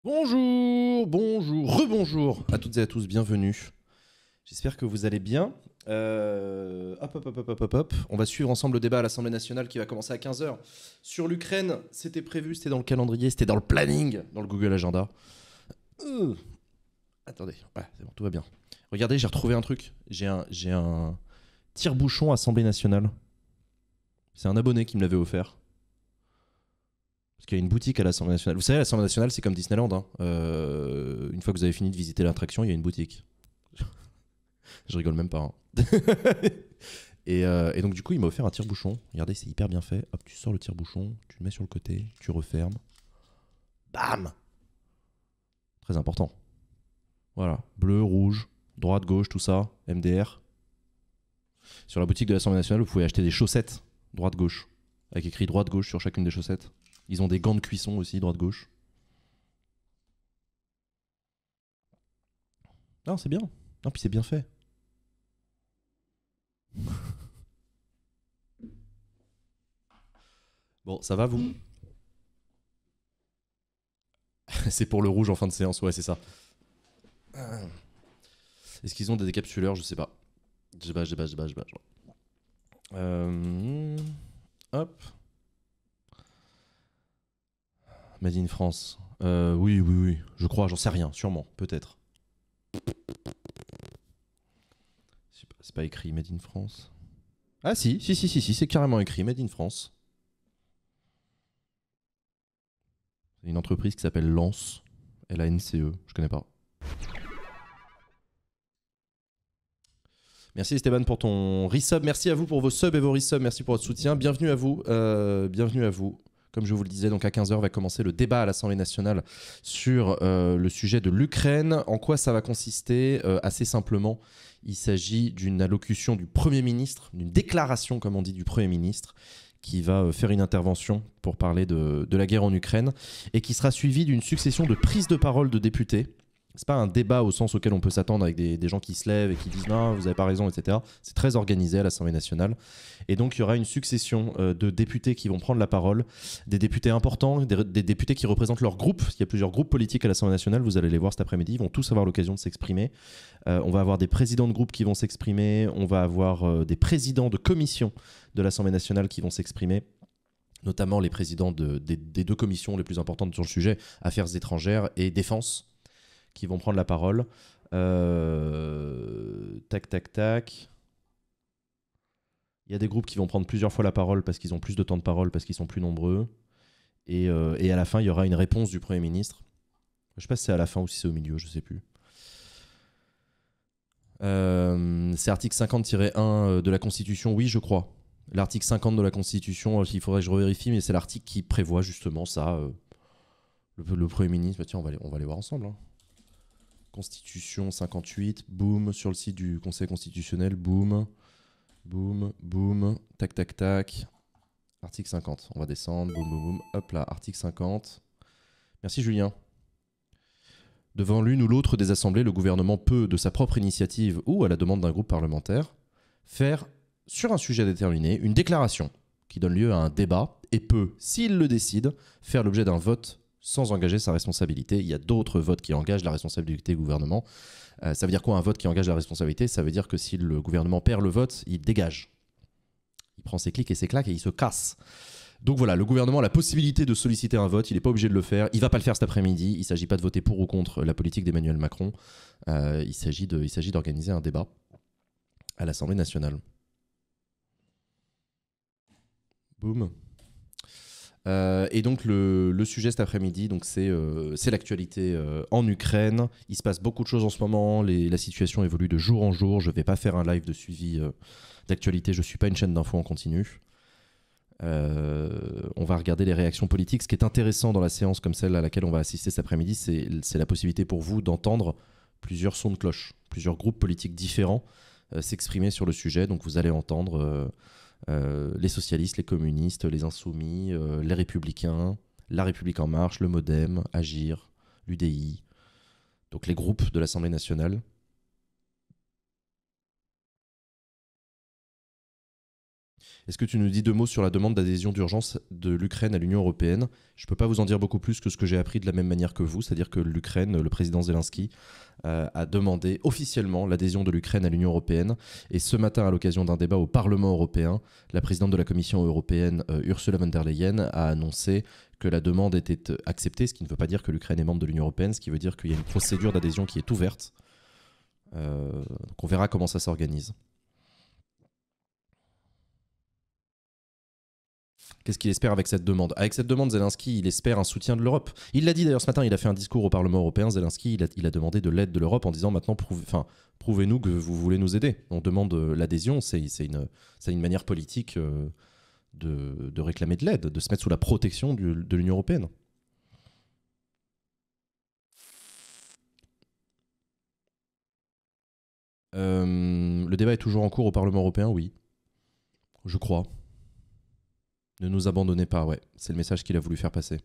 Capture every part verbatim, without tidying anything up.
Bonjour, bonjour, rebonjour à toutes et à tous, bienvenue. J'espère que vous allez bien. Euh, hop, hop, hop, hop, hop, hop, hop. On va suivre ensemble le débat à l'Assemblée nationale qui va commencer à quinze heures. Sur l'Ukraine, c'était prévu, c'était dans le calendrier, c'était dans le planning, dans le Google Agenda. Euh, Attendez, ouais, c'est bon, tout va bien. Regardez, j'ai retrouvé un truc. J'ai un, j'ai un tire-bouchon Assemblée nationale. C'est un abonné qui me l'avait offert. Parce qu'il y a une boutique à l'Assemblée nationale. Vous savez, l'Assemblée nationale, c'est comme Disneyland. Hein. Euh, une fois que vous avez fini de visiter l'attraction, il y a une boutique. Je rigole même pas. Hein. et, euh, et donc, du coup, il m'a offert un tire-bouchon. Regardez, c'est hyper bien fait. Hop, tu sors le tire-bouchon, tu le mets sur le côté, tu refermes. Bam! Très important. Voilà. Bleu, rouge, droite, gauche, tout ça. M D R. Sur la boutique de l'Assemblée nationale, vous pouvez acheter des chaussettes droite-gauche. Avec écrit droite-gauche sur chacune des chaussettes. Ils ont des gants de cuisson aussi, droite-gauche. Non, c'est bien. Non, puis c'est bien fait. Bon, ça va vous? C'est pour le rouge en fin de séance, ouais, c'est ça. Est-ce qu'ils ont des décapsuleurs? Je sais pas. Je sais pas, je sais pas, je sais pas, je sais pas. Euh... Hop. Made in France. Euh, oui, oui, oui. Je crois, j'en sais rien. Sûrement, peut-être. C'est pas écrit Made in France. Ah si, si, si, si, si, c'est carrément écrit Made in France. C'est une entreprise qui s'appelle Lance. L A N C E. Je connais pas. Merci Esteban pour ton resub. Merci à vous pour vos subs et vos resubs. Merci pour votre soutien. Bienvenue à vous. Euh, bienvenue à vous. Comme je vous le disais, donc à quinze heures va commencer le débat à l'Assemblée nationale sur euh, le sujet de l'Ukraine. En quoi ça va consister? euh, Assez simplement, il s'agit d'une allocution du Premier ministre, d'une déclaration, comme on dit, du Premier ministre, qui va euh, faire une intervention pour parler de, de la guerre en Ukraine et qui sera suivie d'une succession de prises de parole de députés. C'est pas un débat au sens auquel on peut s'attendre avec des, des gens qui se lèvent et qui disent non, vous avez pas raison, et cetera. C'est très organisé à l'Assemblée nationale. Et donc, il y aura une succession euh, de députés qui vont prendre la parole, des députés importants, des, des députés qui représentent leur groupe. Il y a plusieurs groupes politiques à l'Assemblée nationale, vous allez les voir cet après-midi, ils vont tous avoir l'occasion de s'exprimer. Euh, on va avoir des présidents de groupes qui vont s'exprimer, on va avoir euh, des présidents de commissions de l'Assemblée nationale qui vont s'exprimer, notamment les présidents de, des, des deux commissions les plus importantes sur le sujet, Affaires étrangères et Défense, qui vont prendre la parole. Euh... Tac, tac, tac. Il y a des groupes qui vont prendre plusieurs fois la parole parce qu'ils ont plus de temps de parole, parce qu'ils sont plus nombreux. Et, euh, et à la fin, il y aura une réponse du Premier ministre. Je ne sais pas si c'est à la fin ou si c'est au milieu, je ne sais plus. Euh, c'est article cinquante tiret un de la Constitution, oui, je crois. L'article cinquante de la Constitution, il faudrait que je revérifie, mais c'est l'article qui prévoit justement ça. Euh, le, le Premier ministre, bah tiens, on va aller, on va aller voir ensemble. Hein. Constitution cinquante-huit, boum, sur le site du Conseil constitutionnel, boum, boum, boum, tac, tac, tac. Article cinquante, on va descendre, boum, boum, boum, hop là, article cinquante. Merci Julien. Devant l'une ou l'autre des assemblées, le gouvernement peut, de sa propre initiative ou à la demande d'un groupe parlementaire, faire, sur un sujet déterminé, une déclaration qui donne lieu à un débat et peut, s'il le décide, faire l'objet d'un vote sans engager sa responsabilité. Il y a d'autres votes qui engagent la responsabilité du gouvernement. Euh, ça veut dire quoi un vote qui engage la responsabilité? Ça veut dire que si le gouvernement perd le vote, il dégage. Il prend ses clics et ses claques et il se casse. Donc voilà, le gouvernement a la possibilité de solliciter un vote, il n'est pas obligé de le faire, il ne va pas le faire cet après-midi, il ne s'agit pas de voter pour ou contre la politique d'Emmanuel Macron, euh, il s'agit de, il s'agit d'organiser un débat à l'Assemblée nationale. Boum. Euh, et donc le, le sujet cet après-midi, donc c'est euh, c'est l'actualité euh, en Ukraine. Il se passe beaucoup de choses en ce moment, les, la situation évolue de jour en jour. Je ne vais pas faire un live de suivi euh, d'actualité, je ne suis pas une chaîne d'infos en continu. Euh, on va regarder les réactions politiques. Ce qui est intéressant dans la séance comme celle à laquelle on va assister cet après-midi, c'est la possibilité pour vous d'entendre plusieurs sons de cloche, plusieurs groupes politiques différents euh, s'exprimer sur le sujet. Donc vous allez entendre euh, euh, les socialistes, les communistes, les insoumis, euh, les républicains, La République en Marche, le MoDem, Agir, l'U D I, donc les groupes de l'Assemblée nationale. Est-ce que tu nous dis deux mots sur la demande d'adhésion d'urgence de l'Ukraine à l'Union européenne? Je ne peux pas vous en dire beaucoup plus que ce que j'ai appris de la même manière que vous, c'est-à-dire que l'Ukraine, le président Zelensky, euh, a demandé officiellement l'adhésion de l'Ukraine à l'Union européenne. Et ce matin, à l'occasion d'un débat au Parlement européen, la présidente de la Commission européenne, euh, Ursula von der Leyen, a annoncé que la demande était acceptée, ce qui ne veut pas dire que l'Ukraine est membre de l'Union européenne, ce qui veut dire qu'il y a une procédure d'adhésion qui est ouverte. Euh, donc on verra comment ça s'organise. Qu'est-ce qu'il espère avec cette demande? Avec cette demande, Zelensky, il espère un soutien de l'Europe. Il l'a dit d'ailleurs ce matin, il a fait un discours au Parlement européen. Zelensky, il a, il a demandé de l'aide de l'Europe en disant maintenant, prouvez, enfin, prouvez-nous que vous voulez nous aider. On demande l'adhésion, c'est une, une manière politique euh, de, de réclamer de l'aide, de se mettre sous la protection du, de l'Union européenne. Euh, le débat est toujours en cours au Parlement européen, oui. Je crois. Ne nous abandonnez pas, ouais. C'est le message qu'il a voulu faire passer.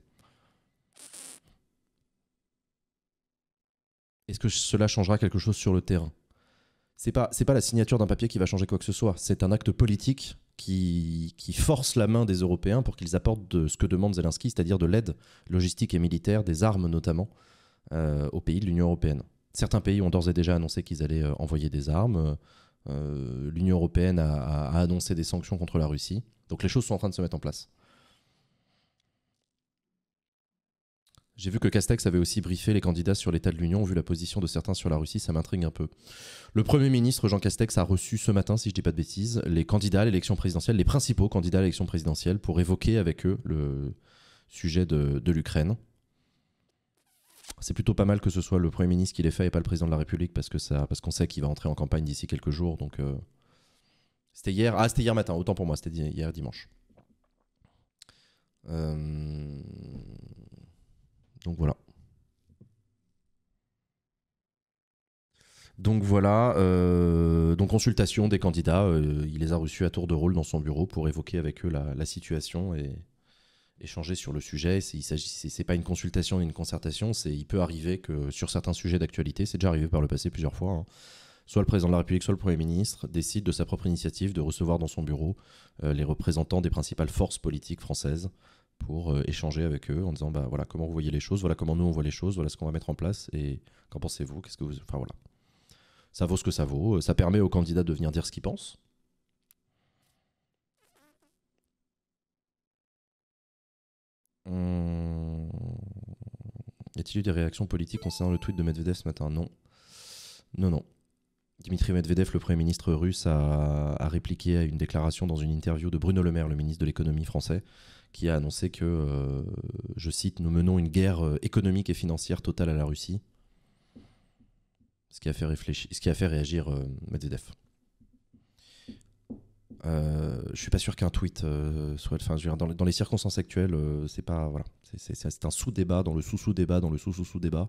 Est-ce que cela changera quelque chose sur le terrain? C'est pas, c'est pas la signature d'un papier qui va changer quoi que ce soit. C'est un acte politique qui, qui force la main des Européens pour qu'ils apportent de ce que demande Zelensky, c'est-à-dire de l'aide logistique et militaire, des armes notamment, euh, aux pays de l'Union européenne. Certains pays ont d'ores et déjà annoncé qu'ils allaient euh, envoyer des armes. Euh, L'Union européenne a, a, a annoncé des sanctions contre la Russie. Donc les choses sont en train de se mettre en place. J'ai vu que Castex avait aussi briefé les candidats sur l'état de l'Union, vu la position de certains sur la Russie, ça m'intrigue un peu. Le Premier ministre Jean Castex a reçu ce matin, si je ne dis pas de bêtises, les candidats à l'élection présidentielle, les principaux candidats à l'élection présidentielle, pour évoquer avec eux le sujet de, de l'Ukraine. C'est plutôt pas mal que ce soit le Premier ministre qui l'ait fait et pas le Président de la République, parce que ça, parce qu'on sait qu'il va entrer en campagne d'ici quelques jours. Donc euh, c'était hier, ah c'était hier matin, autant pour moi, c'était hier dimanche. Euh... Donc voilà. Donc voilà, euh, donc consultation des candidats, euh, il les a reçus à tour de rôle dans son bureau pour évoquer avec eux la, la situation et échanger sur le sujet. Il s'agit, c'est pas une consultation ni une concertation, c'est il peut arriver que sur certains sujets d'actualité, c'est déjà arrivé par le passé plusieurs fois, hein, soit le président de la République, soit le Premier ministre décide de sa propre initiative de recevoir dans son bureau euh, les représentants des principales forces politiques françaises pour euh, échanger avec eux en disant bah voilà comment vous voyez les choses, voilà comment nous on voit les choses, voilà ce qu'on va mettre en place et qu'en pensez-vous, qu'est-ce que vous, enfin voilà. Ça vaut ce que ça vaut. Ça permet aux candidats de venir dire ce qu'ils pensent. Hum... Y a-t-il eu des réactions politiques concernant le tweet de Medvedev ce matin? Non. Non, non. Dimitri Medvedev, le Premier ministre russe, a, a répliqué à une déclaration dans une interview de Bruno Le Maire, le ministre de l'économie français, qui a annoncé que, euh, je cite, « Nous menons une guerre économique et financière totale à la Russie », ce qui a fait, réfléchir, ce qui a fait réagir euh, Medvedev. Euh, je suis pas sûr qu'un tweet euh, soit, enfin, je veux dire, dans, dans les circonstances actuelles, euh, c'est pas, voilà, c'est un sous-débat dans le sous-sous-débat dans le sous-sous-sous-débat.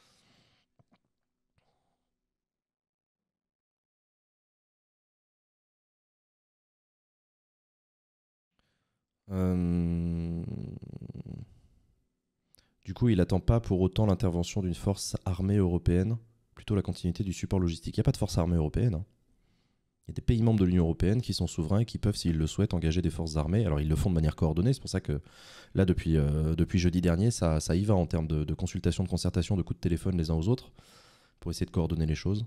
Euh... Du coup, il n'attend pas pour autant l'intervention d'une force armée européenne, plutôt la continuité du support logistique. Il n'y a pas de force armée européenne. Hein. Il y a des pays membres de l'Union européenne qui sont souverains et qui peuvent, s'ils le souhaitent, engager des forces armées. Alors, ils le font de manière coordonnée. C'est pour ça que là, depuis, euh, depuis jeudi dernier, ça, ça y va en termes de, de consultation, de concertation, de coups de téléphone les uns aux autres, pour essayer de coordonner les choses.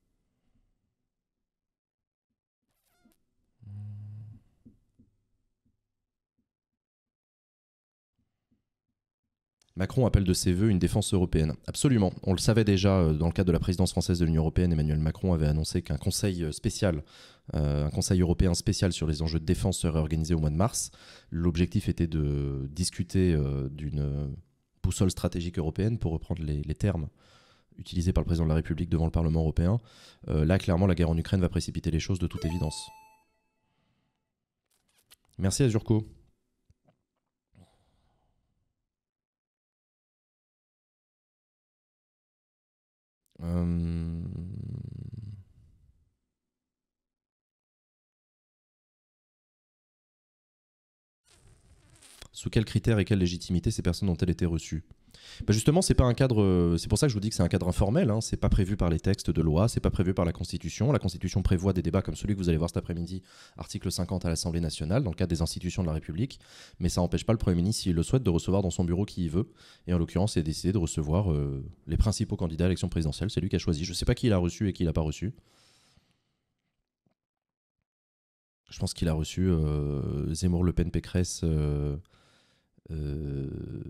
Macron appelle de ses voeux une défense européenne. Absolument. On le savait déjà dans le cadre de la présidence française de l'Union européenne. Emmanuel Macron avait annoncé qu'un conseil spécial, euh, un conseil européen spécial sur les enjeux de défense serait organisé au mois de mars. L'objectif était de discuter euh, d'une boussole stratégique européenne, pour reprendre les, les termes utilisés par le président de la République devant le Parlement européen. Euh, là, clairement, la guerre en Ukraine va précipiter les choses de toute évidence. Merci Azurko. Euh... Sous quels critères et quelle légitimité ces personnes ont-elles été reçues? Bah justement, c'est pas un cadre. euh, C'est pour ça que je vous dis que c'est un cadre informel. Hein. C'est pas prévu par les textes de loi, c'est pas prévu par la Constitution. La Constitution prévoit des débats comme celui que vous allez voir cet après-midi, article cinquante à l'Assemblée nationale, dans le cadre des institutions de la République. Mais ça n'empêche pas le Premier ministre, s'il le souhaite, de recevoir dans son bureau qui il veut. Et en l'occurrence, il a décidé de recevoir euh, les principaux candidats à l'élection présidentielle. C'est lui qui a choisi. Je sais pas qui il a reçu et qui il a pas reçu. Je pense qu'il a reçu euh, Zemmour, Le Pen, Pécresse. Euh, euh,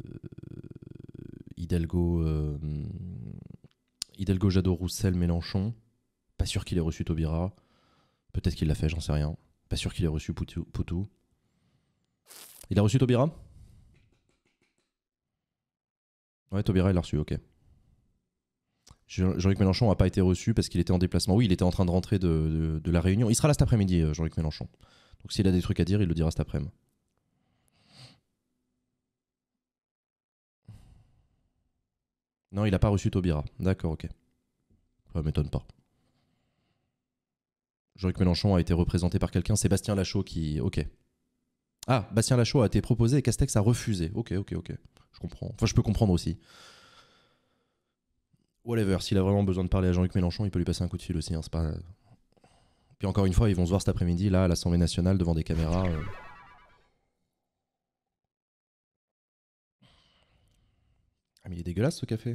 Hidalgo, euh, Hidalgo, Jadot, Roussel, Mélenchon. Pas sûr qu'il ait reçu Taubira. Peut-être qu'il l'a fait, j'en sais rien. Pas sûr qu'il ait reçu Poutou. Poutou. Il a reçu Taubira? Ouais, Taubira, il l'a reçu, ok. Jean- Jean-Luc Mélenchon n'a pas été reçu parce qu'il était en déplacement. Oui, il était en train de rentrer de, de- de la Réunion. Il sera là cet après-midi, euh, Jean-Luc Mélenchon. Donc s'il a des trucs à dire, il le dira cet après-midi. Non, il n'a pas reçu Taubira. D'accord, ok. Ça m'étonne pas. Jean-Luc Mélenchon a été représenté par quelqu'un, Sébastien Lachaud, qui. Ok. Ah, Bastien Lachaud a été proposé et Castex a refusé. Ok, ok, ok. Je comprends. Enfin, je peux comprendre aussi. Whatever, s'il a vraiment besoin de parler à Jean-Luc Mélenchon, il peut lui passer un coup de fil aussi. Hein, c'est pas... Puis encore une fois, ils vont se voir cet après-midi, là, à l'Assemblée nationale, devant des caméras. euh. Ah, mais il est dégueulasse ce café.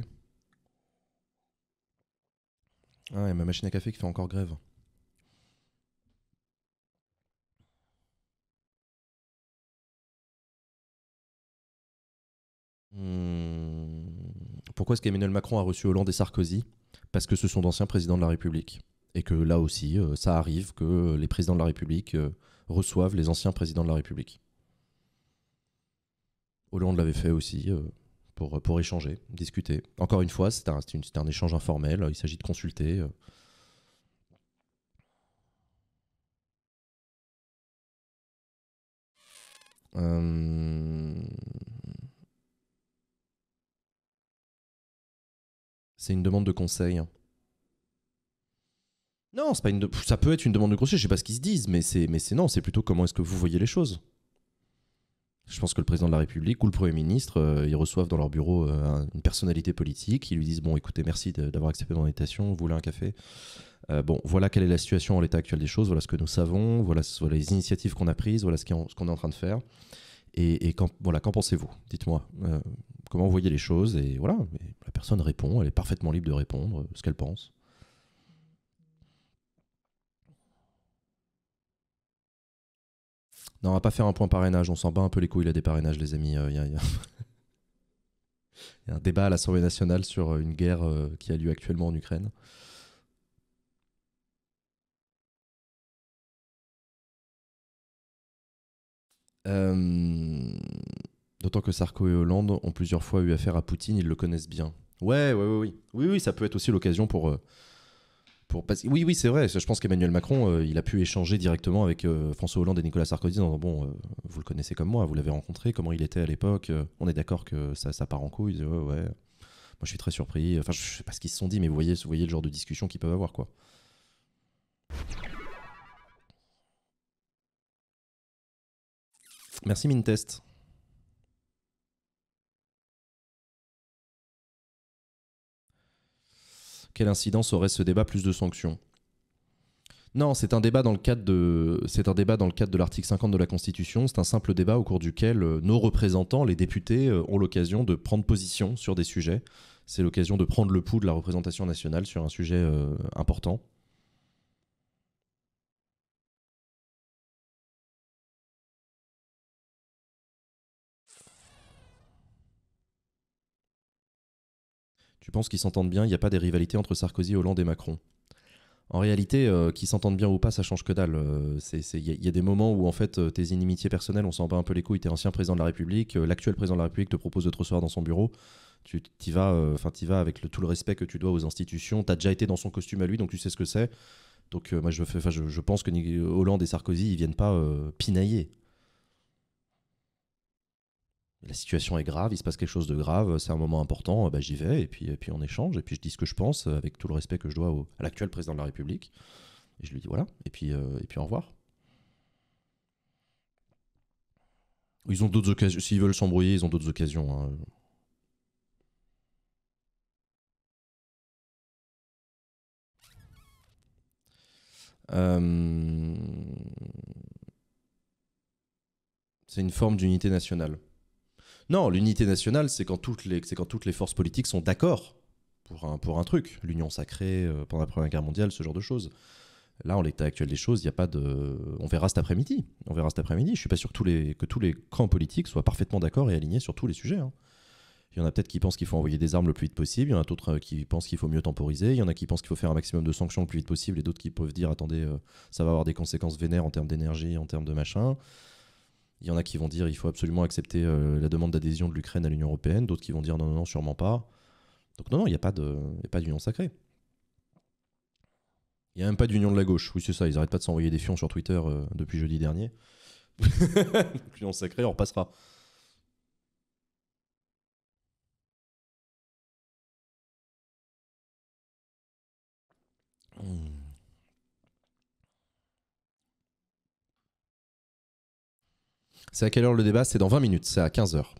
Ah, il y a ma machine à café qui fait encore grève. Hmm. Pourquoi est-ce qu'Emmanuel Macron a reçu Hollande et Sarkozy? Parce que ce sont d'anciens présidents de la République. Et que là aussi, euh, ça arrive que les présidents de la République euh, reçoivent les anciens présidents de la République. Hollande l'avait fait aussi euh, pour, pour échanger, discuter. Encore une fois, c'est un, c'est une- c'est un échange informel, il s'agit de consulter. euh. Euh, C'est une demande de conseil. Non, c'est pas une de- ça peut être une demande de conseil, je sais pas ce qu'ils se disent, mais c'est mais c'est non, c'est plutôt comment est-ce que vous voyez les choses. Je pense que le président de la République ou le Premier ministre, euh, ils reçoivent dans leur bureau euh, une personnalité politique, ils lui disent bon écoutez merci de- d'avoir accepté mon invitation, vous voulez un café. Euh, bon voilà quelle est la situation en l'état actuel des choses, voilà ce que nous savons, voilà, voilà les initiatives qu'on a prises, voilà ce qui en- ce qu'on est en train de faire. Et, et quand, voilà, qu'en pensez-vous? Dites-moi. Euh, comment vous voyez les choses? Et voilà, et la personne répond, elle est parfaitement libre de répondre euh, ce qu'elle pense. Non, on va pas faire un point parrainage, on s'en bat un peu les couilles là des parrainages, les amis. Il euh, y, y, y, a un débat à l'Assemblée nationale sur euh, une guerre euh, qui a lieu actuellement en Ukraine. Euh, D'autant que Sarko et Hollande ont plusieurs fois eu affaire à Poutine, ils le connaissent bien. Ouais, ouais, ouais, oui. Oui, oui, ça peut être aussi l'occasion pour, euh, pour passer. Oui, oui, c'est vrai. Je pense qu'Emmanuel Macron, euh, il a pu échanger directement avec euh, François Hollande et Nicolas Sarkozy. En disant, bon, euh, vous le connaissez comme moi, vous l'avez rencontré, comment il était à l'époque. euh, on est d'accord que ça, ça part en couille. Il dit, ouais, ouais. Moi, je suis très surpris. Enfin, je sais pas ce qu'ils se sont dit, mais vous voyez, vous voyez le genre de discussion qu'ils peuvent avoir, quoi. Merci Mintest. Quelle incidence aurait ce débat plus de sanctions? Non, c'est un débat dans le cadre de, c'est un débat dans le cadre de l'article cinquante de la Constitution. C'est un simple débat au cours duquel euh, nos représentants, les députés, euh, ont l'occasion de prendre position sur des sujets. C'est l'occasion de prendre le pouls de la représentation nationale sur un sujet euh, important. Tu penses qu'ils s'entendent bien? Il n'y a pas des rivalités entre Sarkozy, Hollande et Macron? En réalité, euh, qu'ils s'entendent bien ou pas, ça change que dalle. Euh, c'est- c'est- Il y, a- il y a des moments où en fait euh, tes inimitiés personnelles, on s'en bat un peu les couilles. T'es ancien président de la République, euh, l'actuel président de la République te propose de te recevoir dans son bureau. Tu t'y vas, euh, enfin t'y vas avec le- tout le respect que tu dois aux institutions. T'as déjà été dans son costume à lui, donc tu sais ce que c'est. Donc euh, moi je, fais, enfin, je, je pense que Ni- Hollande et Sarkozy, ils viennent pas euh, pinailler. La situation est grave, il se passe quelque chose de grave, c'est un moment important, euh, bah, j'y vais et puis, et puis on échange et puis je dis ce que je pense euh, avec tout le respect que je dois au- à l'actuel président de la République. Et je lui dis voilà, et puis, euh, et puis au revoir. Ils ont d'autres occasions. S'ils veulent s'embrouiller, ils ont d'autres occasions. Hein. Euh, C'est une forme d'unité nationale. Non, l'unité nationale, c'est quand, toutes les- c'est quand toutes les forces politiques sont d'accord pour un, pour un truc. L'union sacrée euh, pendant la Première Guerre mondiale, ce genre de choses. Là, en l'état actuel des choses, il y a pas de. On verra cet après-midi. On verra cet après-midi. Je suis pas sûr que tous les, que tous les camps politiques soient parfaitement d'accord et alignés sur tous les sujets, hein. Il y en a peut-être qui pensent qu'il faut envoyer des armes le plus vite possible. Il y en a d'autres euh, qui pensent qu'il faut mieux temporiser. Il y en a qui pensent qu'il faut faire un maximum de sanctions le plus vite possible. Et d'autres qui peuvent dire attendez, euh, ça va avoir des conséquences vénères en termes d'énergie, en termes de machin. Il y en a qui vont dire il faut absolument accepter euh, la demande d'adhésion de l'Ukraine à l'Union européenne. D'autres qui vont dire non, non, non, sûrement pas. Donc non, non, il n'y a pas de- il y a pas d'union sacrée. Il n'y a même pas d'union de la gauche. Oui, c'est ça. Ils n'arrêtent pas de s'envoyer des fions sur Twitter euh, depuis jeudi dernier. L'union sacrée, on repassera. Hmm. C'est à quelle heure le débat? C'est dans vingt minutes. C'est à quinze heures.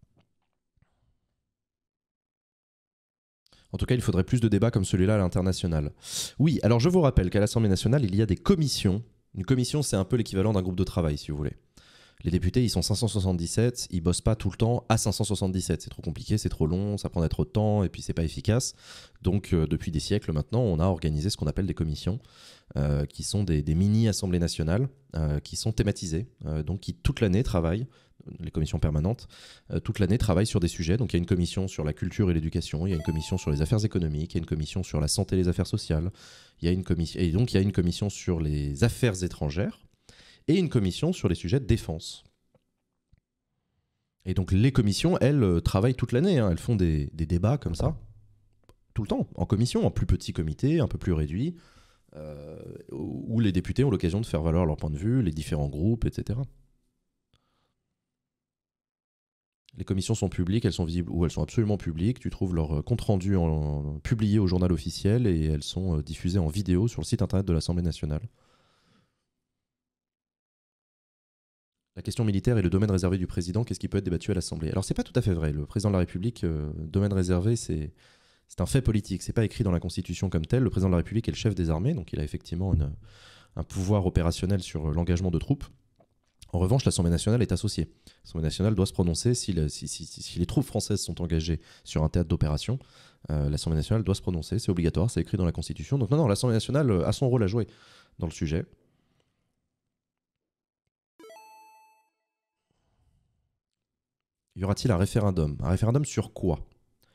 En tout cas, il faudrait plus de débats comme celui-là à l'international. Oui, alors je vous rappelle qu'à l'Assemblée nationale, il y a des commissions. Une commission, c'est un peu l'équivalent d'un groupe de travail, si vous voulez. Les députés, ils sont cinq cent soixante-dix-sept, ils bossent pas tout le temps à cinq cent soixante-dix-sept. C'est trop compliqué, c'est trop long, ça prendrait trop de temps et puis c'est pas efficace. Donc, euh, depuis des siècles maintenant, on a organisé ce qu'on appelle des commissions, euh, qui sont des, des mini-assemblées nationales, euh, qui sont thématisées, euh, donc qui toute l'année travaillent, les commissions permanentes, euh, toute l'année travaillent sur des sujets. Donc il y a une commission sur la culture et l'éducation, il y a une commission sur les affaires économiques, il y a une commission sur la santé et les affaires sociales, il y a une commission, et donc il y a une commission sur les affaires étrangères et une commission sur les sujets de défense. Et donc les commissions, elles, euh, travaillent toute l'année, hein. Elles font des, des débats comme ça, tout le temps, en commission, en plus petit comité, un peu plus réduit, euh, où les députés ont l'occasion de faire valoir leur point de vue, les différents groupes, et cetera. Les commissions sont publiques, elles sont visibles ou elles sont absolument publiques. Tu trouves leur compte rendu en, publié au journal officiel et elles sont euh, diffusées en vidéo sur le site internet de l'Assemblée nationale. La question militaire est le domaine réservé du président. Qu'est-ce qui peut être débattu à l'Assemblée? Alors c'est pas tout à fait vrai. Le président de la République, euh, domaine réservé, c'est c'est un fait politique. C'est pas écrit dans la Constitution comme tel. Le président de la République est le chef des armées, donc il a effectivement une- un pouvoir opérationnel sur l'engagement de troupes. En revanche, l'Assemblée nationale est associée. L'Assemblée nationale doit se prononcer si, le- si- si- si- si les troupes françaises sont engagées sur un théâtre d'opération. Euh, L'Assemblée nationale doit se prononcer, c'est obligatoire, c'est écrit dans la Constitution. Donc non, non, l'Assemblée nationale euh, a son rôle à jouer dans le sujet. Y aura-t-il un référendum? Un référendum sur quoi?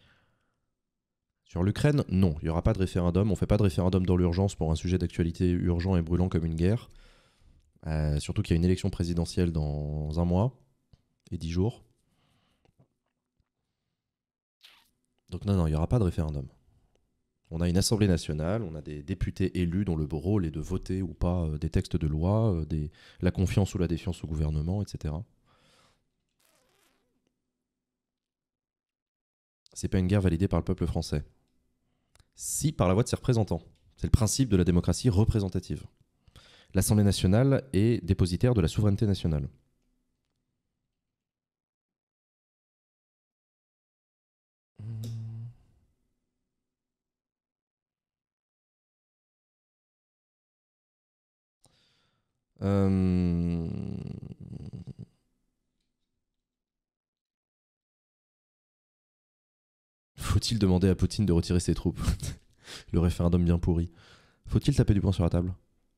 Sur l'Ukraine, non. Il n'y aura pas de référendum. On ne fait pas de référendum dans l'urgence pour un sujet d'actualité urgent et brûlant comme une guerre. Euh, surtout qu'il y a une élection présidentielle dans un mois et dix jours. Donc non, non, il n'y aura pas de référendum. On a une Assemblée nationale, on a des députés élus dont le rôle est de voter ou pas euh, des textes de loi, euh, des, la confiance ou la défiance au gouvernement, et cetera. C'est pas une guerre validée par le peuple français. Si, par la voix de ses représentants. C'est le principe de la démocratie représentative. L'Assemblée nationale est dépositaire de la souveraineté nationale. Euh, Faut-il demander à Poutine de retirer ses troupes? Le référendum bien pourri. Faut-il taper du poing sur la table?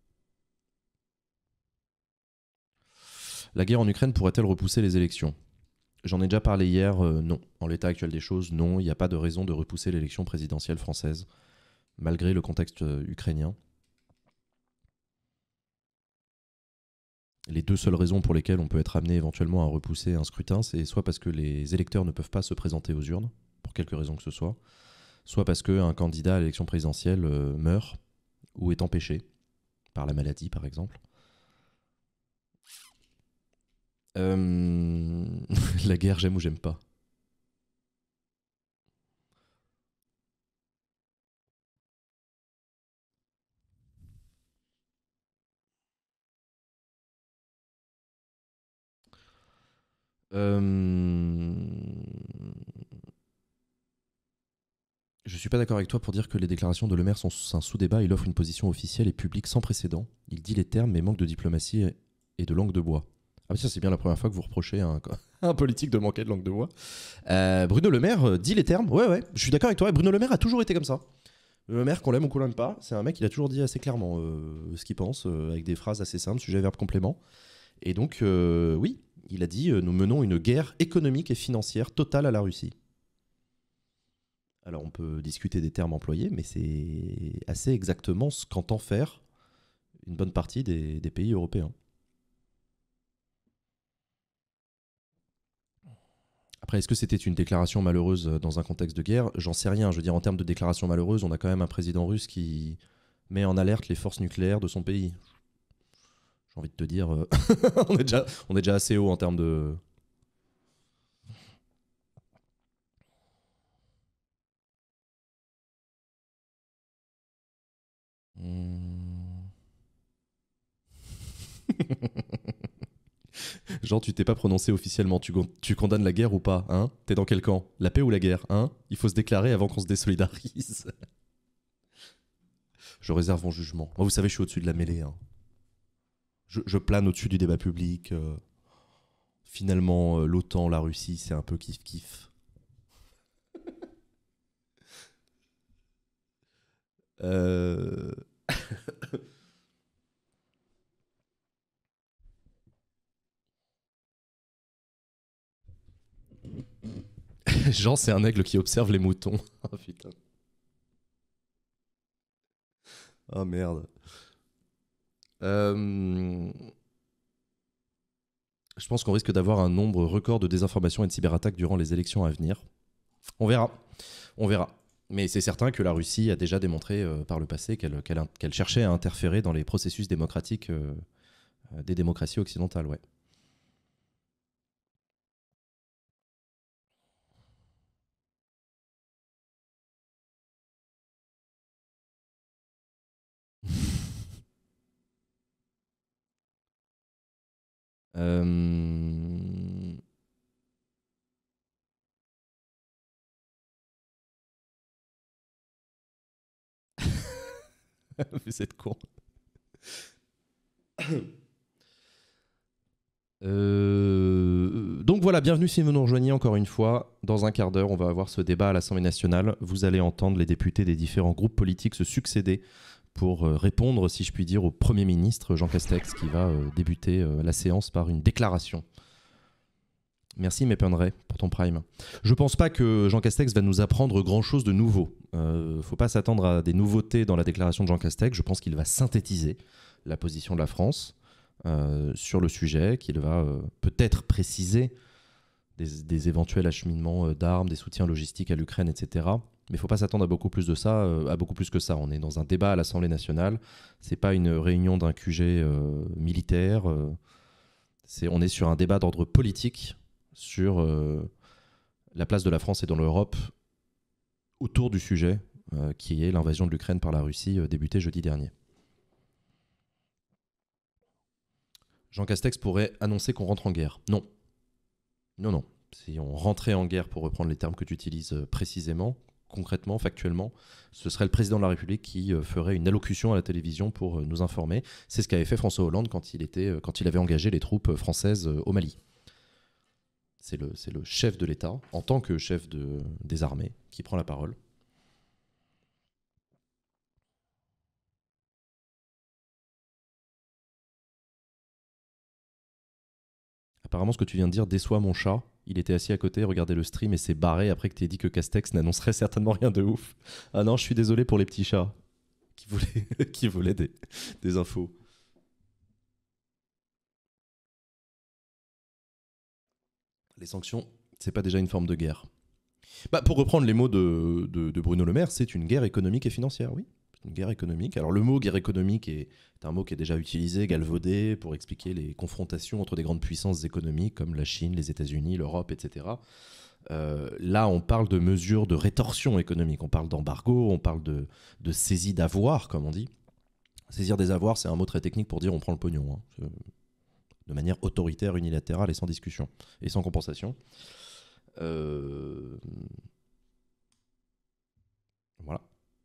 La guerre en Ukraine pourrait-elle repousser les élections? J'en ai déjà parlé hier, euh, non. En l'état actuel des choses, non. Il n'y a pas de raison de repousser l'élection présidentielle française, malgré le contexte euh, ukrainien. Les deux seules raisons pour lesquelles on peut être amené éventuellement à repousser un scrutin, c'est soit parce que les électeurs ne peuvent pas se présenter aux urnes, pour quelque raison que ce soit, soit parce qu'un candidat à l'élection présidentielle euh, meurt ou est empêché, par la maladie par exemple. Euh, La guerre, j'aime ou j'aime pas. Euh, Je suis pas d'accord avec toi pour dire que les déclarations de Le Maire sont un sous-débat. Il offre une position officielle et publique sans précédent. Il dit les termes, mais manque de diplomatie et de langue de bois. Ah, ça, c'est bien la première fois que vous reprochez à un, un politique de manquer de langue de bois. Euh, Bruno Le Maire dit les termes. Ouais, ouais, je suis d'accord avec toi. Bruno Le Maire a toujours été comme ça. Le Maire, qu'on l'aime ou qu'on l'aime pas, c'est un mec, il a toujours dit assez clairement euh, ce qu'il pense, euh, avec des phrases assez simples, sujet, verbe, complément. Et donc, euh, oui, il a dit euh, nous menons une guerre économique et financière totale à la Russie. Alors, on peut discuter des termes employés, mais c'est assez exactement ce qu'entend faire une bonne partie des, des pays européens. Après, est-ce que c'était une déclaration malheureuse dans un contexte de guerre? J'en sais rien. Je veux dire, en termes de déclaration malheureuse, on a quand même un président russe qui met en alerte les forces nucléaires de son pays. J'ai envie de te dire, euh, on, est déjà, on est déjà assez haut en termes de... Hmm. Genre, tu t'es pas prononcé officiellement. Tu, tu condamnes la guerre ou pas, hein? T'es dans quel camp? La paix ou la guerre, hein? Il faut se déclarer avant qu'on se désolidarise. Je réserve mon jugement. Moi, vous savez, je suis au-dessus de la mêlée. Hein. Je, je plane au-dessus du débat public. Euh, finalement, euh, l'OTAN, la Russie, c'est un peu kiff-kiff. Euh... Jean, c'est un aigle qui observe les moutons. Oh putain. Oh merde. Euh... Je pense qu'on risque d'avoir un nombre record de désinformation et de cyberattaques durant les élections à venir. On verra. On verra. Mais c'est certain que la Russie a déjà démontré euh, par le passé qu'elle qu'elle, qu'elle cherchait à interférer dans les processus démocratiques euh, des démocraties occidentales, ouais. Euh... Vous êtes con. Euh, donc voilà, bienvenue si vous nous rejoignez encore une fois. Dans un quart d'heure, on va avoir ce débat à l'Assemblée nationale. Vous allez entendre les députés des différents groupes politiques se succéder pour euh, répondre, si je puis dire, au Premier ministre Jean Castex qui va euh, débuter euh, la séance par une déclaration. Merci Mépendray pour ton prime. Je pense pas que Jean Castex va nous apprendre grand-chose de nouveau. Euh, faut pas s'attendre à des nouveautés dans la déclaration de Jean Castex. Je pense qu'il va synthétiser la position de la France euh, sur le sujet, qu'il va euh, peut-être préciser des, des éventuels acheminements euh, d'armes, des soutiens logistiques à l'Ukraine, et cetera. Mais il ne faut pas s'attendre à beaucoup plus de ça, euh, à beaucoup plus que ça. On est dans un débat à l'Assemblée nationale. C'est pas une réunion d'un Q G euh, militaire. Euh, c'est, on est sur un débat d'ordre politique sur euh, la place de la France et dans l'Europe autour du sujet euh, qui est l'invasion de l'Ukraine par la Russie euh, débutée jeudi dernier. Jean Castex pourrait annoncer qu'on rentre en guerre. Non. Non, non. Si on rentrait en guerre, pour reprendre les termes que tu utilises euh, précisément, concrètement, factuellement, ce serait le président de la République qui euh, ferait une allocution à la télévision pour euh, nous informer. C'est ce qu'avait fait François Hollande quand il, était, euh, quand il avait engagé les troupes françaises euh, au Mali. C'est le, c'est le chef de l'État, en tant que chef de, des armées, qui prend la parole. Apparemment, ce que tu viens de dire déçoit mon chat. Il était assis à côté, regardait le stream et s'est barré après que tu aies dit que Castex n'annoncerait certainement rien de ouf. Ah non, je suis désolé pour les petits chats qui voulaient, qui voulaient des, des infos. Les sanctions, c'est pas déjà une forme de guerre? Bah, pour reprendre les mots de, de, de Bruno Le Maire, c'est une guerre économique et financière, oui. C'est une guerre économique. Alors le mot guerre économique est, est un mot qui est déjà utilisé, galvaudé, pour expliquer les confrontations entre des grandes puissances économiques comme la Chine, les États-Unis, l'Europe, et cetera. Euh, là, on parle de mesures de rétorsion économique, on parle d'embargo, on parle de, de saisie d'avoirs, comme on dit. Saisir des avoirs, c'est un mot très technique pour dire on prend le pognon, hein, de manière autoritaire, unilatérale et sans discussion, et sans compensation. Euh... Voilà.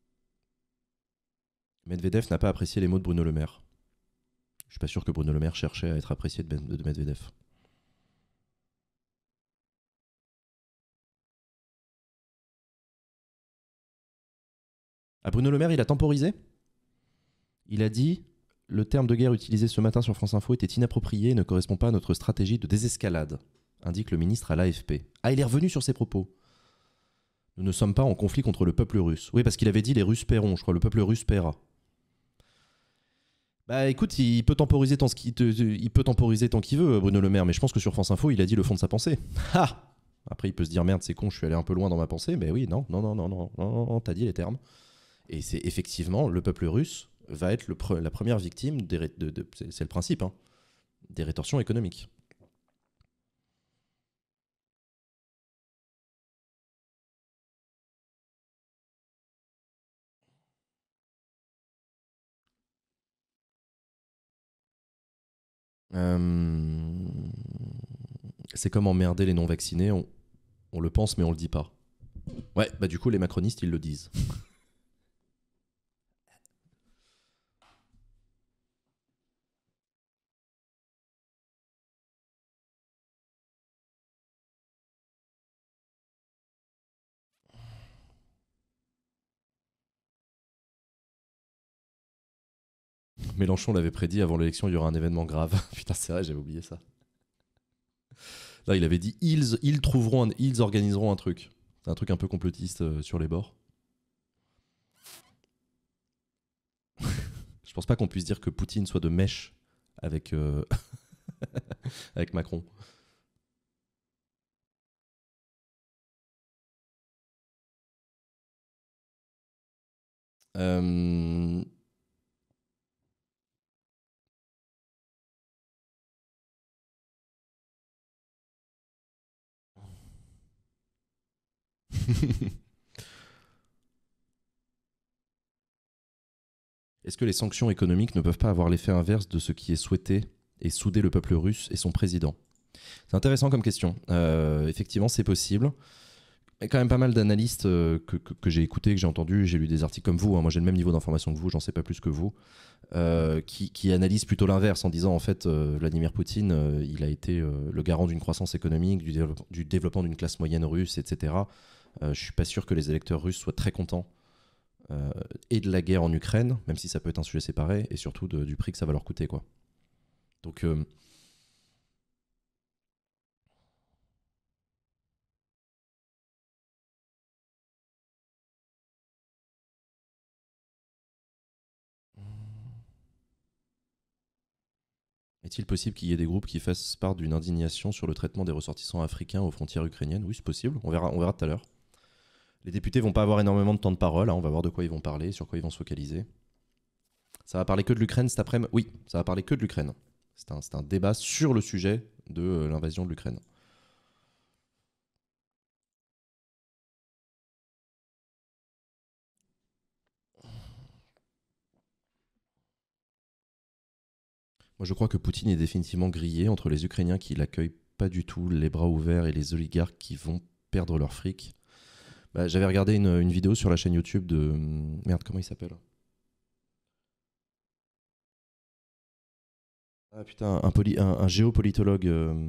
Medvedev n'a pas apprécié les mots de Bruno Le Maire. Je suis pas sûr que Bruno Le Maire cherchait à être apprécié de, de Medvedev. Ah, Bruno Le Maire, il a temporisé. Il a dit « Le terme de guerre utilisé ce matin sur France Info était inapproprié et ne correspond pas à notre stratégie de désescalade », indique le ministre à l'A F P. Ah, il est revenu sur ses propos. « Nous ne sommes pas en conflit contre le peuple russe. » Oui, parce qu'il avait dit « les Russes paieront », je crois, « le peuple russe paiera ». Bah écoute, il peut temporiser tant qu'il il peut temporiser tant qu'il veut, Bruno Le Maire, mais je pense que sur France Info, il a dit le fond de sa pensée. Ha! Après, il peut se dire merde, c'est con, je suis allé un peu loin dans ma pensée, mais oui, non, non, non, non, non, non, non, t'as dit les termes. Et c'est effectivement, le peuple russe va être le pre la première victime, des de, de, c'est le principe, hein, des rétorsions économiques. Euh... C'est comme emmerder les non-vaccinés, on, on le pense mais on le dit pas. Ouais, bah du coup, les macronistes, ils le disent. Mélenchon l'avait prédit, avant l'élection, il y aura un événement grave. Putain, c'est vrai, j'avais oublié ça. Là, il avait dit ils, ils trouveront, un, ils organiseront un truc. C'est un truc un peu complotiste euh, sur les bords. Je pense pas qu'on puisse dire que Poutine soit de mèche avec, euh, avec Macron. Euh... Est-ce que les sanctions économiques ne peuvent pas avoir l'effet inverse de ce qui est souhaité et souder le peuple russe et son président? C'est intéressant comme question. Euh, effectivement, c'est possible. Il y a quand même pas mal d'analystes euh, que, que, que j'ai écoutés, que j'ai entendus. J'ai lu des articles comme vous. Hein. Moi, j'ai le même niveau d'information que vous. J'en sais pas plus que vous. Euh, qui, qui analysent plutôt l'inverse en disant en fait euh, Vladimir Poutine, euh, il a été euh, le garant d'une croissance économique, du, développe, du développement d'une classe moyenne russe, et cetera. Euh, je suis pas sûr que les électeurs russes soient très contents euh, et de la guerre en Ukraine, même si ça peut être un sujet séparé, et surtout de, du prix que ça va leur coûter, quoi. Donc euh, est-il possible qu'il y ait des groupes qui fassent part d'une indignation sur le traitement des ressortissants africains aux frontières ukrainiennes? Oui, c'est possible. On verra, on verra tout à l'heure. Les députés vont pas avoir énormément de temps de parole. Hein. On va voir de quoi ils vont parler, sur quoi ils vont se focaliser. Ça va parler que de l'Ukraine cet après-midi? Oui, ça va parler que de l'Ukraine. C'est un, un débat sur le sujet de euh, l'invasion de l'Ukraine. Moi, je crois que Poutine est définitivement grillé entre les Ukrainiens qui l'accueillent pas du tout, les bras ouverts, et les oligarques qui vont perdre leur fric. Bah, j'avais regardé une, une vidéo sur la chaîne YouTube de... Merde, comment il s'appelle? Ah putain, un, poly, un, un géopolitologue... Euh,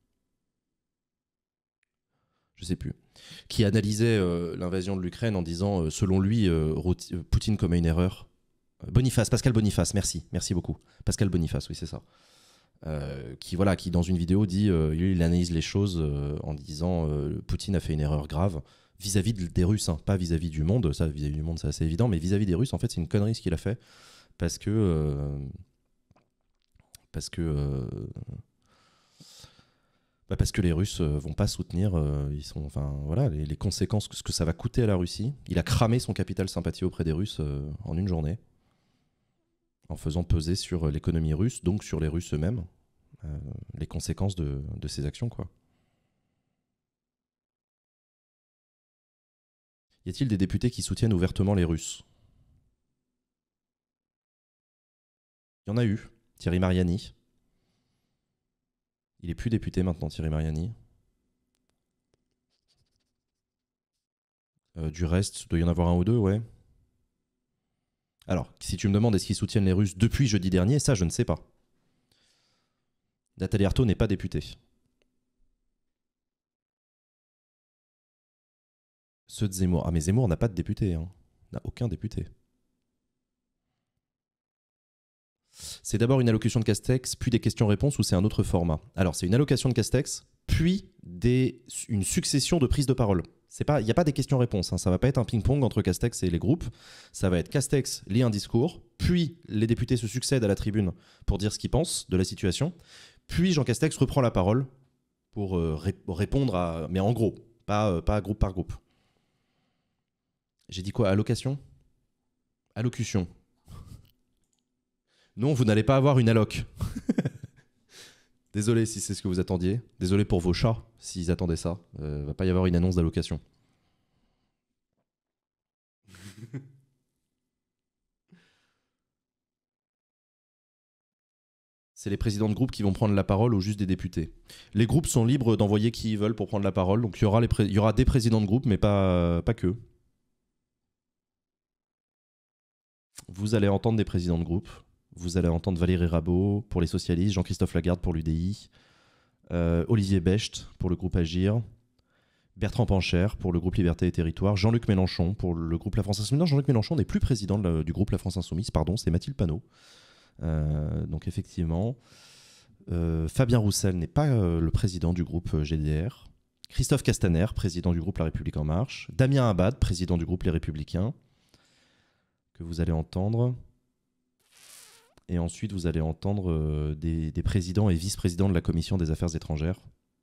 je sais plus, qui analysait euh, l'invasion de l'Ukraine en disant, euh, selon lui, euh, Poutine commet une erreur. Boniface, Pascal Boniface, merci, merci beaucoup. Pascal Boniface, oui, c'est ça. Euh, qui, voilà, qui, dans une vidéo, dit, euh, il analyse les choses euh, en disant euh, Poutine a fait une erreur grave vis-à-vis -vis des Russes, hein, pas vis-à-vis -vis du monde. Ça, vis-à-vis -vis du monde, c'est assez évident, mais vis-à-vis -vis des Russes, en fait, c'est une connerie ce qu'il a fait parce que. Euh, parce que. Euh, Bah parce que les Russes euh, vont pas soutenir, euh, ils sont, enfin voilà, les, les conséquences, ce que ça va coûter à la Russie. Il a cramé son capital sympathie auprès des Russes euh, en une journée, en faisant peser sur l'économie russe, donc sur les Russes eux-mêmes, euh, les conséquences de, de ses actions, quoi. Y a-t-il des députés qui soutiennent ouvertement les Russes? Il y en a eu. Thierry Mariani. Il est plus député maintenant, Thierry Mariani. Euh, du reste, il doit y en avoir un ou deux, ouais. Alors, si tu me demandes est-ce qu'ils soutiennent les Russes depuis jeudi dernier, ça, je ne sais pas. Nathalie Arthaud n'est pas députée. Ceux de Zemmour. Ah, mais Zemmour n'a pas de député. Hein. N'a aucun député. C'est d'abord une allocution de Castex, puis des questions-réponses, ou c'est un autre format? Alors, c'est une allocation de Castex, puis des, une succession de prises de parole. Il n'y a pas des questions-réponses. Hein. Ça ne va pas être un ping-pong entre Castex et les groupes. Ça va être Castex lit un discours, puis les députés se succèdent à la tribune pour dire ce qu'ils pensent de la situation, puis Jean Castex reprend la parole pour euh, ré répondre à... Mais en gros, pas, euh, pas groupe par groupe. J'ai dit quoi? Allocation? Allocution. Non, vous n'allez pas avoir une alloc. Désolé si c'est ce que vous attendiez. Désolé pour vos chats s'ils attendaient ça. Il euh, va pas y avoir une annonce d'allocation. C'est les présidents de groupe qui vont prendre la parole ou juste des députés. Les groupes sont libres d'envoyer qui ils veulent pour prendre la parole. Donc il y aura, les il y aura des présidents de groupe, mais pas, pas que. Vous allez entendre des présidents de groupe. Vous allez entendre Valérie Rabault pour les socialistes, Jean-Christophe Lagarde pour l'U D I, euh, Olivier Becht pour le groupe Agir, Bertrand Pancher pour le groupe Liberté et Territoire, Jean-Luc Mélenchon pour le groupe La France Insoumise. Non, Jean-Luc Mélenchon n'est plus président de la, du groupe La France Insoumise, pardon, c'est Mathilde Panot. Euh, donc effectivement, euh, Fabien Roussel n'est pas euh, le président du groupe G D R. Christophe Castaner, président du groupe La République En Marche. Damien Abad, président du groupe Les Républicains, que vous allez entendre. Et ensuite, vous allez entendre euh, des, des présidents et vice-présidents de la Commission des Affaires étrangères.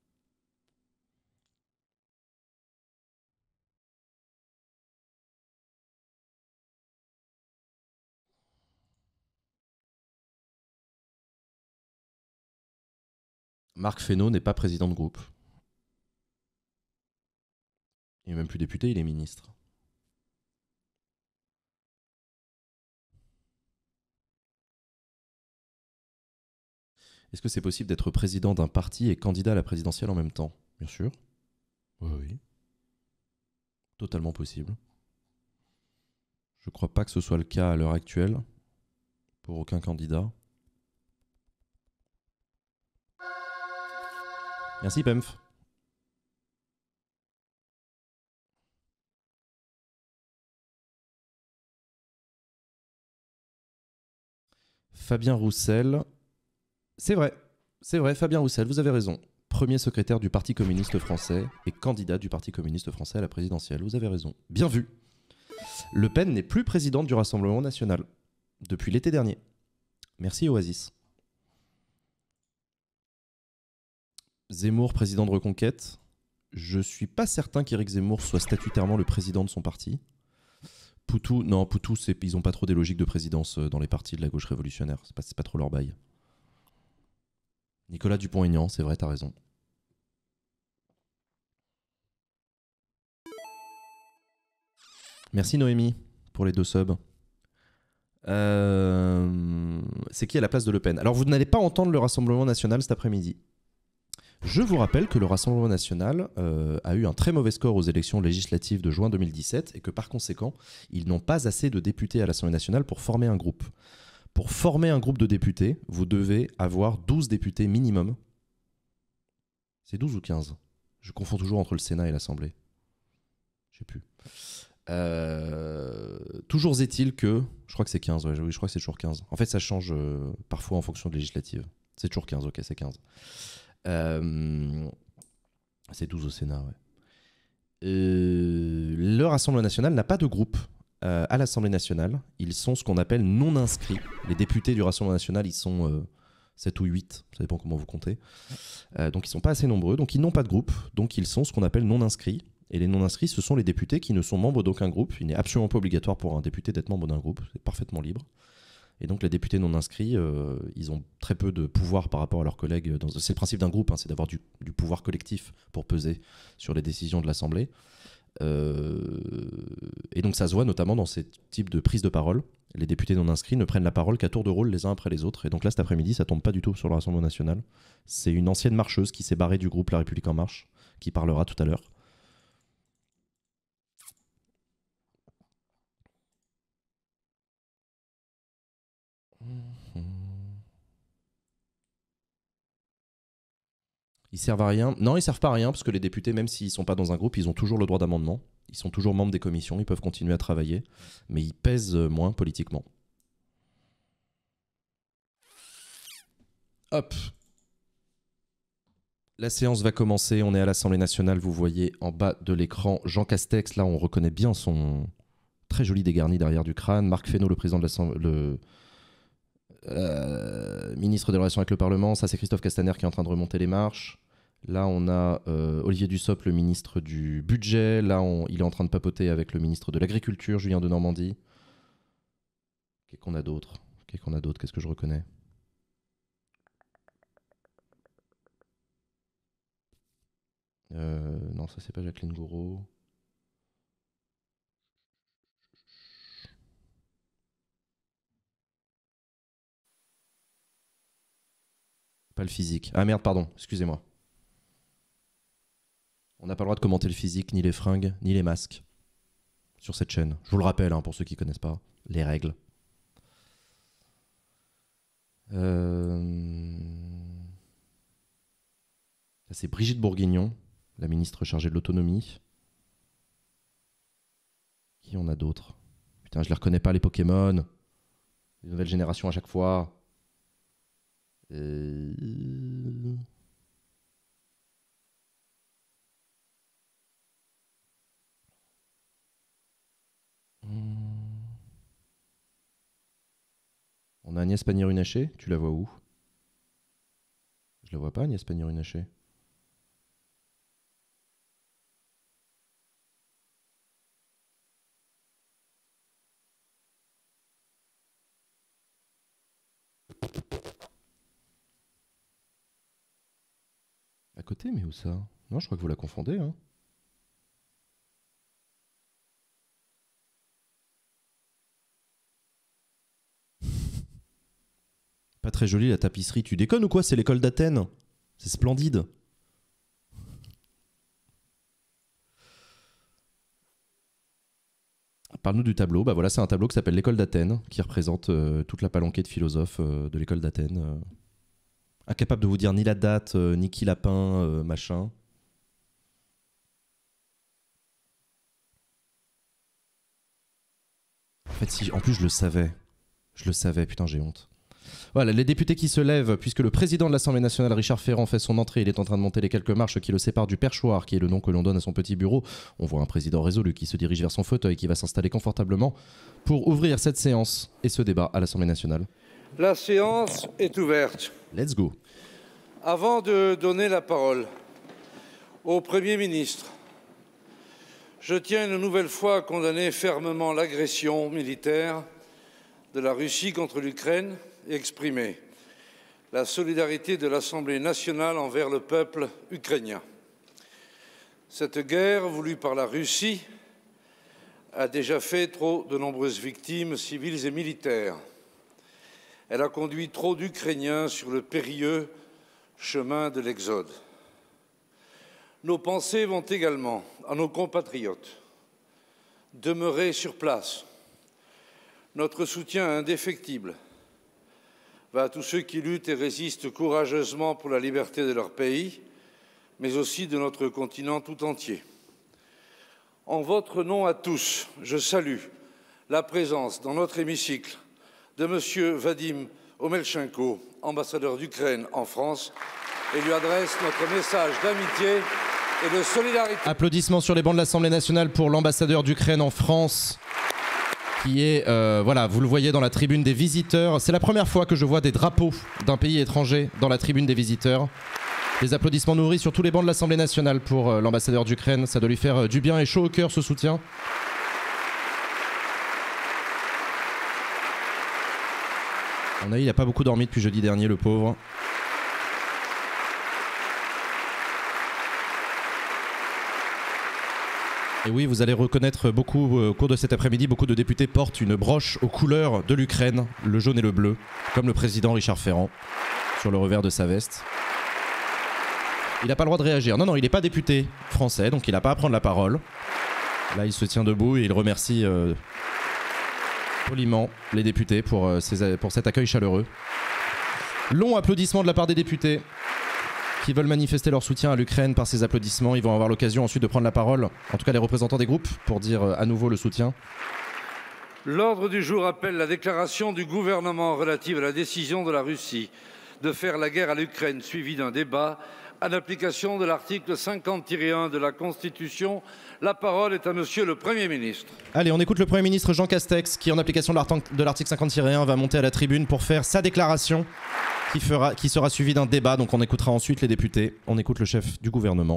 Marc Fesneau n'est pas président de groupe. Il n'est même plus député, il est ministre. Est-ce que c'est possible d'être président d'un parti et candidat à la présidentielle en même temps? Bien sûr. Oui, oui. Totalement possible. Je ne crois pas que ce soit le cas à l'heure actuelle pour aucun candidat. Merci, Pemf. Fabien Roussel. C'est vrai, c'est vrai, Fabien Roussel, vous avez raison. Premier secrétaire du Parti communiste français et candidat du Parti communiste français à la présidentielle. Vous avez raison. Bien vu. Le Pen n'est plus présidente du Rassemblement national depuis l'été dernier. Merci Oasis. Zemmour, président de Reconquête. Je suis pas certain qu'Éric Zemmour soit statutairement le président de son parti. Poutou, non, Poutou, ils n'ont pas trop des logiques de présidence dans les partis de la gauche révolutionnaire. C'est pas, pas trop leur bail. Nicolas Dupont-Aignan, c'est vrai, t'as raison. Merci Noémie pour les deux subs. Euh, c'est qui à la place de Le Pen? Alors vous n'allez pas entendre le Rassemblement national cet après-midi. Je vous rappelle que le Rassemblement national euh, a eu un très mauvais score aux élections législatives de juin deux mille dix-sept et que par conséquent, ils n'ont pas assez de députés à l'Assemblée nationale pour former un groupe. Pour former un groupe de députés, vous devez avoir douze députés minimum. C'est douze ou quinze? Je confonds toujours entre le Sénat et l'Assemblée. Je sais plus. Euh, toujours est-il que... Je crois que c'est quinze, ouais, je crois que c'est toujours quinze. En fait, ça change euh, parfois en fonction de législative. C'est toujours quinze, ok, c'est quinze. Euh, c'est douze au Sénat, ouais. Euh, le Rassemblement national n'a pas de groupe euh, à l'Assemblée nationale. Ils sont ce qu'on appelle non inscrits. Les députés du Rassemblement national, ils sont euh, sept ou huit, ça dépend comment vous comptez. Euh, donc ils ne sont pas assez nombreux, donc ils n'ont pas de groupe. Donc ils sont ce qu'on appelle non inscrits. Et les non inscrits, ce sont les députés qui ne sont membres d'aucun groupe. Il n'est absolument pas obligatoire pour un député d'être membre d'un groupe, c'est parfaitement libre. Et donc les députés non inscrits, euh, ils ont très peu de pouvoir par rapport à leurs collègues. Dans... C'est le principe d'un groupe, hein, c'est d'avoir du, du pouvoir collectif pour peser sur les décisions de l'Assemblée. Euh... Et donc ça se voit notamment dans ces types de prises de parole. Les députés non inscrits ne prennent la parole qu'à tour de rôle les uns après les autres. Et donc là, cet après-midi, ça tombe pas du tout sur le Rassemblement national. C'est une ancienne marcheuse qui s'est barrée du groupe La République En Marche, qui parlera tout à l'heure. Ils servent à rien. Non, ils servent pas à rien, parce que les députés, même s'ils sont pas dans un groupe, ils ont toujours le droit d'amendement. Ils sont toujours membres des commissions, ils peuvent continuer à travailler, mais ils pèsent moins politiquement. Hop. La séance va commencer, on est à l'Assemblée nationale, vous voyez en bas de l'écran Jean Castex, là on reconnaît bien son très joli dégarni derrière du crâne. Marc Fesneau, le président de l'Assemblée, le euh, ministre des Relations avec le Parlement, ça c'est Christophe Castaner qui est en train de remonter les marches. Là, on a euh, Olivier Dussopt, le ministre du Budget. Là, on, il est en train de papoter avec le ministre de l'Agriculture, Julien Denormandie. Qu'est-ce qu'on a d'autre Qu'est-ce qu'on a d'autre Qu'est-ce que je reconnais euh, Non, ça, c'est pas Jacqueline Gouraud. Pas le physique. Ah merde, pardon, excusez-moi. On n'a pas le droit de commenter le physique, ni les fringues, ni les masques sur cette chaîne. Je vous le rappelle, hein, pour ceux qui ne connaissent pas, les règles. Euh... C'est Brigitte Bourguignon, la ministre chargée de l'autonomie. Qui on a d'autres? Putain, je les reconnais pas, les Pokémon. Les nouvelles générations à chaque fois. Euh... On a Agnès Pannier-Runacher, tu la vois où? Je la vois pas, Agnès Pannier-Runacher. À côté, mais où ça? Non, je crois que vous la confondez, hein. Pas très jolie la tapisserie. Tu déconnes ou quoi? C'est l'école d'Athènes. C'est splendide. Parle-nous du tableau. Bah voilà, c'est un tableau qui s'appelle l'école d'Athènes, qui représente euh, toute la palanquée de philosophes euh, de l'école d'Athènes. Euh. Incapable de vous dire ni la date, euh, ni qui lapin, euh, machin. En fait, si, en plus, je le savais. Je le savais, putain, j'ai honte. Voilà, les députés qui se lèvent, puisque le président de l'Assemblée nationale, Richard Ferrand, fait son entrée. Il est en train de monter les quelques marches qui le séparent du perchoir, qui est le nom que l'on donne à son petit bureau. On voit un président résolu qui se dirige vers son fauteuil, qui va s'installer confortablement pour ouvrir cette séance et ce débat à l'Assemblée nationale. La séance est ouverte. Let's go. Avant de donner la parole au Premier ministre, je tiens une nouvelle fois à condamner fermement l'agression militaire de la Russie contre l'Ukraine et exprimer la solidarité de l'Assemblée nationale envers le peuple ukrainien. Cette guerre voulue par la Russie a déjà fait trop de nombreuses victimes civiles et militaires. Elle a conduit trop d'Ukrainiens sur le périlleux chemin de l'exode. Nos pensées vont également à nos compatriotes demeurés sur place. Notre soutien indéfectible va à tous ceux qui luttent et résistent courageusement pour la liberté de leur pays, mais aussi de notre continent tout entier. En votre nom à tous, je salue la présence dans notre hémicycle de M. Vadim Omelchenko, ambassadeur d'Ukraine en France, et lui adresse notre message d'amitié et de solidarité. Applaudissements sur les bancs de l'Assemblée nationale pour l'ambassadeur d'Ukraine en France, qui est, euh, voilà, vous le voyez dans la tribune des visiteurs. C'est la première fois que je vois des drapeaux d'un pays étranger dans la tribune des visiteurs. Des applaudissements nourris sur tous les bancs de l'Assemblée nationale pour euh, l'ambassadeur d'Ukraine. Ça doit lui faire euh, du bien et chaud au cœur, ce soutien. À mon avis, il n'a pas beaucoup dormi depuis jeudi dernier, le pauvre. Et oui, vous allez reconnaître beaucoup, euh, au cours de cet après-midi, beaucoup de députés portent une broche aux couleurs de l'Ukraine, le jaune et le bleu, comme le président Richard Ferrand, sur le revers de sa veste. Il n'a pas le droit de réagir. Non, non, il n'est pas député français, donc il n'a pas à prendre la parole. Là, il se tient debout et il remercie euh, poliment les députés pour, euh, ces, pour cet accueil chaleureux. Long applaudissement de la part des députés qui veulent manifester leur soutien à l'Ukraine par ces applaudissements. Ils vont avoir l'occasion ensuite de prendre la parole, en tout cas les représentants des groupes, pour dire à nouveau le soutien. L'ordre du jour appelle la déclaration du gouvernement relative à la décision de la Russie de faire la guerre à l'Ukraine, suivie d'un débat en application de l'article cinquante tiret un de la Constitution. La parole est à Monsieur le Premier ministre. Allez, on écoute le Premier ministre Jean Castex qui, en application de l'article cinquante tiret un, va monter à la tribune pour faire sa déclaration qui, fera, qui sera suivie d'un débat. Donc on écoutera ensuite les députés. On écoute le chef du gouvernement.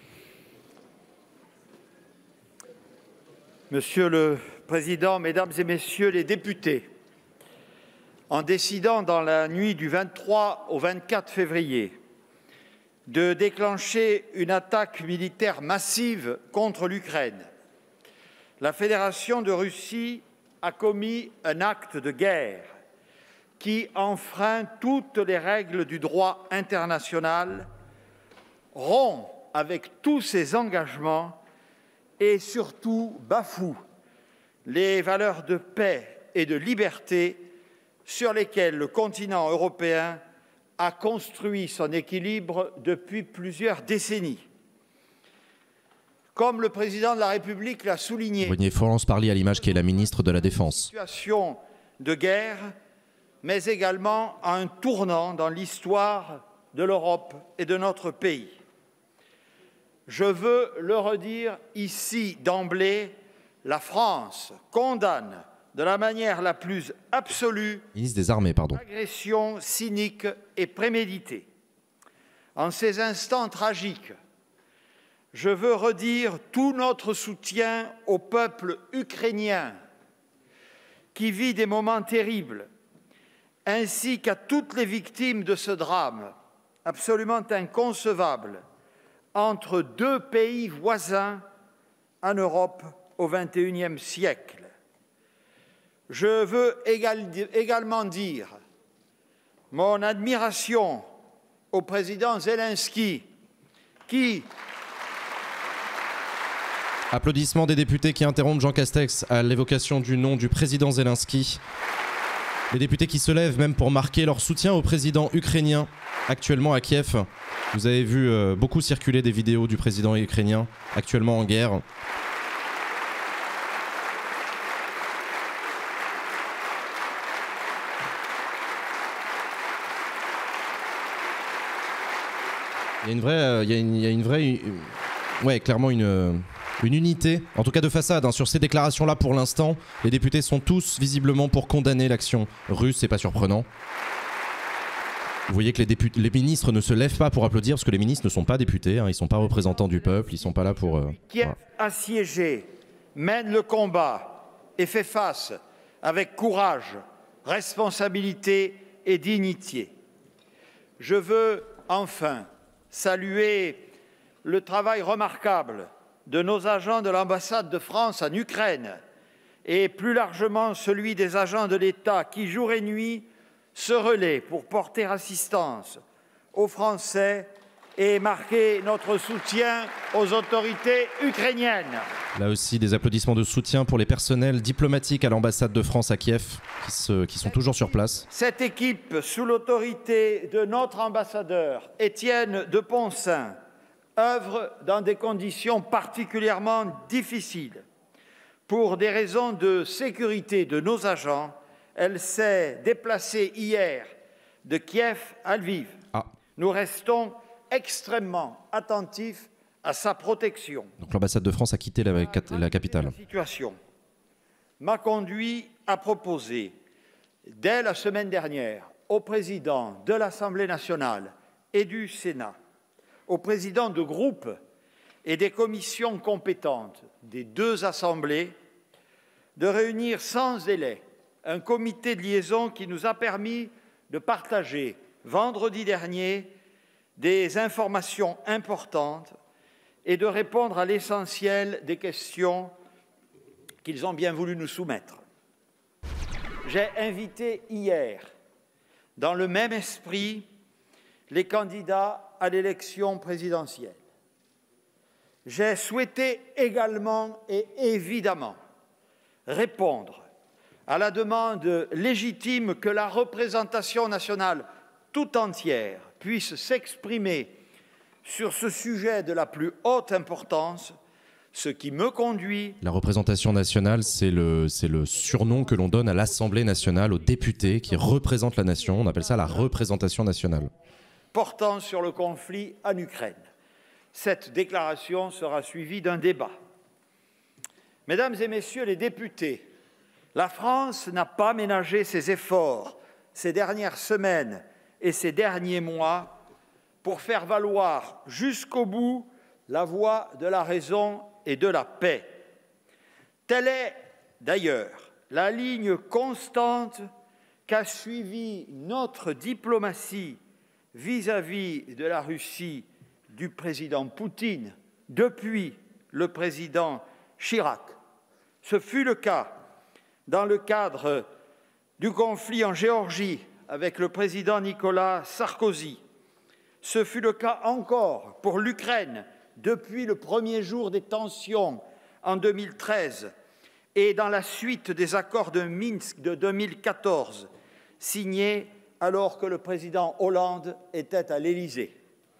Monsieur le Président, Mesdames et Messieurs les députés, en décidant dans la nuit du vingt-trois au vingt-quatre février de déclencher une attaque militaire massive contre l'Ukraine, la Fédération de Russie a commis un acte de guerre qui enfreint toutes les règles du droit international, rompt avec tous ses engagements et surtout bafoue les valeurs de paix et de liberté sur lesquelles le continent européen a construit son équilibre depuis plusieurs décennies. Comme le président de la République l'a souligné, vous voyez Florence Parly à l'image qui est la ministre de la Défense. Situation de guerre, mais également à un tournant dans l'histoire de l'Europe et de notre pays. Je veux le redire ici d'emblée, la France condamne de la manière la plus absolue ministre des Armées, pardon. l'agression cynique et préméditée. En ces instants tragiques, je veux redire tout notre soutien au peuple ukrainien qui vit des moments terribles, ainsi qu'à toutes les victimes de ce drame absolument inconcevable entre deux pays voisins en Europe au vingt et unième siècle. Je veux également dire mon admiration au président Zelensky qui... Applaudissements des députés qui interrompent Jean Castex à l'évocation du nom du président Zelensky. Les députés qui se lèvent même pour marquer leur soutien au président ukrainien actuellement à Kiev. Vous avez vu euh, beaucoup circuler des vidéos du président ukrainien actuellement en guerre. Il y a une vraie, euh, il y a une, il y a une vraie, une, ouais, clairement une, euh, une unité, en tout cas de façade, hein, sur ces déclarations-là pour l'instant. Les députés sont tous visiblement pour condamner l'action russe, c'est pas surprenant. Vous voyez que les, députés, les ministres ne se lèvent pas pour applaudir, parce que les ministres ne sont pas députés, hein, ils ne sont pas représentants du peuple, ils ne sont pas là pour... Euh, Kiev voilà. assiégé mène le combat et fait face avec courage, responsabilité et dignité. Je veux enfin saluer le travail remarquable de nos agents de l'ambassade de France en Ukraine et plus largement celui des agents de l'État qui, jour et nuit, se relaient pour porter assistance aux Français et marquer notre soutien aux autorités ukrainiennes. Là aussi, des applaudissements de soutien pour les personnels diplomatiques à l'ambassade de France à Kiev, qui, se, qui sont toujours sur place. Cette équipe, sous l'autorité de notre ambassadeur, Étienne de Poncin, œuvre dans des conditions particulièrement difficiles. Pour des raisons de sécurité de nos agents, elle s'est déplacée hier de Kiev à Lviv. Ah. Nous restons extrêmement attentifs à sa protection. Donc l'ambassade de France a quitté la, la capitale. La situation m'a conduit à proposer, dès la semaine dernière, au président de l'Assemblée nationale et du Sénat, au président de groupes et des commissions compétentes des deux assemblées, de réunir sans délai un comité de liaison qui nous a permis de partager vendredi dernier des informations importantes et de répondre à l'essentiel des questions qu'ils ont bien voulu nous soumettre. J'ai invité hier, dans le même esprit, les candidats à l'élection présidentielle. J'ai souhaité également et évidemment répondre à la demande légitime que la représentation nationale tout entière puisse s'exprimer sur ce sujet de la plus haute importance, ce qui me conduit... La représentation nationale, c'est le, c'est le surnom que l'on donne à l'Assemblée nationale, aux députés qui représentent la nation. On appelle ça la représentation nationale. Portant sur le conflit en Ukraine. Cette déclaration sera suivie d'un débat. Mesdames et messieurs les députés, la France n'a pas ménagé ses efforts ces dernières semaines et ces derniers mois pour faire valoir jusqu'au bout la voie de la raison et de la paix. Telle est d'ailleurs la ligne constante qu'a suivie notre diplomatie vis-à-vis de la Russie du président Poutine depuis le président Chirac. Ce fut le cas dans le cadre du conflit en Géorgie avec le président Nicolas Sarkozy. Ce fut le cas encore pour l'Ukraine depuis le premier jour des tensions en deux mille treize et dans la suite des accords de Minsk de deux mille quatorze, signés alors que le président Hollande était à l'Élysée.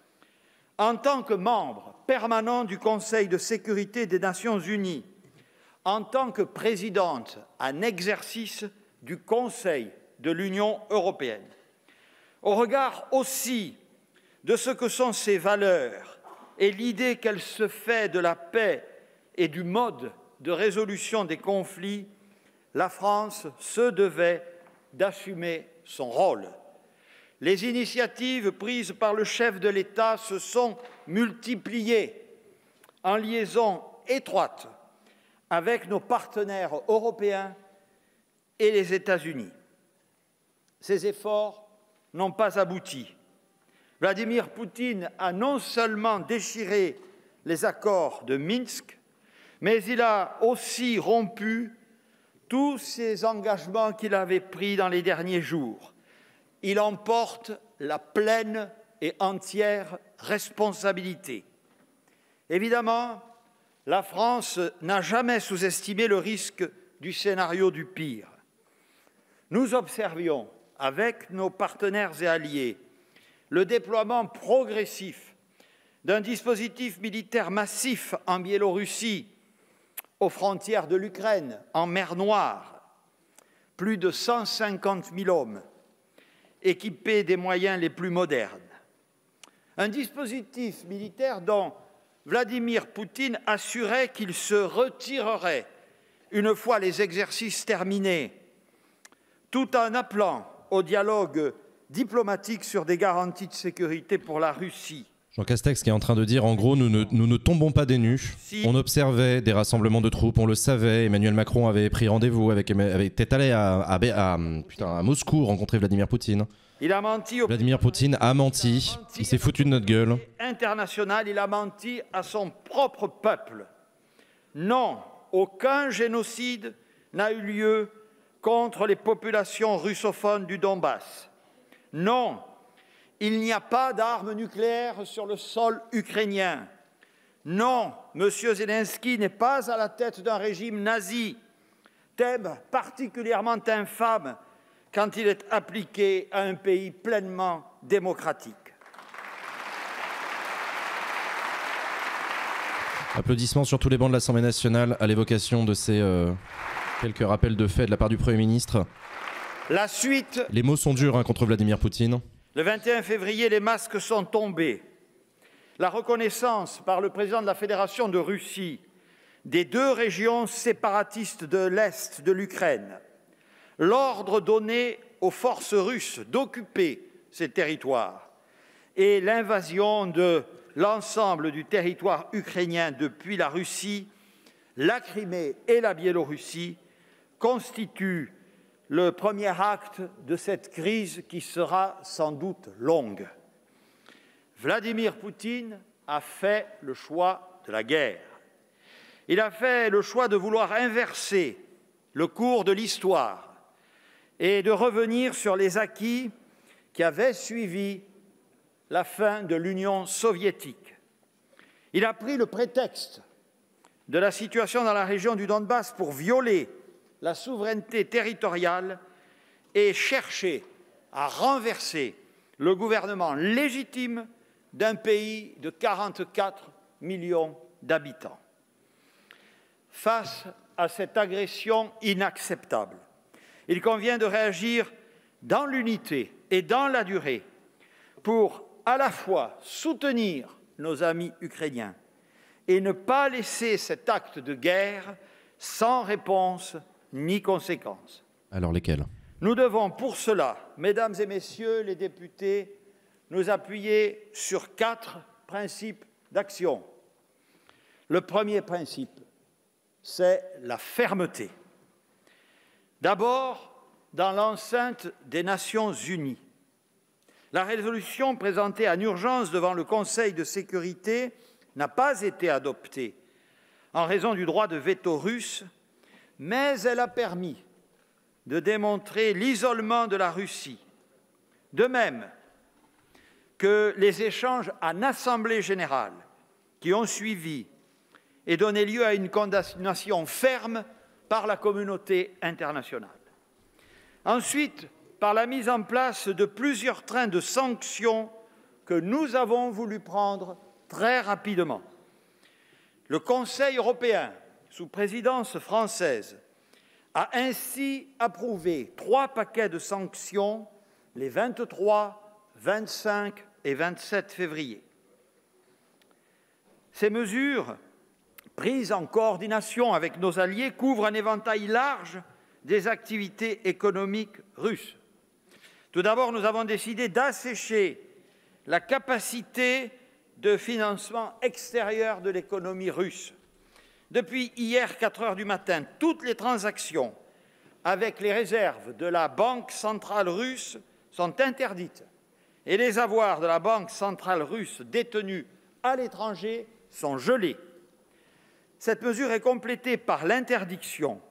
En tant que membre permanent du Conseil de sécurité des Nations unies, en tant que présidente en exercice du Conseil de l'Union européenne, au regard aussi de ce que sont ses valeurs et l'idée qu'elle se fait de la paix et du mode de résolution des conflits, la France se devait d'assumer son rôle. Les initiatives prises par le chef de l'État se sont multipliées en liaison étroite avec nos partenaires européens et les États-Unis. Ces efforts n'ont pas abouti. Vladimir Poutine a non seulement déchiré les accords de Minsk, mais il a aussi rompu tous ces engagements qu'il avait pris dans les derniers jours. Il en porte la pleine et entière responsabilité. Évidemment, la France n'a jamais sous-estimé le risque du scénario du pire. Nous observions, avec nos partenaires et alliés, le déploiement progressif d'un dispositif militaire massif en Biélorussie, aux frontières de l'Ukraine, en mer Noire, plus de cent cinquante mille hommes, équipés des moyens les plus modernes. Un dispositif militaire dont Vladimir Poutine assurait qu'il se retirerait une fois les exercices terminés, tout en appelant au dialogue diplomatique sur des garanties de sécurité pour la Russie. Jean Castex qui est en train de dire, en gros, nous ne, nous ne tombons pas des nues. Si. On observait des rassemblements de troupes, on le savait. Emmanuel Macron avait pris rendez-vous avec, avec était allé à, à, à, putain, à Moscou rencontrer Vladimir Poutine. Il a menti au... Vladimir Poutine a menti. Il, il s'est foutu de notre gueule. International, il a menti à son propre peuple. Non, aucun génocide n'a eu lieu contre les populations russophones du Donbass. Non, il n'y a pas d'armes nucléaires sur le sol ukrainien. Non, M. Zelensky n'est pas à la tête d'un régime nazi, thème particulièrement infâme quand il est appliqué à un pays pleinement démocratique. Applaudissements sur tous les bancs de l'Assemblée nationale à l'évocation de ces euh, quelques rappels de faits de la part du Premier ministre. La suite... Les mots sont durs hein, contre Vladimir Poutine. Le vingt et un février, les masques sont tombés. La reconnaissance par le président de la Fédération de Russie des deux régions séparatistes de l'Est de l'Ukraine, l'ordre donné aux forces russes d'occuper ces territoires et l'invasion de l'ensemble du territoire ukrainien depuis la Russie, la Crimée et la Biélorussie constituent le premier acte de cette crise qui sera sans doute longue. Vladimir Poutine a fait le choix de la guerre. Il a fait le choix de vouloir inverser le cours de l'histoire et de revenir sur les acquis qui avaient suivi la fin de l'Union soviétique. Il a pris le prétexte de la situation dans la région du Donbass pour violer la souveraineté territoriale et chercher à renverser le gouvernement légitime d'un pays de quarante-quatre millions d'habitants. Face à cette agression inacceptable, il convient de réagir dans l'unité et dans la durée pour à la fois soutenir nos amis ukrainiens et ne pas laisser cet acte de guerre sans réponse ni conséquence. Alors lesquels? Nous devons pour cela, mesdames et messieurs les députés, nous appuyer sur quatre principes d'action. Le premier principe, c'est la fermeté. D'abord, dans l'enceinte des Nations unies, la résolution présentée en urgence devant le Conseil de sécurité n'a pas été adoptée en raison du droit de veto russe, mais elle a permis de démontrer l'isolement de la Russie. De même que les échanges en Assemblée générale qui ont suivi et donné lieu à une condamnation ferme par la communauté internationale. Ensuite, par la mise en place de plusieurs trains de sanctions que nous avons voulu prendre très rapidement. Le Conseil européen, sous présidence française, a ainsi approuvé trois paquets de sanctions les vingt-trois, vingt-cinq et vingt-sept février. Ces mesures, prises en coordination avec nos alliés, couvrent un éventail large des activités économiques russes. Tout d'abord, nous avons décidé d'assécher la capacité de financement extérieur de l'économie russe. Depuis hier, quatre heures du matin, toutes les transactions avec les réserves de la Banque centrale russe sont interdites et les avoirs de la Banque centrale russe détenus à l'étranger sont gelés. Cette mesure est complétée par l'interdiction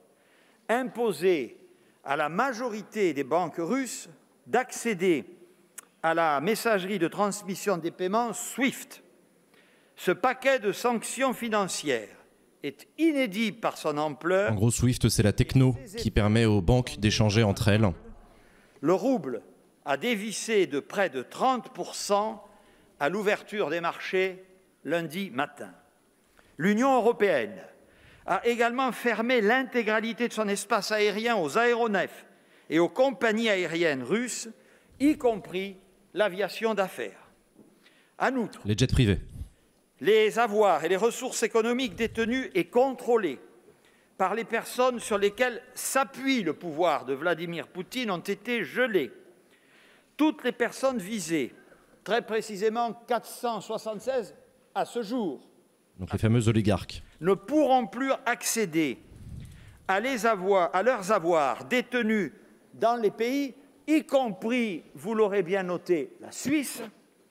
imposée à la majorité des banques russes d'accéder à la messagerie de transmission des paiements SWIFT. Ce paquet de sanctions financières est inédit par son ampleur. En gros, SWIFT, c'est la techno qui permet aux banques d'échanger entre elles. Le rouble a dévissé de près de trente pour cent à l'ouverture des marchés lundi matin. L'Union européenne a également fermé l'intégralité de son espace aérien aux aéronefs et aux compagnies aériennes russes, y compris l'aviation d'affaires. En outre, les jets privés. Les avoirs et les ressources économiques détenues et contrôlées par les personnes sur lesquelles s'appuie le pouvoir de Vladimir Poutine ont été gelés. Toutes les personnes visées, très précisément quatre cent soixante-seize à ce jour, donc les fameux oligarques, ne pourront plus accéder à, les avoirs, à leurs avoirs détenus dans les pays, y compris, vous l'aurez bien noté, la Suisse,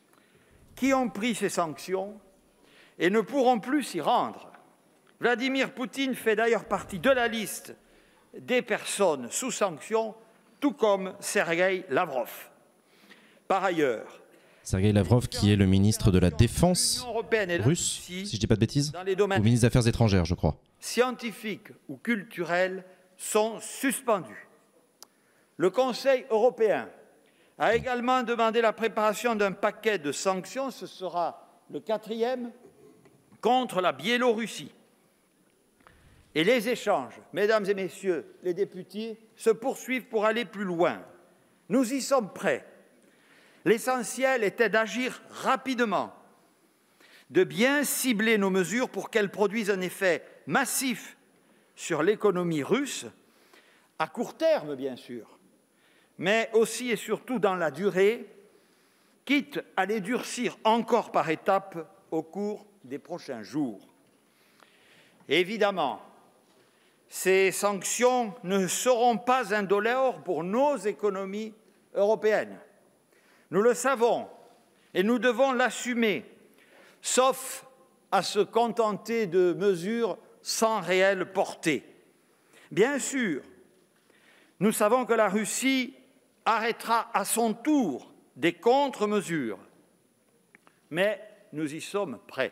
qui ont pris ces sanctions et ne pourront plus s'y rendre. Vladimir Poutine fait d'ailleurs partie de la liste des personnes sous sanction, tout comme Sergueï Lavrov. Par ailleurs, Sergueï Lavrov, qui est le ministre de la Défense russe, si je ne dis pas de bêtises, ou ministre des Affaires étrangères, je crois. Scientifiques ou culturels sont suspendus. Le Conseil européen a également demandé la préparation d'un paquet de sanctions, ce sera le quatrième, contre la Biélorussie. Et les échanges, mesdames et messieurs les députés, se poursuivent pour aller plus loin. Nous y sommes prêts. L'essentiel était d'agir rapidement, de bien cibler nos mesures pour qu'elles produisent un effet massif sur l'économie russe, à court terme bien sûr, mais aussi et surtout dans la durée, quitte à les durcir encore par étapes au cours des prochains jours. Évidemment, ces sanctions ne seront pas indolores pour nos économies européennes. Nous le savons et nous devons l'assumer, sauf à se contenter de mesures sans réelle portée. Bien sûr, nous savons que la Russie arrêtera à son tour des contre-mesures, mais nous y sommes prêts.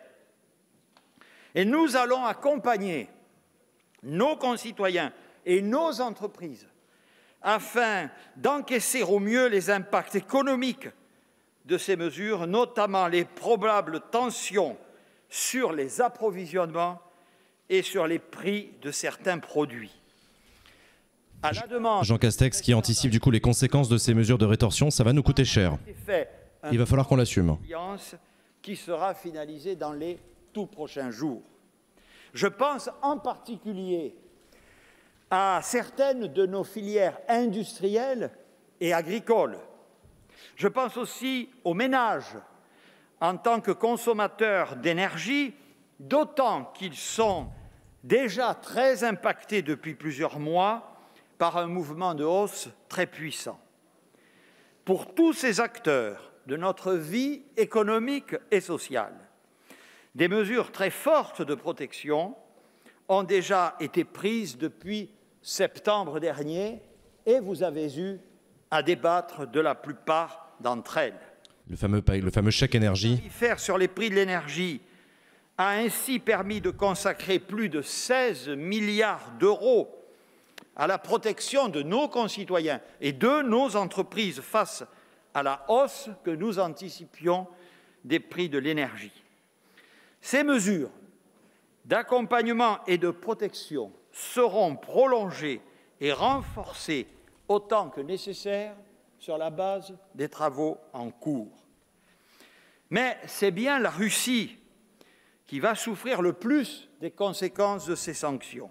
Et nous allons accompagner nos concitoyens et nos entreprises afin d'encaisser au mieux les impacts économiques de ces mesures, notamment les probables tensions sur les approvisionnements et sur les prix de certains produits. À la demande, Jean Castex qui anticipe du coup les conséquences de ces mesures de rétorsion, ça va nous coûter cher. Il va falloir qu'on l'assume. Qui sera finalisé dans les tout prochains jours. Je pense en particulier à certaines de nos filières industrielles et agricoles. Je pense aussi aux ménages en tant que consommateurs d'énergie, d'autant qu'ils sont déjà très impactés depuis plusieurs mois par un mouvement de hausse très puissant. Pour tous ces acteurs de notre vie économique et sociale, des mesures très fortes de protection ont déjà été prises depuis septembre dernier et vous avez eu à débattre de la plupart d'entre elles. Le fameux, le fameux chèque énergie. Faire sur les prix de l'énergie a ainsi permis de consacrer plus de seize milliards d'euros à la protection de nos concitoyens et de nos entreprises face à la hausse que nous anticipions des prix de l'énergie. Ces mesures d'accompagnement et de protection seront prolongées et renforcées autant que nécessaire sur la base des travaux en cours. Mais c'est bien la Russie qui va souffrir le plus des conséquences de ces sanctions.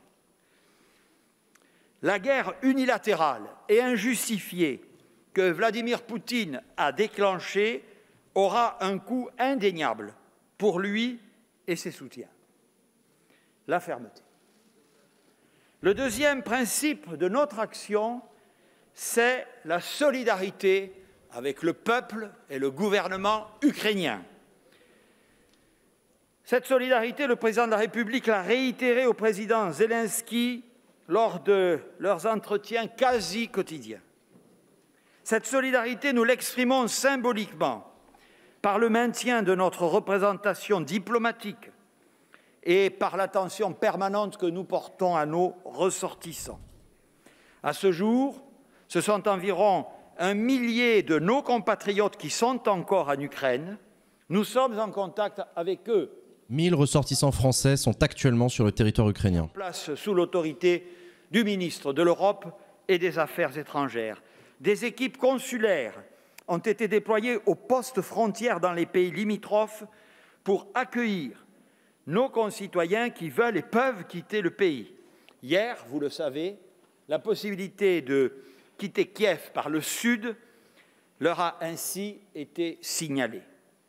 La guerre unilatérale et injustifiée que Vladimir Poutine a déclenchée aura un coût indéniable pour lui et ses soutiens. La fermeté. Le deuxième principe de notre action, c'est la solidarité avec le peuple et le gouvernement ukrainien. Cette solidarité, le président de la République l'a réitérée au président Zelensky lors de leurs entretiens quasi quotidiens. Cette solidarité, nous l'exprimons symboliquement par le maintien de notre représentation diplomatique et par l'attention permanente que nous portons à nos ressortissants. À ce jour, ce sont environ un millier de nos compatriotes qui sont encore en Ukraine. Nous sommes en contact avec eux. mille ressortissants français sont actuellement sur le territoire ukrainien. Place sous l'autorité du ministre de l'Europe et des Affaires étrangères. Des équipes consulaires ont été déployées aux postes frontières dans les pays limitrophes pour accueillir nos concitoyens qui veulent et peuvent quitter le pays. Hier, vous le savez, la possibilité de quitter Kiev par le sud leur a ainsi été signalée.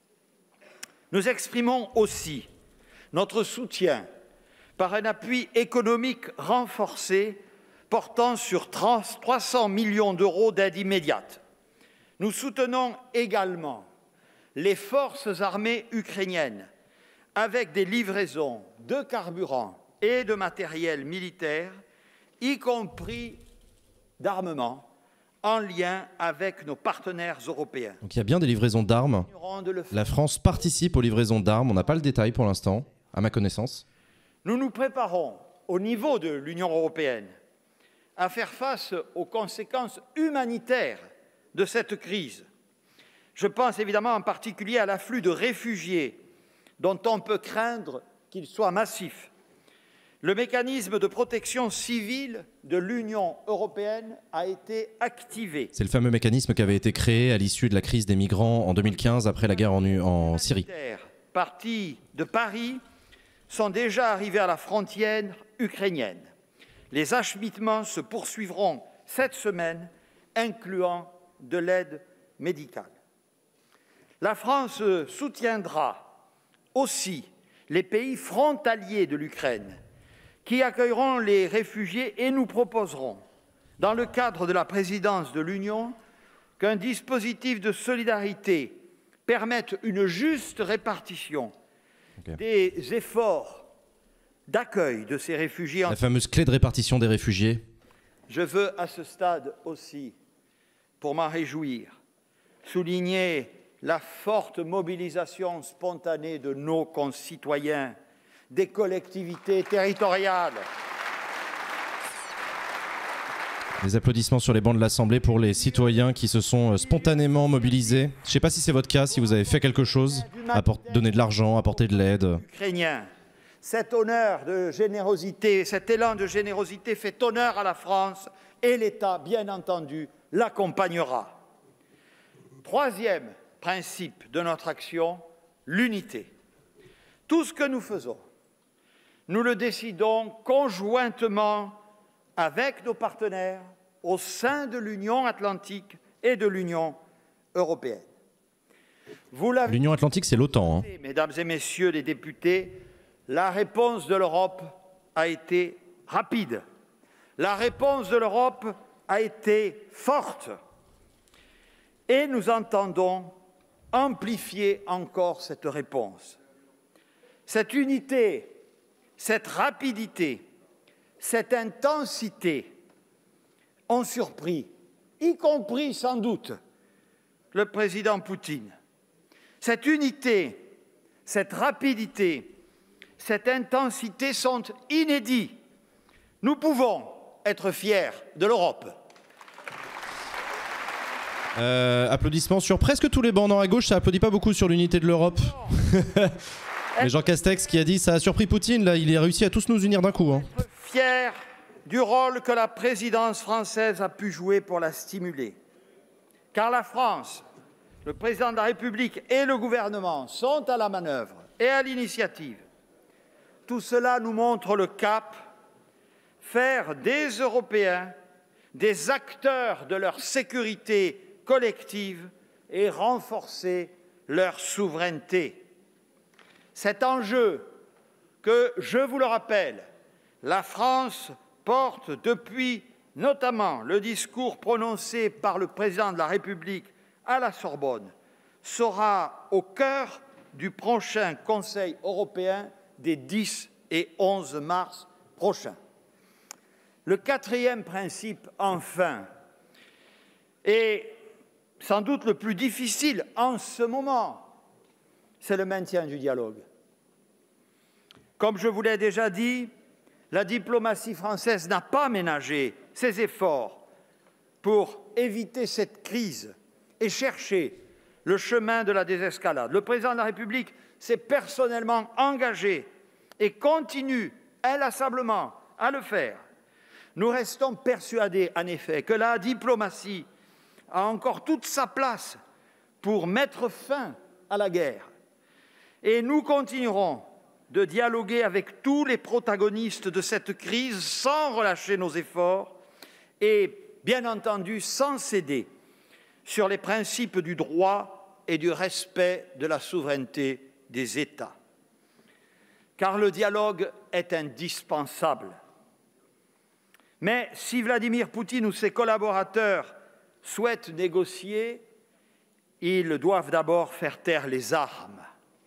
Nous exprimons aussi notre soutien par un appui économique renforcé portant sur trois cents millions d'euros d'aide immédiate. Nous soutenons également les forces armées ukrainiennes avec des livraisons de carburant et de matériel militaire, y compris d'armement, en lien avec nos partenaires européens. Donc il y a bien des livraisons d'armes. La France participe aux livraisons d'armes. On n'a pas le détail pour l'instant, à ma connaissance. Nous nous préparons, au niveau de l'Union européenne, à faire face aux conséquences humanitaires de cette crise. Je pense évidemment en particulier à l'afflux de réfugiés dont on peut craindre qu'il soit massif. Le mécanisme de protection civile de l'Union européenne a été activé. C'est le fameux mécanisme qui avait été créé à l'issue de la crise des migrants en deux mille quinze, après la guerre en, en Syrie. Les partis de Paris sont déjà arrivés à la frontière ukrainienne. Les acheminements se poursuivront cette semaine, incluant de l'aide médicale. La France soutiendra aussi les pays frontaliers de l'Ukraine qui accueilleront les réfugiés et nous proposerons, dans le cadre de la présidence de l'Union, qu'un dispositif de solidarité permette une juste répartition okay. des efforts d'accueil de ces réfugiés. La fameuse clé de répartition des réfugiés. Je veux à ce stade aussi, pour m'en réjouir, souligner la forte mobilisation spontanée de nos concitoyens, des collectivités territoriales Des applaudissements sur les bancs de l'Assemblée pour les citoyens qui se sont spontanément mobilisés. Je ne sais pas si c'est votre cas, si vous avez fait quelque chose, donner de l'argent, apporter de l'aide. Ukrainien. Cet honneur de générosité, cet élan de générosité fait honneur à la France et l'État, bien entendu, l'accompagnera. Troisième principe de notre action, l'unité. Tout ce que nous faisons, nous le décidons conjointement avec nos partenaires au sein de l'Union atlantique et de l'Union européenne. L'Union atlantique, c'est l'OTAN. Hein. Mesdames et messieurs les députés, la réponse de l'Europe a été rapide. La réponse de l'Europe a été forte. Et nous entendons amplifier encore cette réponse. Cette unité, cette rapidité, cette intensité ont surpris, y compris sans doute le président Poutine. Cette unité, cette rapidité, cette intensité sont inédits. Nous pouvons être fiers de l'Europe. Euh, applaudissements sur presque tous les bancs. Non, à gauche, ça applaudit pas beaucoup sur l'unité de l'Europe. Mais Jean Castex qui a dit ça a surpris Poutine, là, il a réussi à tous nous unir d'un coup. Hein. Être fier du rôle que la présidence française a pu jouer pour la stimuler. Car la France, le président de la République et le gouvernement sont à la manœuvre et à l'initiative. Tout cela nous montre le cap, faire des Européens des acteurs de leur sécurité collective et renforcer leur souveraineté. Cet enjeu que, je vous le rappelle, la France porte depuis notamment le discours prononcé par le président de la République à la Sorbonne, sera au cœur du prochain Conseil européen des dix et onze mars prochains. Le quatrième principe, enfin, est sans doute le plus difficile en ce moment, c'est le maintien du dialogue. Comme je vous l'ai déjà dit, la diplomatie française n'a pas ménagé ses efforts pour éviter cette crise et chercher le chemin de la désescalade. Le président de la République s'est personnellement engagé et continue inlassablement à le faire. Nous restons persuadés, en effet, que la diplomatie a encore toute sa place pour mettre fin à la guerre. Et nous continuerons de dialoguer avec tous les protagonistes de cette crise sans relâcher nos efforts et, bien entendu, sans céder sur les principes du droit et du respect de la souveraineté des États. Car le dialogue est indispensable. Mais si Vladimir Poutine ou ses collaborateurs souhaitent négocier, ils doivent d'abord faire taire les armes.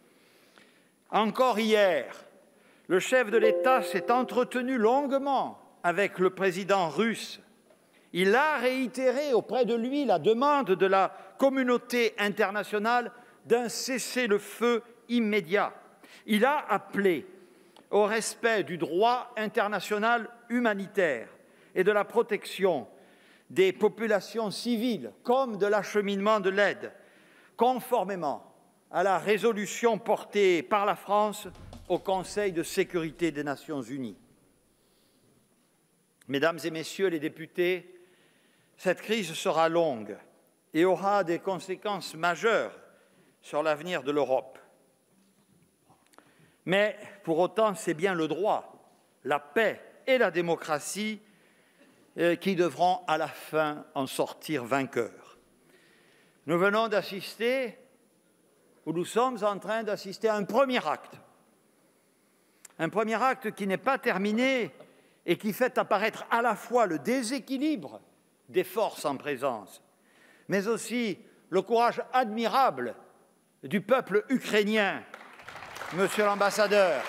Encore hier, le chef de l'État s'est entretenu longuement avec le président russe. Il a réitéré auprès de lui la demande de la communauté internationale d'un cessez-le-feu immédiat. Il a appelé au respect du droit international humanitaire et de la protection des populations civiles comme de l'acheminement de l'aide, conformément à la résolution portée par la France au Conseil de sécurité des Nations unies. Mesdames et messieurs les députés, cette crise sera longue et aura des conséquences majeures sur l'avenir de l'Europe. Mais pour autant, c'est bien le droit, la paix et la démocratie qui devront à la fin en sortir vainqueurs. Nous venons d'assister, ou nous sommes en train d'assister à un premier acte. Un premier acte qui n'est pas terminé et qui fait apparaître à la fois le déséquilibre des forces en présence, mais aussi le courage admirable du peuple ukrainien. Monsieur l'ambassadeur.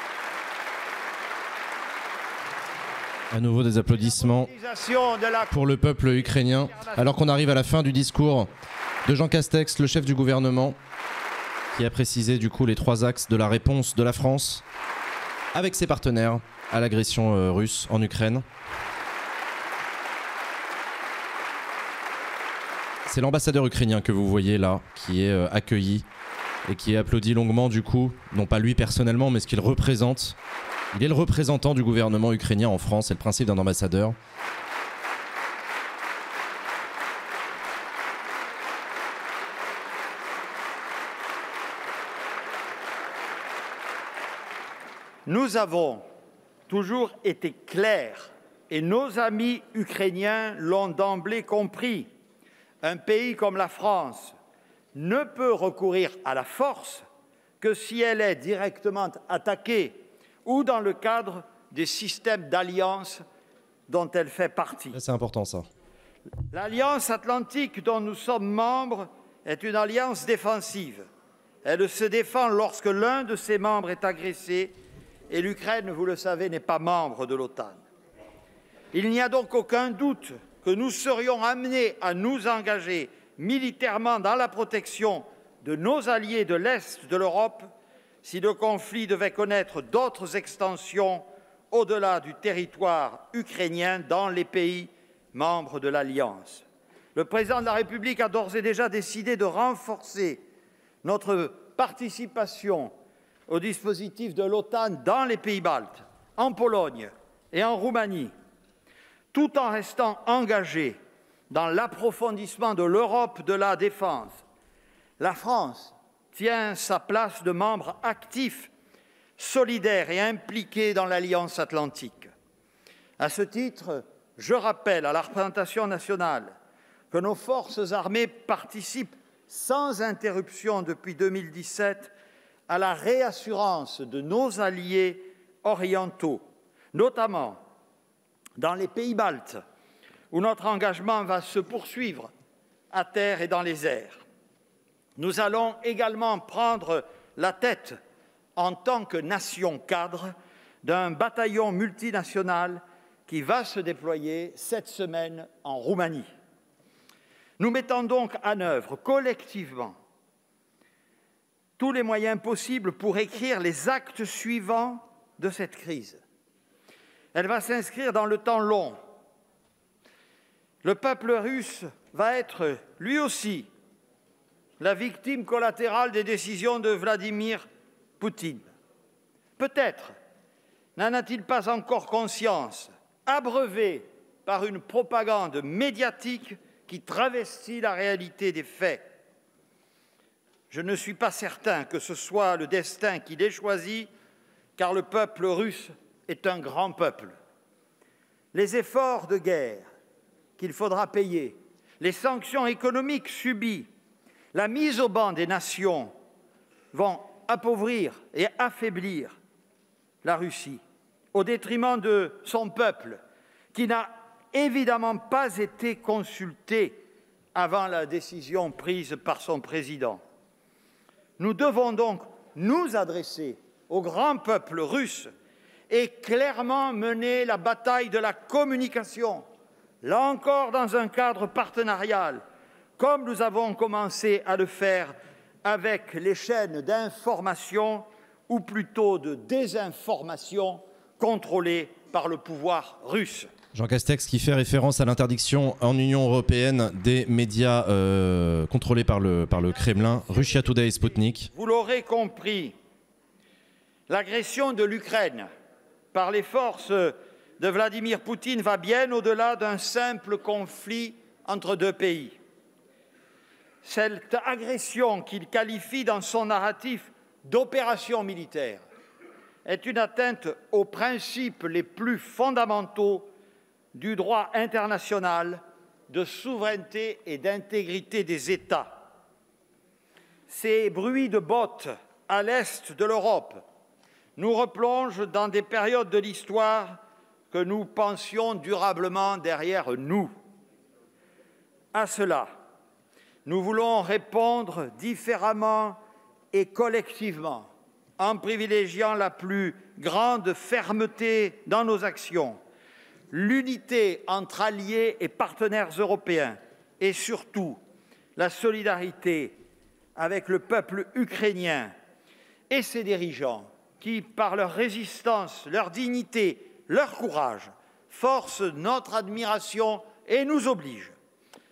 À nouveau des applaudissements pour le peuple ukrainien, alors qu'on arrive à la fin du discours de Jean Castex, le chef du gouvernement, qui a précisé du coup les trois axes de la réponse de la France avec ses partenaires à l'agression russe en Ukraine. C'est l'ambassadeur ukrainien que vous voyez là, qui est euh, accueilli et qui est applaudi longuement du coup, non pas lui personnellement, mais ce qu'il représente. Il est le représentant du gouvernement ukrainien en France, c'est le principe d'un ambassadeur. Nous avons toujours été clairs, et nos amis ukrainiens l'ont d'emblée compris. Un pays comme la France ne peut recourir à la force que si elle est directement attaquée ou dans le cadre des systèmes d'alliance dont elle fait partie. C'est important ça. L'Alliance atlantique dont nous sommes membres est une alliance défensive. Elle se défend lorsque l'un de ses membres est agressé et l'Ukraine, vous le savez, n'est pas membre de l'OTAN. Il n'y a donc aucun doute que nous serions amenés à nous engager militairement dans la protection de nos alliés de l'Est de l'Europe si le conflit devait connaître d'autres extensions au-delà du territoire ukrainien dans les pays membres de l'Alliance. Le président de la République a d'ores et déjà décidé de renforcer notre participation au dispositif de l'OTAN dans les pays baltes, en Pologne et en Roumanie, tout en restant engagé dans l'approfondissement de l'Europe de la défense. La France tient sa place de membre actif, solidaire et impliqué dans l'Alliance atlantique. À ce titre, je rappelle à la représentation nationale que nos forces armées participent sans interruption depuis deux mille dix-sept à la réassurance de nos alliés orientaux, notamment dans les pays baltes, où notre engagement va se poursuivre à terre et dans les airs. Nous allons également prendre la tête, en tant que nation cadre, d'un bataillon multinational qui va se déployer cette semaine en Roumanie. Nous mettons donc en œuvre collectivement tous les moyens possibles pour écrire les actes suivants de cette crise. Elle va s'inscrire dans le temps long. Le peuple russe va être, lui aussi, la victime collatérale des décisions de Vladimir Poutine. Peut-être n'en a-t-il pas encore conscience, abreuvé par une propagande médiatique qui travestit la réalité des faits. Je ne suis pas certain que ce soit le destin qu'il ait choisi, car le peuple russe est un grand peuple. Les efforts de guerre qu'il faudra payer, les sanctions économiques subies, la mise au ban des nations vont appauvrir et affaiblir la Russie au détriment de son peuple qui n'a évidemment pas été consulté avant la décision prise par son président. Nous devons donc nous adresser au grand peuple russe et clairement mener la bataille de la communication, là encore dans un cadre partenarial, comme nous avons commencé à le faire avec les chaînes d'information, ou plutôt de désinformation, contrôlées par le pouvoir russe. Jean Castex qui fait référence à l'interdiction en Union européenne des médias euh, contrôlés par le, par le Kremlin, Russia Today et Sputnik. Vous l'aurez compris, l'agression de l'Ukraine par les forces de Vladimir Poutine va bien au-delà d'un simple conflit entre deux pays. Cette agression qu'il qualifie dans son narratif d'opération militaire est une atteinte aux principes les plus fondamentaux du droit international de souveraineté et d'intégrité des États. Ces bruits de bottes à l'est de l'Europe nous replongent dans des périodes de l'histoire que nous pensions durablement derrière nous. À cela, nous voulons répondre différemment et collectivement, en privilégiant la plus grande fermeté dans nos actions, l'unité entre alliés et partenaires européens et surtout la solidarité avec le peuple ukrainien et ses dirigeants qui, par leur résistance, leur dignité, leur courage, forcent notre admiration et nous obligent.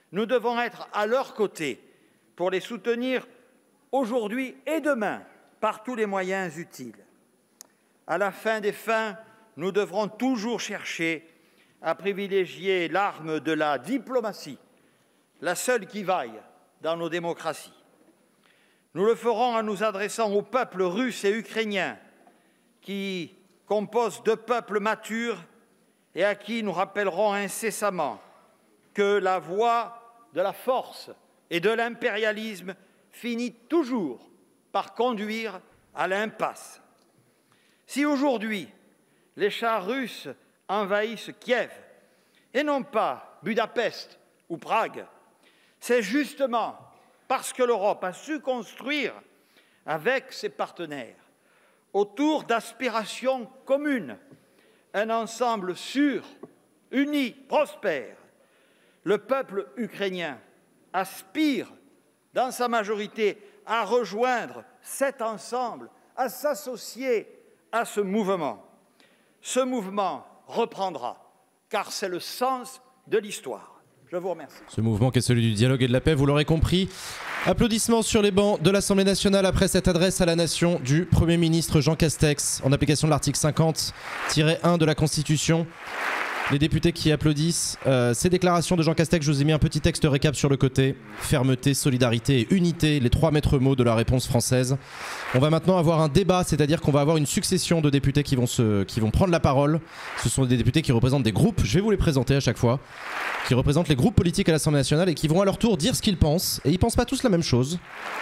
Nous devons être à leur côté pour les soutenir aujourd'hui et demain par tous les moyens utiles. À la fin des fins, nous devrons toujours chercher à privilégier l'arme de la diplomatie, la seule qui vaille dans nos démocraties. Nous le ferons en nous adressant aux peuples russes et ukrainiens qui composent deux peuples matures et à qui nous rappellerons incessamment que la voie de la force et de l'impérialisme finit toujours par conduire à l'impasse. Si aujourd'hui les chars russes envahissent Kiev et non pas Budapest ou Prague, c'est justement parce que l'Europe a su construire avec ses partenaires, autour d'aspirations communes, un ensemble sûr, uni, prospère. Le peuple ukrainien aspire, dans sa majorité, à rejoindre cet ensemble, à s'associer à ce mouvement. Ce mouvement reprendra, car c'est le sens de l'histoire. Je vous remercie. Ce mouvement qui est celui du dialogue et de la paix, vous l'aurez compris. Applaudissements sur les bancs de l'Assemblée nationale après cette adresse à la nation du Premier ministre Jean Castex en application de l'article cinquante tiret un de la Constitution. Les députés qui applaudissent euh, ces déclarations de Jean Castex, je vous ai mis un petit texte récap sur le côté. Fermeté, solidarité et unité, les trois maîtres mots de la réponse française. On va maintenant avoir un débat, c'est-à-dire qu'on va avoir une succession de députés qui vont, se, qui vont prendre la parole. Ce sont des députés qui représentent des groupes, je vais vous les présenter à chaque fois, qui représentent les groupes politiques à l'Assemblée nationale et qui vont à leur tour dire ce qu'ils pensent. Et ils ne pensent pas tous la même chose.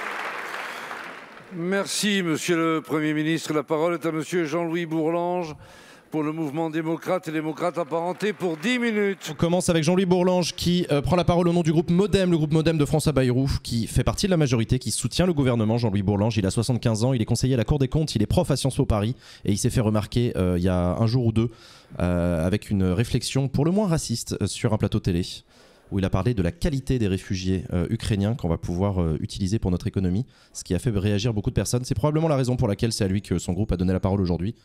Merci, Monsieur le Premier ministre. La parole est à Monsieur Jean-Louis Bourlanges, pour le mouvement démocrate et démocrate apparenté pour dix minutes. On commence avec Jean-Louis Bourlanges qui euh, prend la parole au nom du groupe Modem, le groupe Modem de François Bayrou, qui fait partie de la majorité, qui soutient le gouvernement. Jean-Louis Bourlanges, il a soixante-quinze ans, il est conseiller à la Cour des comptes, il est prof à Sciences Po Paris et il s'est fait remarquer euh, il y a un jour ou deux euh, avec une réflexion pour le moins raciste euh, sur un plateau télé où il a parlé de la qualité des réfugiés euh, ukrainiens qu'on va pouvoir euh, utiliser pour notre économie, ce qui a fait réagir beaucoup de personnes. C'est probablement la raison pour laquelle c'est à lui que son groupe a donné la parole aujourd'hui.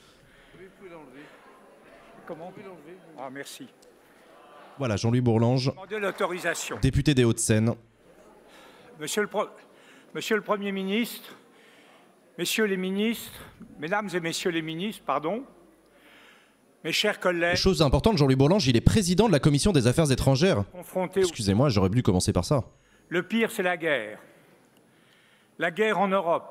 Comment on peut l'enlever ? Ah, merci. Voilà, Jean-Louis Bourlanges, l'autorisation. député des Hauts-de-Seine. Monsieur le, Pro... Monsieur le Premier ministre, Messieurs les ministres, Mesdames et Messieurs les ministres, pardon, mes chers collègues... Chose importante, Jean-Louis Bourlanges, il est président de la Commission des Affaires étrangères. Confronté... Excusez-moi, j'aurais dû commencer par ça. Le pire, c'est la guerre. La guerre en Europe.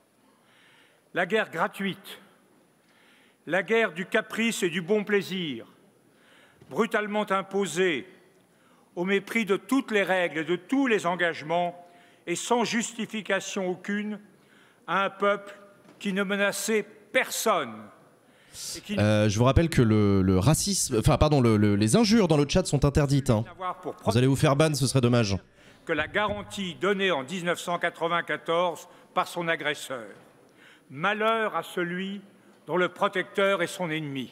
La guerre gratuite. La guerre du caprice et du bon plaisir, brutalement imposée, au mépris de toutes les règles et de tous les engagements, et sans justification aucune, à un peuple qui ne menaçait personne. Et qui... Euh, je vous rappelle que le, le racisme, enfin pardon, le, le, les injures dans le chat sont interdites. Hein. Vous allez vous faire ban, ce serait dommage. Que la garantie donnée en mille neuf cent quatre-vingt-quatorze par son agresseur. Malheur à celui dont le protecteur est son ennemi.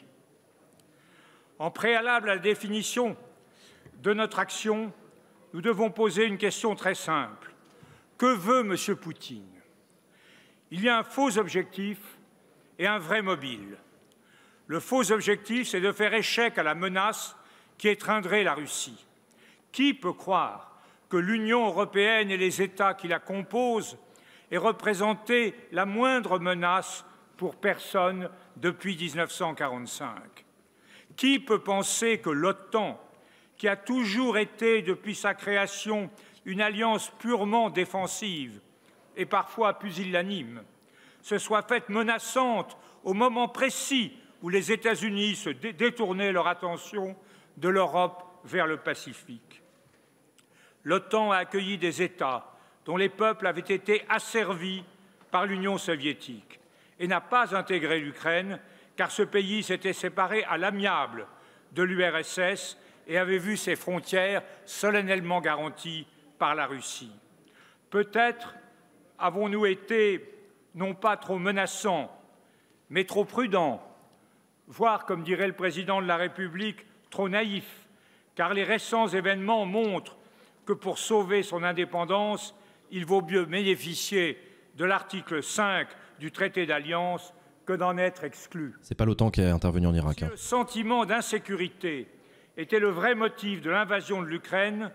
En préalable à la définition de notre action, nous devons poser une question très simple. Que veut M. Poutine? Il y a un faux objectif et un vrai mobile. Le faux objectif, c'est de faire échec à la menace qui étreindrait la Russie. Qui peut croire que l'Union européenne et les États qui la composent aient représenté la moindre menace pour personne depuis mille neuf cent quarante-cinq. Qui peut penser que l'OTAN, qui a toujours été depuis sa création une alliance purement défensive et parfois pusillanime, se soit faite menaçante au moment précis où les États-Unis se dé détournaient leur attention de l'Europe vers le Pacifique? L'OTAN a accueilli des États dont les peuples avaient été asservis par l'Union soviétique et n'a pas intégré l'Ukraine, car ce pays s'était séparé à l'amiable de l'U R S S et avait vu ses frontières solennellement garanties par la Russie. Peut-être avons-nous été non pas trop menaçants, mais trop prudents, voire, comme dirait le président de la République, trop naïfs, car les récents événements montrent que pour sauver son indépendance, il vaut mieux bénéficier de l'article cinq du traité d'alliance que d'en être exclu. C'est pas l'OTAN qui est intervenu en Irak. Hein. Si le sentiment d'insécurité était le vrai motif de l'invasion de l'Ukraine,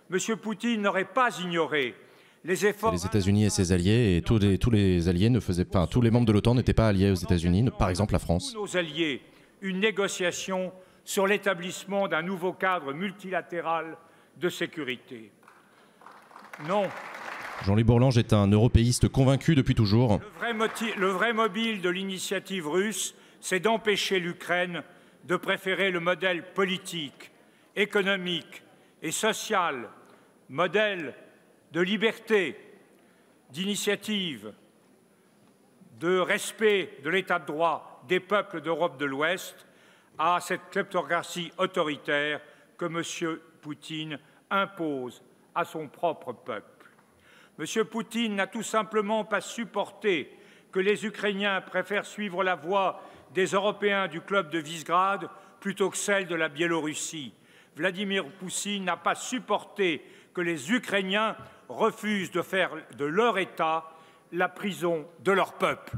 M. Poutine n'aurait pas ignoré les efforts... Les États-Unis et ses alliés, et tous les, tous les alliés ne faisaient pas, tous les membres de l'OTAN n'étaient pas alliés aux États-Unis, par exemple la France. Tous nos alliés, une négociation sur l'établissement d'un nouveau cadre multilatéral de sécurité. Non. Jean-Louis Bourlange est un européiste convaincu depuis toujours. Le vrai, motif, le vrai mobile de l'initiative russe, c'est d'empêcher l'Ukraine de préférer le modèle politique, économique et social, modèle de liberté, d'initiative, de respect de l'état de droit des peuples d'Europe de l'Ouest à cette kleptocratie autoritaire que M. Poutine impose à son propre peuple. M. Poutine n'a tout simplement pas supporté que les Ukrainiens préfèrent suivre la voie des Européens du club de Visegrad plutôt que celle de la Biélorussie. Vladimir Poutine n'a pas supporté que les Ukrainiens refusent de faire de leur État la prison de leur peuple.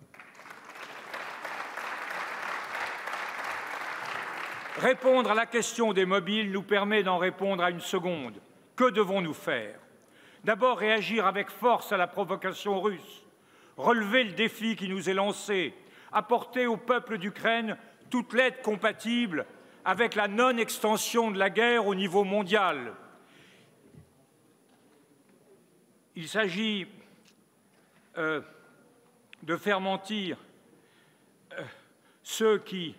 Répondre à la question des mobiles nous permet d'en répondre à une seconde. Que devons-nous faire? D'abord, réagir avec force à la provocation russe, relever le défi qui nous est lancé, apporter au peuple d'Ukraine toute l'aide compatible avec la non-extension de la guerre au niveau mondial. Il s'agit euh, de faire mentir euh, ceux qui,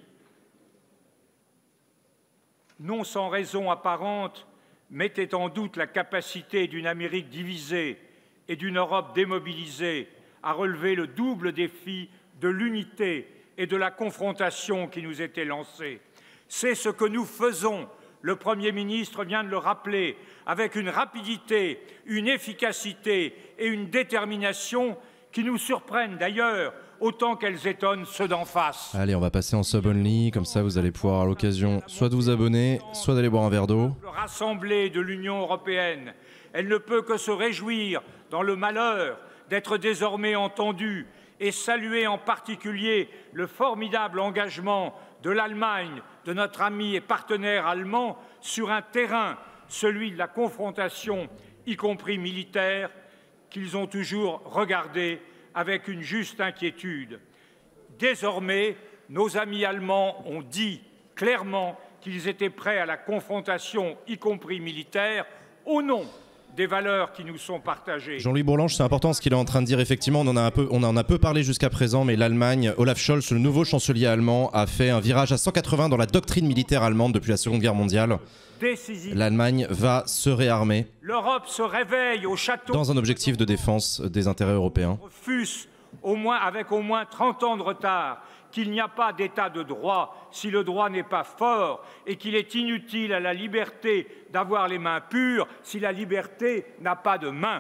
non sans raison apparente, mettaient en doute la capacité d'une Amérique divisée et d'une Europe démobilisée à relever le double défi de l'unité et de la confrontation qui nous était lancé. C'est ce que nous faisons. Le Premier ministre vient de le rappeler, avec une rapidité, une efficacité et une détermination qui nous surprennent d'ailleurs autant qu'elles étonnent ceux d'en face. Allez, on va passer en sub-only, comme ça vous allez pouvoir à l'occasion soit de vous abonner, soit d'aller boire un verre d'eau. Rassemblée de l'Union européenne, elle ne peut que se réjouir dans le malheur d'être désormais entendue et saluer en particulier le formidable engagement de l'Allemagne, de notre ami et partenaire allemand, sur un terrain, celui de la confrontation, y compris militaire, qu'ils ont toujours regardé avec une juste inquiétude. Désormais, nos amis allemands ont dit clairement qu'ils étaient prêts à la confrontation, y compris militaire, au nom des valeurs qui nous sont partagées. Jean-Louis Bourlange, c'est important ce qu'il est en train de dire. Effectivement, on en a, un peu, on en a peu parlé jusqu'à présent, mais l'Allemagne, Olaf Scholz, le nouveau chancelier allemand, a fait un virage à cent quatre-vingts dans la doctrine militaire allemande depuis la Seconde Guerre mondiale. L'Allemagne va se réarmer. L'Europe se réveille au château. Dans un objectif de défense des intérêts européens. Fût-ce au moins, avec au moins trente ans de retard, qu'il n'y a pas d'état de droit si le droit n'est pas fort et qu'il est inutile à la liberté d'avoir les mains pures si la liberté n'a pas de mains.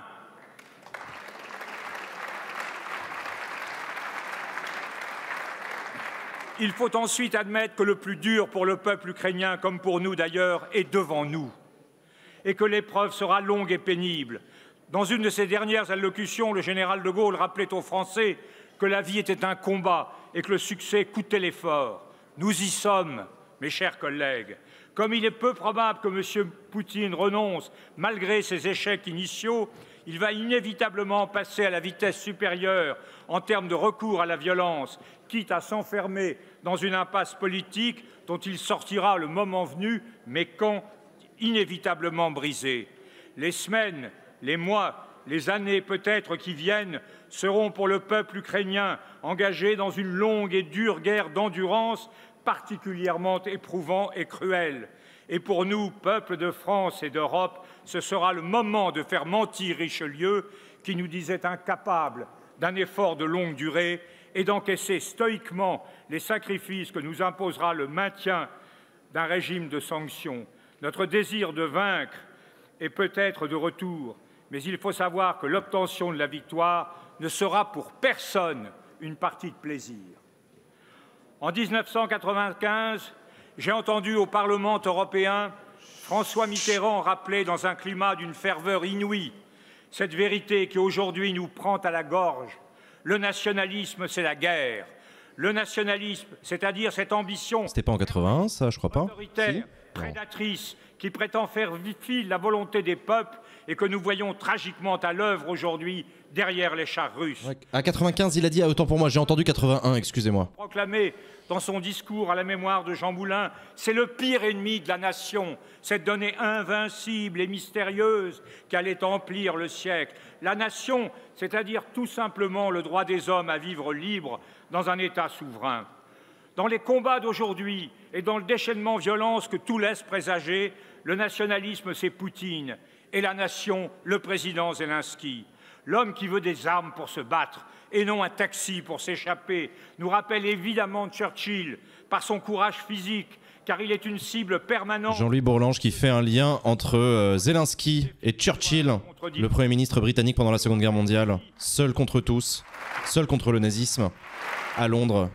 Il faut ensuite admettre que le plus dur pour le peuple ukrainien, comme pour nous d'ailleurs, est devant nous et que l'épreuve sera longue et pénible. Dans une de ses dernières allocutions, le général de Gaulle rappelait aux Français que la vie était un combat et que le succès coûtait l'effort. Nous y sommes, mes chers collègues. Comme il est peu probable que M. Poutine renonce, malgré ses échecs initiaux, il va inévitablement passer à la vitesse supérieure en termes de recours à la violence, quitte à s'enfermer dans une impasse politique dont il sortira le moment venu, mais quand inévitablement brisé. Les semaines, les mois, les années peut-être qui viennent seront pour le peuple ukrainien engagé dans une longue et dure guerre d'endurance particulièrement éprouvante et cruelle. Et pour nous, peuple de France et d'Europe, ce sera le moment de faire mentir Richelieu, qui nous disait incapable d'un effort de longue durée et d'encaisser stoïquement les sacrifices que nous imposera le maintien d'un régime de sanctions. Notre désir de vaincre est peut-être de retour, mais il faut savoir que l'obtention de la victoire ne sera pour personne une partie de plaisir. En mille neuf cent quatre-vingt-quinze, j'ai entendu au Parlement européen François Mitterrand rappeler dans un climat d'une ferveur inouïe cette vérité qui aujourd'hui nous prend à la gorge. Le nationalisme, c'est la guerre. Le nationalisme, c'est-à-dire cette ambition... C'était pas en quatre-vingt-un, ça, je crois pas. Autoritaire, si prédatrice, qui prétend faire fi de la volonté des peuples et que nous voyons tragiquement à l'œuvre aujourd'hui derrière les chars russes. Ouais, à quatre-vingt-quinze, il a dit, ah, autant pour moi, j'ai entendu quatre-vingt-un, excusez-moi. Proclamé dans son discours à la mémoire de Jean Moulin, c'est le pire ennemi de la nation, cette donnée invincible et mystérieuse qui allait emplir le siècle. La nation, c'est-à-dire tout simplement le droit des hommes à vivre libre dans un État souverain. Dans les combats d'aujourd'hui et dans le déchaînement violence que tout laisse présager, le nationalisme, c'est Poutine, et la nation, le président Zelensky. L'homme qui veut des armes pour se battre et non un taxi pour s'échapper nous rappelle évidemment Churchill par son courage physique, car il est une cible permanente. Jean-Louis Bourlange qui fait un lien entre euh, Zelensky et Churchill, le Premier ministre britannique pendant la Seconde Guerre mondiale, seul contre tous, seul contre le nazisme, à Londres.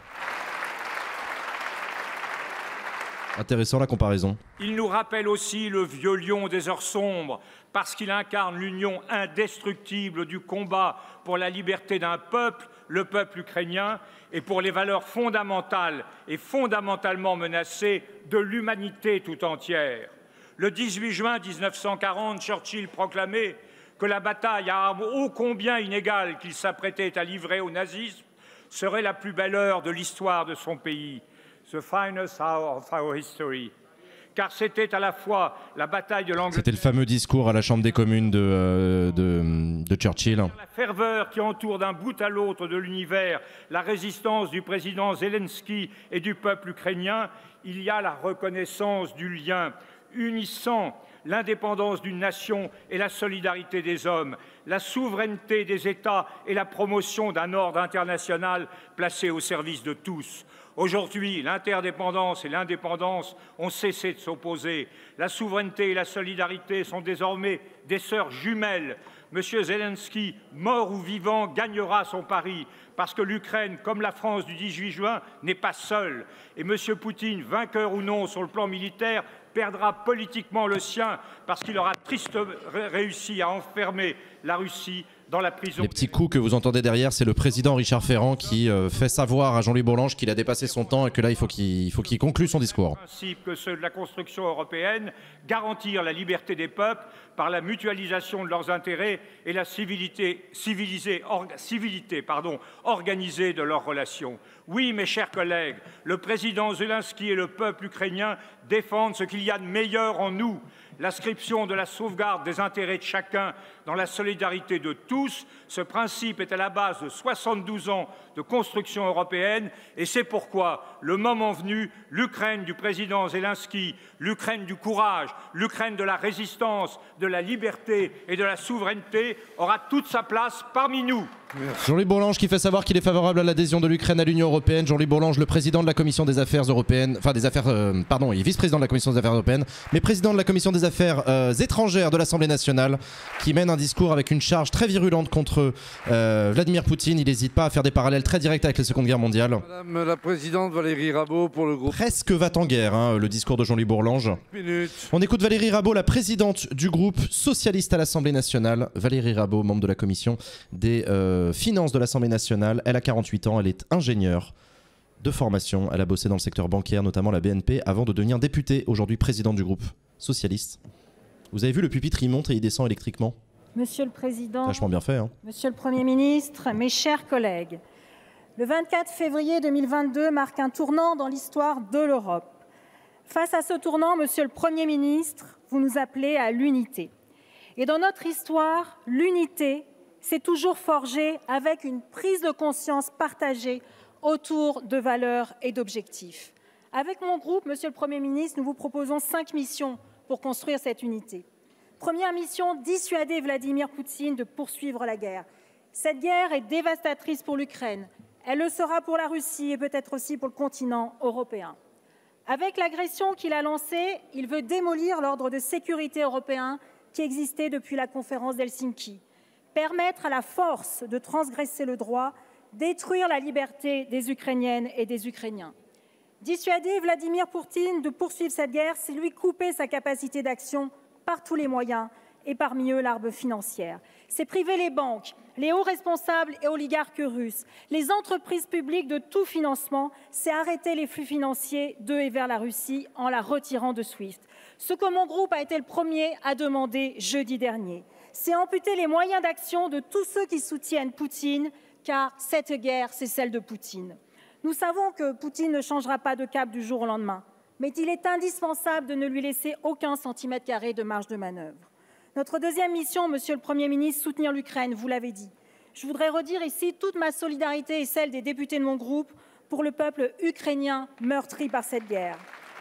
Intéressant la comparaison. Il nous rappelle aussi le vieux lion des heures sombres, parce qu'il incarne l'union indestructible du combat pour la liberté d'un peuple, le peuple ukrainien, et pour les valeurs fondamentales et fondamentalement menacées de l'humanité tout entière. Le dix-huit juin mille neuf cent quarante, Churchill proclamait que la bataille à armes ô combien inégales qu'il s'apprêtait à livrer au nazisme serait la plus belle heure de l'histoire de son pays. The finest hour of our history. Car c'était à la fois la bataille de l'Angleterre... C'était le fameux discours à la Chambre des communes de, euh, de, de Churchill. La ferveur qui entoure d'un bout à l'autre de l'univers la résistance du président Zelensky et du peuple ukrainien, il y a la reconnaissance du lien unissant l'indépendance d'une nation et la solidarité des hommes, la souveraineté des États et la promotion d'un ordre international placé au service de tous. Aujourd'hui, l'interdépendance et l'indépendance ont cessé de s'opposer. La souveraineté et la solidarité sont désormais des sœurs jumelles. Monsieur Zelensky, mort ou vivant, gagnera son pari, parce que l'Ukraine, comme la France du dix-huit juin, n'est pas seule. Et Monsieur Poutine, vainqueur ou non sur le plan militaire, perdra politiquement le sien, parce qu'il aura tristement réussi à enfermer la Russie dans la prison. Les petits coups que vous entendez derrière, c'est le président Richard Ferrand qui euh, fait savoir à Jean-Louis Bourlange qu'il a dépassé son temps et que là, il faut qu'il faut qu'il conclue son discours. Principe que ceux de la construction européenne, garantir la liberté des peuples par la mutualisation de leurs intérêts et la civilité, civilisée, or, civilité pardon, organisée de leurs relations. Oui, mes chers collègues, le président Zelensky et le peuple ukrainien défendent ce qu'il y a de meilleur en nous. L'inscription de la sauvegarde des intérêts de chacun dans la solidarité de tous, ce principe est à la base de soixante-douze ans de construction européenne et c'est pourquoi, le moment venu, l'Ukraine du président Zelensky, l'Ukraine du courage, l'Ukraine de la résistance, de la liberté et de la souveraineté aura toute sa place parmi nous. Jean-Louis Bourlange qui fait savoir qu'il est favorable à l'adhésion de l'Ukraine à l'Union européenne. Jean-Louis Bourlange, le président de la Commission des Affaires européennes, enfin des Affaires, euh, pardon, il est vice-président de la Commission des Affaires européennes, mais président de la Commission des Affaires euh, étrangères de l'Assemblée nationale, qui mène un discours avec une charge très virulente contre euh, Vladimir Poutine. Il n'hésite pas à faire des parallèles très directs avec la Seconde Guerre mondiale. Madame la présidente Valérie Rabault pour le groupe. Presque va-t-en-guerre, hein, le discours de Jean-Louis Bourlange. Minute. On écoute Valérie Rabault, la présidente du groupe socialiste à l'Assemblée nationale. Valérie Rabault, membre de la Commission des euh, finances de l'Assemblée nationale. Elle a quarante-huit ans, elle est ingénieure de formation. Elle a bossé dans le secteur bancaire, notamment la B N P, avant de devenir députée, aujourd'hui présidente du groupe socialiste. Vous avez vu, le pupitre, il monte et il descend électriquement. Monsieur le Président, Vachement bien fait, hein. Monsieur le Premier ministre, mes chers collègues, le vingt-quatre février deux mille vingt-deux marque un tournant dans l'histoire de l'Europe. Face à ce tournant, Monsieur le Premier ministre, vous nous appelez à l'unité. Et dans notre histoire, l'unité s'est toujours forgée avec une prise de conscience partagée autour de valeurs et d'objectifs. Avec mon groupe, Monsieur le Premier ministre, nous vous proposons cinq missions pour construire cette unité. Première mission, dissuader Vladimir Poutine de poursuivre la guerre. Cette guerre est dévastatrice pour l'Ukraine. Elle le sera pour la Russie et peut-être aussi pour le continent européen. Avec l'agression qu'il a lancée, il veut démolir l'ordre de sécurité européen qui existait depuis la conférence d'Helsinki, permettre à la force de transgresser le droit, détruire la liberté des Ukrainiennes et des Ukrainiens. Dissuader Vladimir Poutine de poursuivre cette guerre, c'est lui couper sa capacité d'action par tous les moyens et parmi eux l'arbre financière. C'est priver les banques, les hauts responsables et oligarques russes, les entreprises publiques de tout financement, c'est arrêter les flux financiers de et vers la Russie en la retirant de SWIFT. Ce que mon groupe a été le premier à demander jeudi dernier, c'est amputer les moyens d'action de tous ceux qui soutiennent Poutine, car cette guerre, c'est celle de Poutine. Nous savons que Poutine ne changera pas de cap du jour au lendemain, mais il est indispensable de ne lui laisser aucun centimètre carré de marge de manœuvre. Notre deuxième mission, Monsieur le Premier ministre, soutenir l'Ukraine, vous l'avez dit. Je voudrais redire ici toute ma solidarité et celle des députés de mon groupe pour le peuple ukrainien meurtri par cette guerre.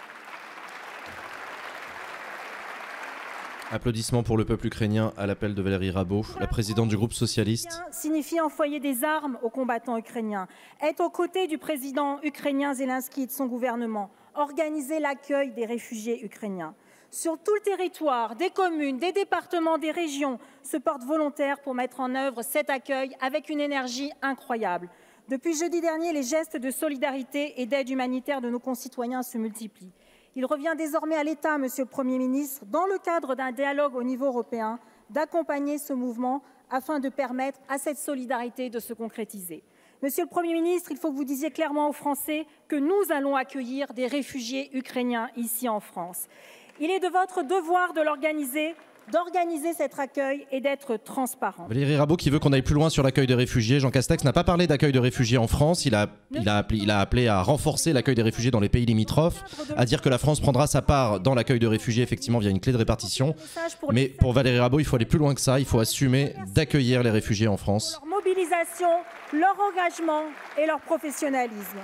Applaudissements pour le peuple ukrainien à l'appel de Valérie Rabault, la présidente du groupe socialiste. Signifie envoyer des armes aux combattants ukrainiens, être aux côtés du président ukrainien Zelensky et de son gouvernement, organiser l'accueil des réfugiés ukrainiens. Sur tout le territoire, des communes, des départements, des régions se portent volontaires pour mettre en œuvre cet accueil avec une énergie incroyable. Depuis jeudi dernier, les gestes de solidarité et d'aide humanitaire de nos concitoyens se multiplient. Il revient désormais à l'État, Monsieur le Premier ministre, dans le cadre d'un dialogue au niveau européen, d'accompagner ce mouvement afin de permettre à cette solidarité de se concrétiser. Monsieur le Premier ministre, il faut que vous disiez clairement aux Français que nous allons accueillir des réfugiés ukrainiens ici en France. Il est de votre devoir de l'organiser, d'organiser cet accueil et d'être transparent. Valérie Rabault qui veut qu'on aille plus loin sur l'accueil des réfugiés. Jean Castex n'a pas parlé d'accueil de réfugiés en France. Il a, il, a appelé, il a appelé à renforcer l'accueil des réfugiés dans les pays limitrophes, à dire que la France prendra sa part dans l'accueil de réfugiés, effectivement, via une clé de répartition. Mais pour Valérie Rabault, il faut aller plus loin que ça. Il faut assumer d'accueillir les réfugiés en France. Leur mobilisation, leur engagement et leur professionnalisme.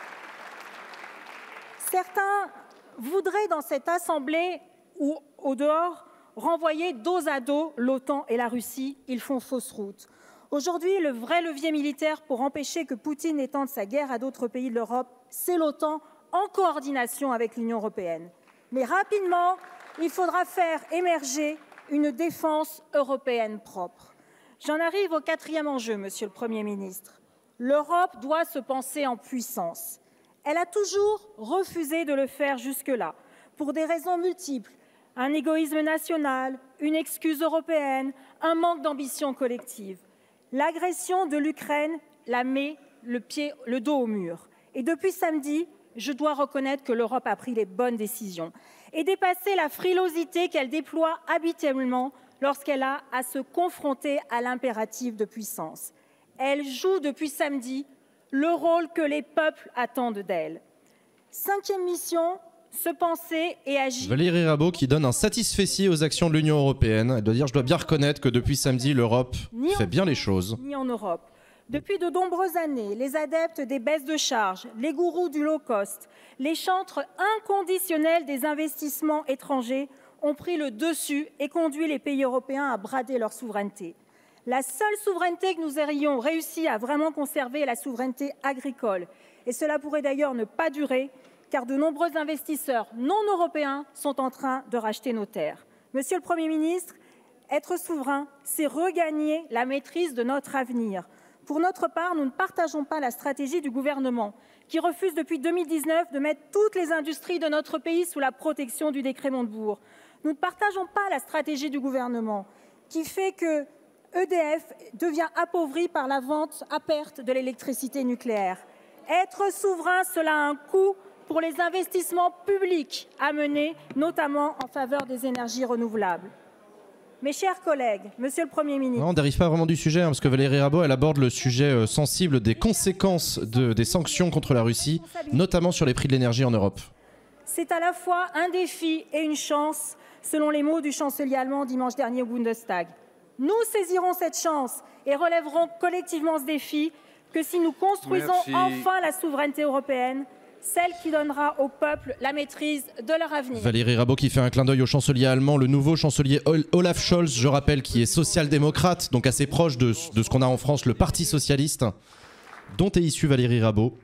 Certains voudraient dans cette assemblée ou au dehors renvoyer dos à dos l'OTAN et la Russie, ils font fausse route. Aujourd'hui, le vrai levier militaire pour empêcher que Poutine étende sa guerre à d'autres pays de l'Europe, c'est l'OTAN en coordination avec l'Union européenne. Mais rapidement, il faudra faire émerger une défense européenne propre. J'en arrive au quatrième enjeu, Monsieur le Premier ministre. L'Europe doit se penser en puissance. Elle a toujours refusé de le faire jusque-là, pour des raisons multiples. Un égoïsme national, une excuse européenne, un manque d'ambition collective. L'agression de l'Ukraine la met le, pied, le dos au mur. Et depuis samedi, je dois reconnaître que l'Europe a pris les bonnes décisions et dépassé la frilosité qu'elle déploie habituellement lorsqu'elle a à se confronter à l'impératif de puissance. Elle joue depuis samedi le rôle que les peuples attendent d'elle. Cinquième mission, se penser et agir. Valérie Rabault qui donne un satisfecit aux actions de l'Union européenne. Elle doit dire, je dois bien reconnaître que depuis samedi, l'Europe fait bien les choses. Ni en Europe. Depuis de nombreuses années, les adeptes des baisses de charges, les gourous du low cost, les chantres inconditionnels des investissements étrangers ont pris le dessus et conduit les pays européens à brader leur souveraineté. La seule souveraineté que nous ayons réussi à vraiment conserver est la souveraineté agricole. Et cela pourrait d'ailleurs ne pas durer, car de nombreux investisseurs non européens sont en train de racheter nos terres. Monsieur le Premier ministre, être souverain, c'est regagner la maîtrise de notre avenir. Pour notre part, nous ne partageons pas la stratégie du gouvernement, qui refuse depuis deux mille dix-neuf de mettre toutes les industries de notre pays sous la protection du décret Montebourg. Nous ne partageons pas la stratégie du gouvernement, qui fait que E D F devient appauvri par la vente à perte de l'électricité nucléaire. Être souverain, cela a un coût pour les investissements publics à mener, notamment en faveur des énergies renouvelables. Mes chers collègues, Monsieur le Premier ministre... Non, on ne dérive pas vraiment du sujet, hein, parce que Valérie Rabault, elle aborde le sujet euh, sensible des conséquences de, des sanctions contre la Russie, notamment sur les prix de l'énergie en Europe. C'est à la fois un défi et une chance, selon les mots du chancelier allemand dimanche dernier au Bundestag. Nous saisirons cette chance et relèverons collectivement ce défi que si nous construisons Merci. enfin la souveraineté européenne, celle qui donnera au peuple la maîtrise de leur avenir. Valérie Rabault qui fait un clin d'œil au chancelier allemand, le nouveau chancelier Olaf Scholz, je rappelle, qui est social-démocrate, donc assez proche de, de ce qu'on a en France, le Parti socialiste, dont est issue Valérie Rabault,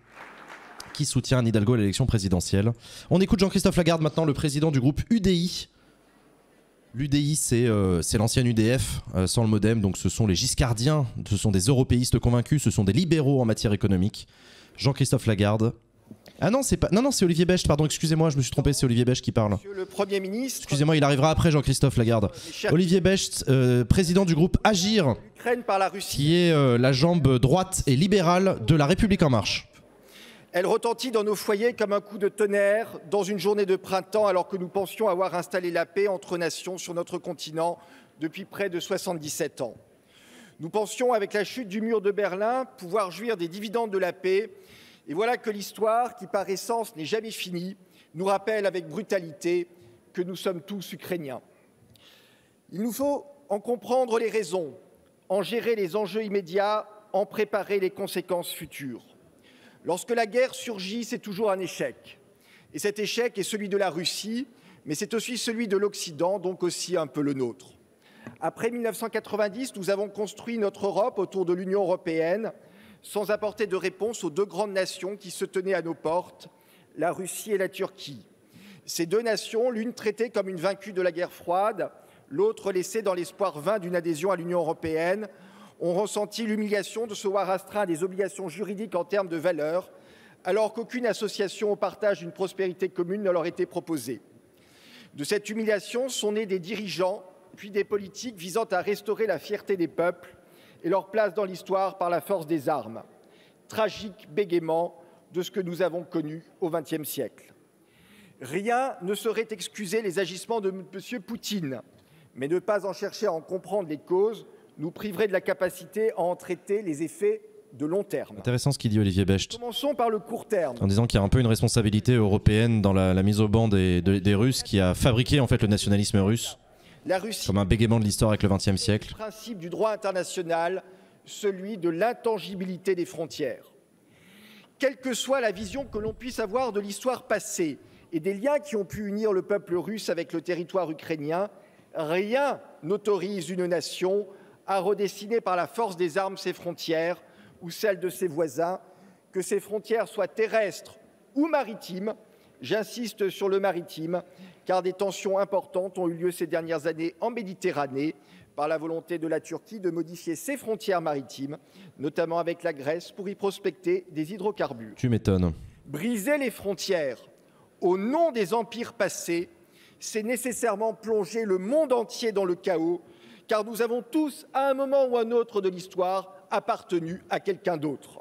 qui soutient Anne Hidalgo à l'élection présidentielle. On écoute Jean-Christophe Lagarde maintenant, le président du groupe U D I. L'U D I, c'est euh, l'ancienne U D F, euh, sans le modem, donc ce sont les giscardiens, ce sont des européistes convaincus, ce sont des libéraux en matière économique. Jean-Christophe Lagarde, Ah non, c'est pas. Non, non, c'est Olivier Becht, pardon, excusez-moi, je me suis trompé, c'est Olivier Becht qui parle. Monsieur le Premier ministre. Excusez-moi, il arrivera après Jean-Christophe Lagarde. Olivier Becht, euh, président du groupe Agir, par la Russie, qui est euh, la jambe droite et libérale de la République En Marche. Elle retentit dans nos foyers comme un coup de tonnerre dans une journée de printemps, alors que nous pensions avoir installé la paix entre nations sur notre continent depuis près de soixante-dix-sept ans. Nous pensions, avec la chute du mur de Berlin, pouvoir jouir des dividendes de la paix. Et voilà que l'histoire, qui par essence n'est jamais finie, nous rappelle avec brutalité que nous sommes tous ukrainiens. Il nous faut en comprendre les raisons, en gérer les enjeux immédiats, en préparer les conséquences futures. Lorsque la guerre surgit, c'est toujours un échec. Et cet échec est celui de la Russie, mais c'est aussi celui de l'Occident, donc aussi un peu le nôtre. Après mille neuf cent quatre-vingt-dix, nous avons construit notre Europe autour de l'Union européenne, sans apporter de réponse aux deux grandes nations qui se tenaient à nos portes, la Russie et la Turquie. Ces deux nations, l'une traitée comme une vaincue de la guerre froide, l'autre laissée dans l'espoir vain d'une adhésion à l'Union européenne, ont ressenti l'humiliation de se voir astreint à des obligations juridiques en termes de valeurs, alors qu'aucune association au partage d'une prospérité commune ne leur était proposée. De cette humiliation sont nés des dirigeants, puis des politiques visant à restaurer la fierté des peuples et leur place dans l'histoire par la force des armes. Tragique bégaiement de ce que nous avons connu au vingtième siècle. Rien ne saurait excuser les agissements de M. Poutine, mais ne pas en chercher à en comprendre les causes nous priverait de la capacité à en traiter les effets de long terme. Intéressant ce qu'il dit Olivier Becht. Commençons par le court terme. En disant qu'il y a un peu une responsabilité européenne dans la, la mise au banc des, de, des Russes qui a fabriqué en fait le nationalisme russe. La Russie, comme un bégaiement de l'histoire avec le vingtième siècle. Le principe du droit international, celui de l'intangibilité des frontières. Quelle que soit la vision que l'on puisse avoir de l'histoire passée et des liens qui ont pu unir le peuple russe avec le territoire ukrainien, rien n'autorise une nation à redessiner par la force des armes ses frontières ou celles de ses voisins, que ces frontières soient terrestres ou maritimes. J'insiste sur le maritime, car des tensions importantes ont eu lieu ces dernières années en Méditerranée par la volonté de la Turquie de modifier ses frontières maritimes, notamment avec la Grèce, pour y prospecter des hydrocarbures. Tu m'étonnes. Briser les frontières au nom des empires passés, c'est nécessairement plonger le monde entier dans le chaos, car nous avons tous, à un moment ou à un autre de l'histoire, appartenu à quelqu'un d'autre.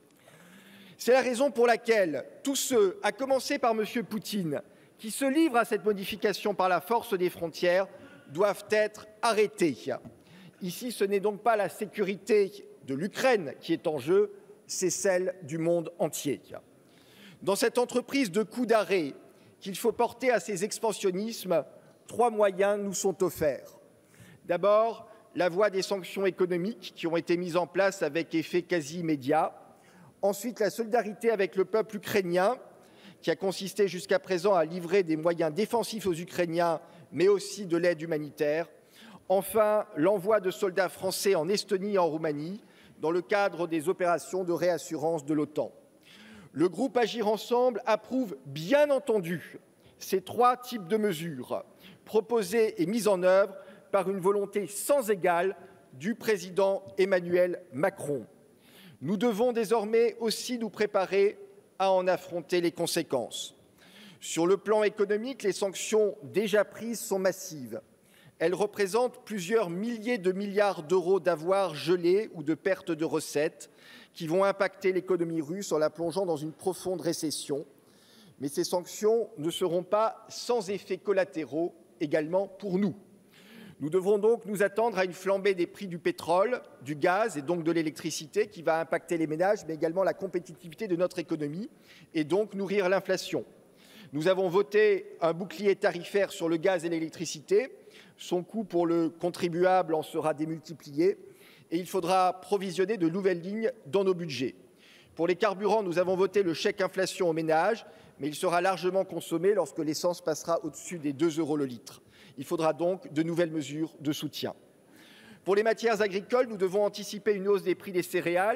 C'est la raison pour laquelle tous ceux, à commencer par M. Poutine, qui se livrent à cette modification par la force des frontières, doivent être arrêtés. Ici, ce n'est donc pas la sécurité de l'Ukraine qui est en jeu, c'est celle du monde entier. Dans cette entreprise de coup d'arrêt qu'il faut porter à ces expansionnismes, trois moyens nous sont offerts. D'abord, la voie des sanctions économiques qui ont été mises en place avec effet quasi immédiat. Ensuite, la solidarité avec le peuple ukrainien, qui a consisté jusqu'à présent à livrer des moyens défensifs aux Ukrainiens, mais aussi de l'aide humanitaire. Enfin, l'envoi de soldats français en Estonie et en Roumanie, dans le cadre des opérations de réassurance de l'OTAN. Le groupe Agir Ensemble approuve bien entendu ces trois types de mesures proposées et mises en œuvre par une volonté sans égale du président Emmanuel Macron. Nous devons désormais aussi nous préparer à en affronter les conséquences. Sur le plan économique, les sanctions déjà prises sont massives. Elles représentent plusieurs milliers de milliards d'euros d'avoirs gelés ou de pertes de recettes qui vont impacter l'économie russe en la plongeant dans une profonde récession. Mais ces sanctions ne seront pas sans effets collatéraux également pour nous. Nous devrons donc nous attendre à une flambée des prix du pétrole, du gaz et donc de l'électricité qui va impacter les ménages, mais également la compétitivité de notre économie et donc nourrir l'inflation. Nous avons voté un bouclier tarifaire sur le gaz et l'électricité. Son coût pour le contribuable en sera démultiplié et il faudra provisionner de nouvelles lignes dans nos budgets. Pour les carburants, nous avons voté le chèque inflation aux ménages, mais il sera largement consommé lorsque l'essence passera au-dessus des deux euros le litre. Il faudra donc de nouvelles mesures de soutien. Pour les matières agricoles, nous devons anticiper une hausse des prix des céréales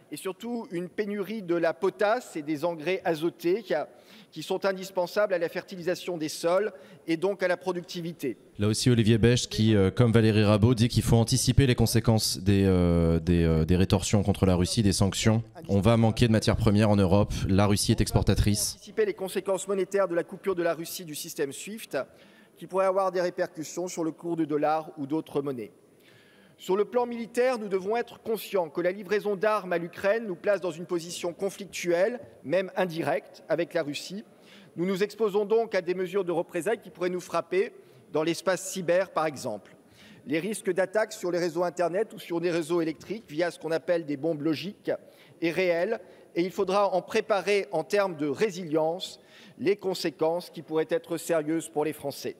et surtout une pénurie de la potasse et des engrais azotés qui, a, qui sont indispensables à la fertilisation des sols et donc à la productivité. Là aussi, Olivier Becht, qui, euh, comme Valérie Rabault, dit qu'il faut anticiper les conséquences des, euh, des, euh, des rétorsions contre la Russie, des sanctions. On va manquer de matières premières en Europe. La Russie est exportatrice. Anticiper les conséquences monétaires de la coupure de la Russie du système SWIFT, qui pourrait avoir des répercussions sur le cours du dollar ou d'autres monnaies. Sur le plan militaire, nous devons être conscients que la livraison d'armes à l'Ukraine nous place dans une position conflictuelle, même indirecte, avec la Russie. Nous nous exposons donc à des mesures de représailles qui pourraient nous frapper dans l'espace cyber, par exemple. Les risques d'attaque sur les réseaux Internet ou sur des réseaux électriques via ce qu'on appelle des bombes logiques est réel et il faudra en préparer en termes de résilience les conséquences qui pourraient être sérieuses pour les Français.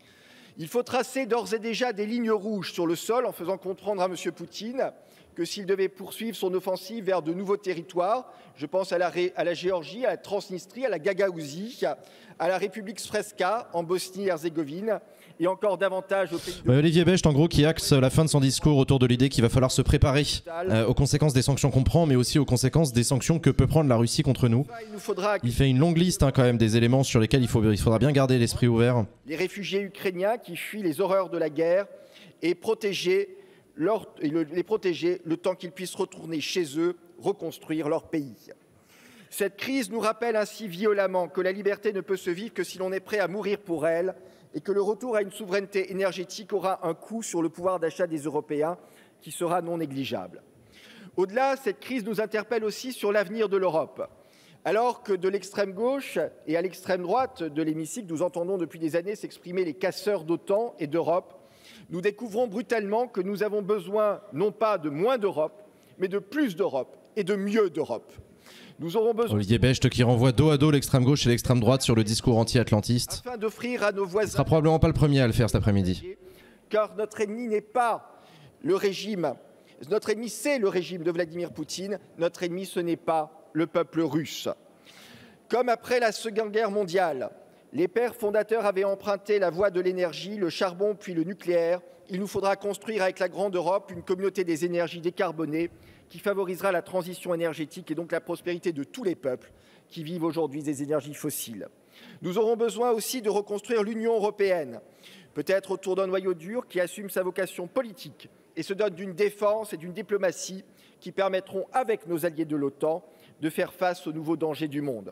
Il faut tracer d'ores et déjà des lignes rouges sur le sol en faisant comprendre à M. Poutine que s'il devait poursuivre son offensive vers de nouveaux territoires, je pense à la, à la Géorgie, à la Transnistrie, à la Gagaouzie, à la République Srpska en Bosnie-Herzégovine et encore davantage au pays de... Ouais, Olivier Becht, en gros, qui axe la fin de son discours autour de l'idée qu'il va falloir se préparer euh, aux conséquences des sanctions qu'on prend, mais aussi aux conséquences des sanctions que peut prendre la Russie contre nous. Il nous faudra... Il fait une longue liste hein, quand même des éléments sur lesquels il, faut, il faudra bien garder l'esprit ouvert. Les réfugiés ukrainiens qui fuient les horreurs de la guerre et protéger leur, et le, les protéger le temps qu'ils puissent retourner chez eux, reconstruire leur pays. Cette crise nous rappelle ainsi violemment que la liberté ne peut se vivre que si l'on est prêt à mourir pour elle et que le retour à une souveraineté énergétique aura un coût sur le pouvoir d'achat des Européens qui sera non négligeable. Au-delà, cette crise nous interpelle aussi sur l'avenir de l'Europe. Alors que de l'extrême gauche et à l'extrême droite de l'hémicycle, nous entendons depuis des années s'exprimer les casseurs d'OTAN et d'Europe, nous découvrons brutalement que nous avons besoin non pas de moins d'Europe, mais de plus d'Europe et de mieux d'Europe. Nous aurons besoin... Olivier Becht qui renvoie dos à dos l'extrême gauche et l'extrême droite sur le discours anti-atlantiste. Afin d'offrir à nos voisins... Ce sera probablement pas le premier à le faire cet après-midi. Car notre ennemi n'est pas le régime... Notre ennemi, c'est le régime de Vladimir Poutine. Notre ennemi, ce n'est pas le peuple russe. Comme après la Seconde Guerre mondiale, les pères fondateurs avaient emprunté la voie de l'énergie, le charbon puis le nucléaire, il nous faudra construire avec la grande Europe une communauté des énergies décarbonées qui favorisera la transition énergétique et donc la prospérité de tous les peuples qui vivent aujourd'hui des énergies fossiles. Nous aurons besoin aussi de reconstruire l'Union européenne, peut-être autour d'un noyau dur qui assume sa vocation politique et se dote d'une défense et d'une diplomatie qui permettront, avec nos alliés de l'OTAN, de faire face aux nouveaux dangers du monde.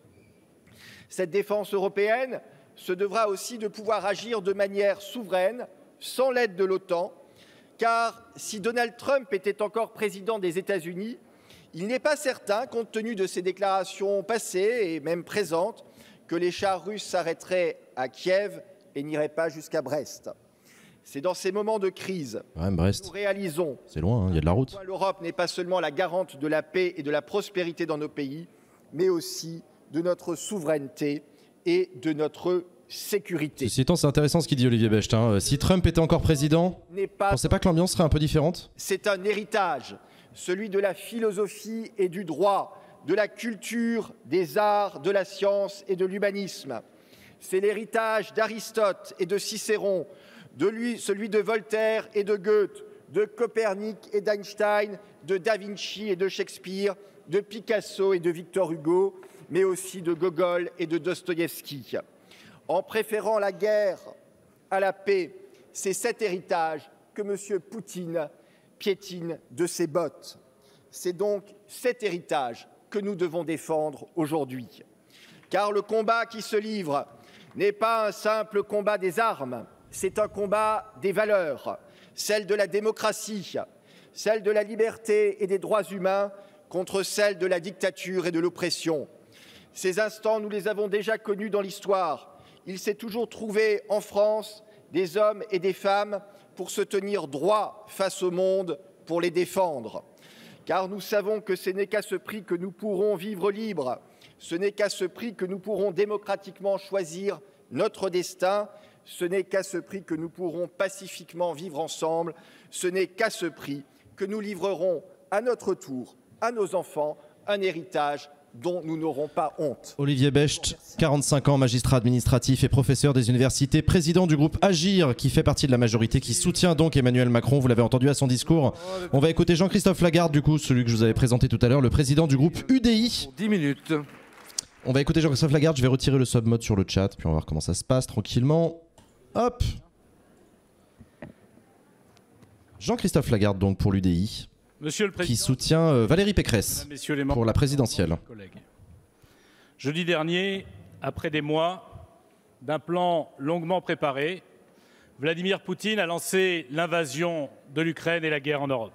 Cette défense européenne se devra aussi de pouvoir agir de manière souveraine, sans l'aide de l'OTAN, car si Donald Trump était encore président des États-Unis, il n'est pas certain, compte tenu de ses déclarations passées et même présentes, que les chars russes s'arrêteraient à Kiev et n'iraient pas jusqu'à Brest. C'est dans ces moments de crise ouais, Brest. que nous réalisons c'est loin, il hein, y a de la route. L'Europe n'est pas seulement la garante de la paix et de la prospérité dans nos pays, mais aussi de notre souveraineté et de notre sécurité. Ceci étant, c'est intéressant ce qu'il dit Olivier Becht. Hein. Si Trump était encore président, vous pas... pensez pas que l'ambiance serait un peu différente? C'est un héritage, celui de la philosophie et du droit, de la culture, des arts, de la science et de l'humanisme. C'est l'héritage d'Aristote et de Cicéron, de lui, celui de Voltaire et de Goethe, de Copernic et d'Einstein, de Da Vinci et de Shakespeare, de Picasso et de Victor Hugo, mais aussi de Gogol et de Dostoïevski. En préférant la guerre à la paix, c'est cet héritage que M. Poutine piétine de ses bottes. C'est donc cet héritage que nous devons défendre aujourd'hui. Car le combat qui se livre n'est pas un simple combat des armes, c'est un combat des valeurs, celle de la démocratie, celle de la liberté et des droits humains contre celle de la dictature et de l'oppression. Ces instants, nous les avons déjà connus dans l'histoire. Il s'est toujours trouvé en France des hommes et des femmes pour se tenir droit face au monde, pour les défendre. Car nous savons que ce n'est qu'à ce prix que nous pourrons vivre libres, ce n'est qu'à ce prix que nous pourrons démocratiquement choisir notre destin, ce n'est qu'à ce prix que nous pourrons pacifiquement vivre ensemble, ce n'est qu'à ce prix que nous livrerons à notre tour à nos enfants un héritage dont nous n'aurons pas honte. Olivier Becht, quarante-cinq ans, magistrat administratif et professeur des universités, président du groupe Agir, qui fait partie de la majorité, qui soutient donc Emmanuel Macron. Vous l'avez entendu à son discours. On va écouter Jean-Christophe Lagarde, du coup, celui que je vous avais présenté tout à l'heure, le président du groupe U D I. dix minutes. On va écouter Jean-Christophe Lagarde. Je vais retirer le sub-mode sur le chat, puis on va voir comment ça se passe tranquillement. Hop. Jean-Christophe Lagarde, donc, pour l'U D I. Monsieur le Président, qui soutient euh, Valérie Pécresse les pour la présidentielle. Jeudi dernier, après des mois d'un plan longuement préparé, Vladimir Poutine a lancé l'invasion de l'Ukraine et la guerre en Europe.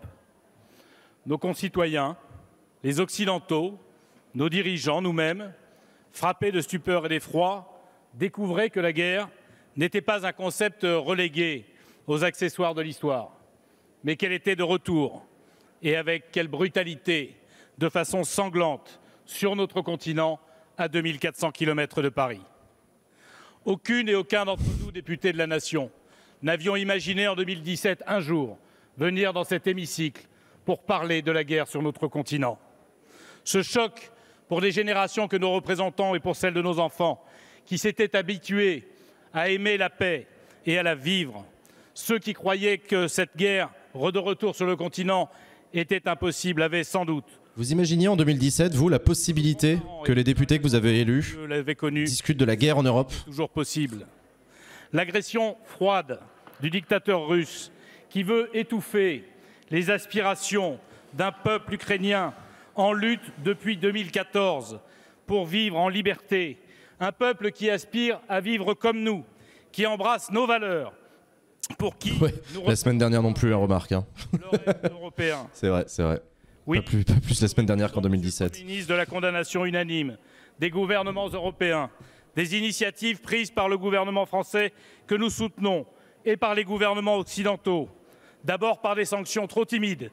Nos concitoyens, les Occidentaux, nos dirigeants, nous-mêmes, frappés de stupeur et d'effroi, découvraient que la guerre n'était pas un concept relégué aux accessoires de l'histoire, mais qu'elle était de retour. Et avec quelle brutalité, de façon sanglante, sur notre continent, à deux mille quatre cents kilomètres de Paris. Aucune et aucun d'entre nous, députés de la Nation, n'avions imaginé en deux mille dix-sept un jour venir dans cet hémicycle pour parler de la guerre sur notre continent. Ce choc pour les générations que nous représentons et pour celles de nos enfants, qui s'étaient habitués à aimer la paix et à la vivre, ceux qui croyaient que cette guerre de retour sur le continent était impossible, avait sans doute. Vous imaginiez en deux mille dix-sept, vous, la possibilité que les députés que vous avez élus discutent de la guerre en Europe? Toujours possible. L'agression froide du dictateur russe qui veut étouffer les aspirations d'un peuple ukrainien en lutte depuis deux mille quatorze pour vivre en liberté, un peuple qui aspire à vivre comme nous, qui embrasse nos valeurs, pour qui ouais, la semaine dernière non plus, la remarque. Hein. Européen. C'est vrai, c'est vrai. Oui. Pas, plus, pas plus la semaine dernière qu'en deux mille dix-sept. Ministre de la condamnation unanime des gouvernements européens, des initiatives prises par le gouvernement français que nous soutenons et par les gouvernements occidentaux. D'abord par des sanctions trop timides,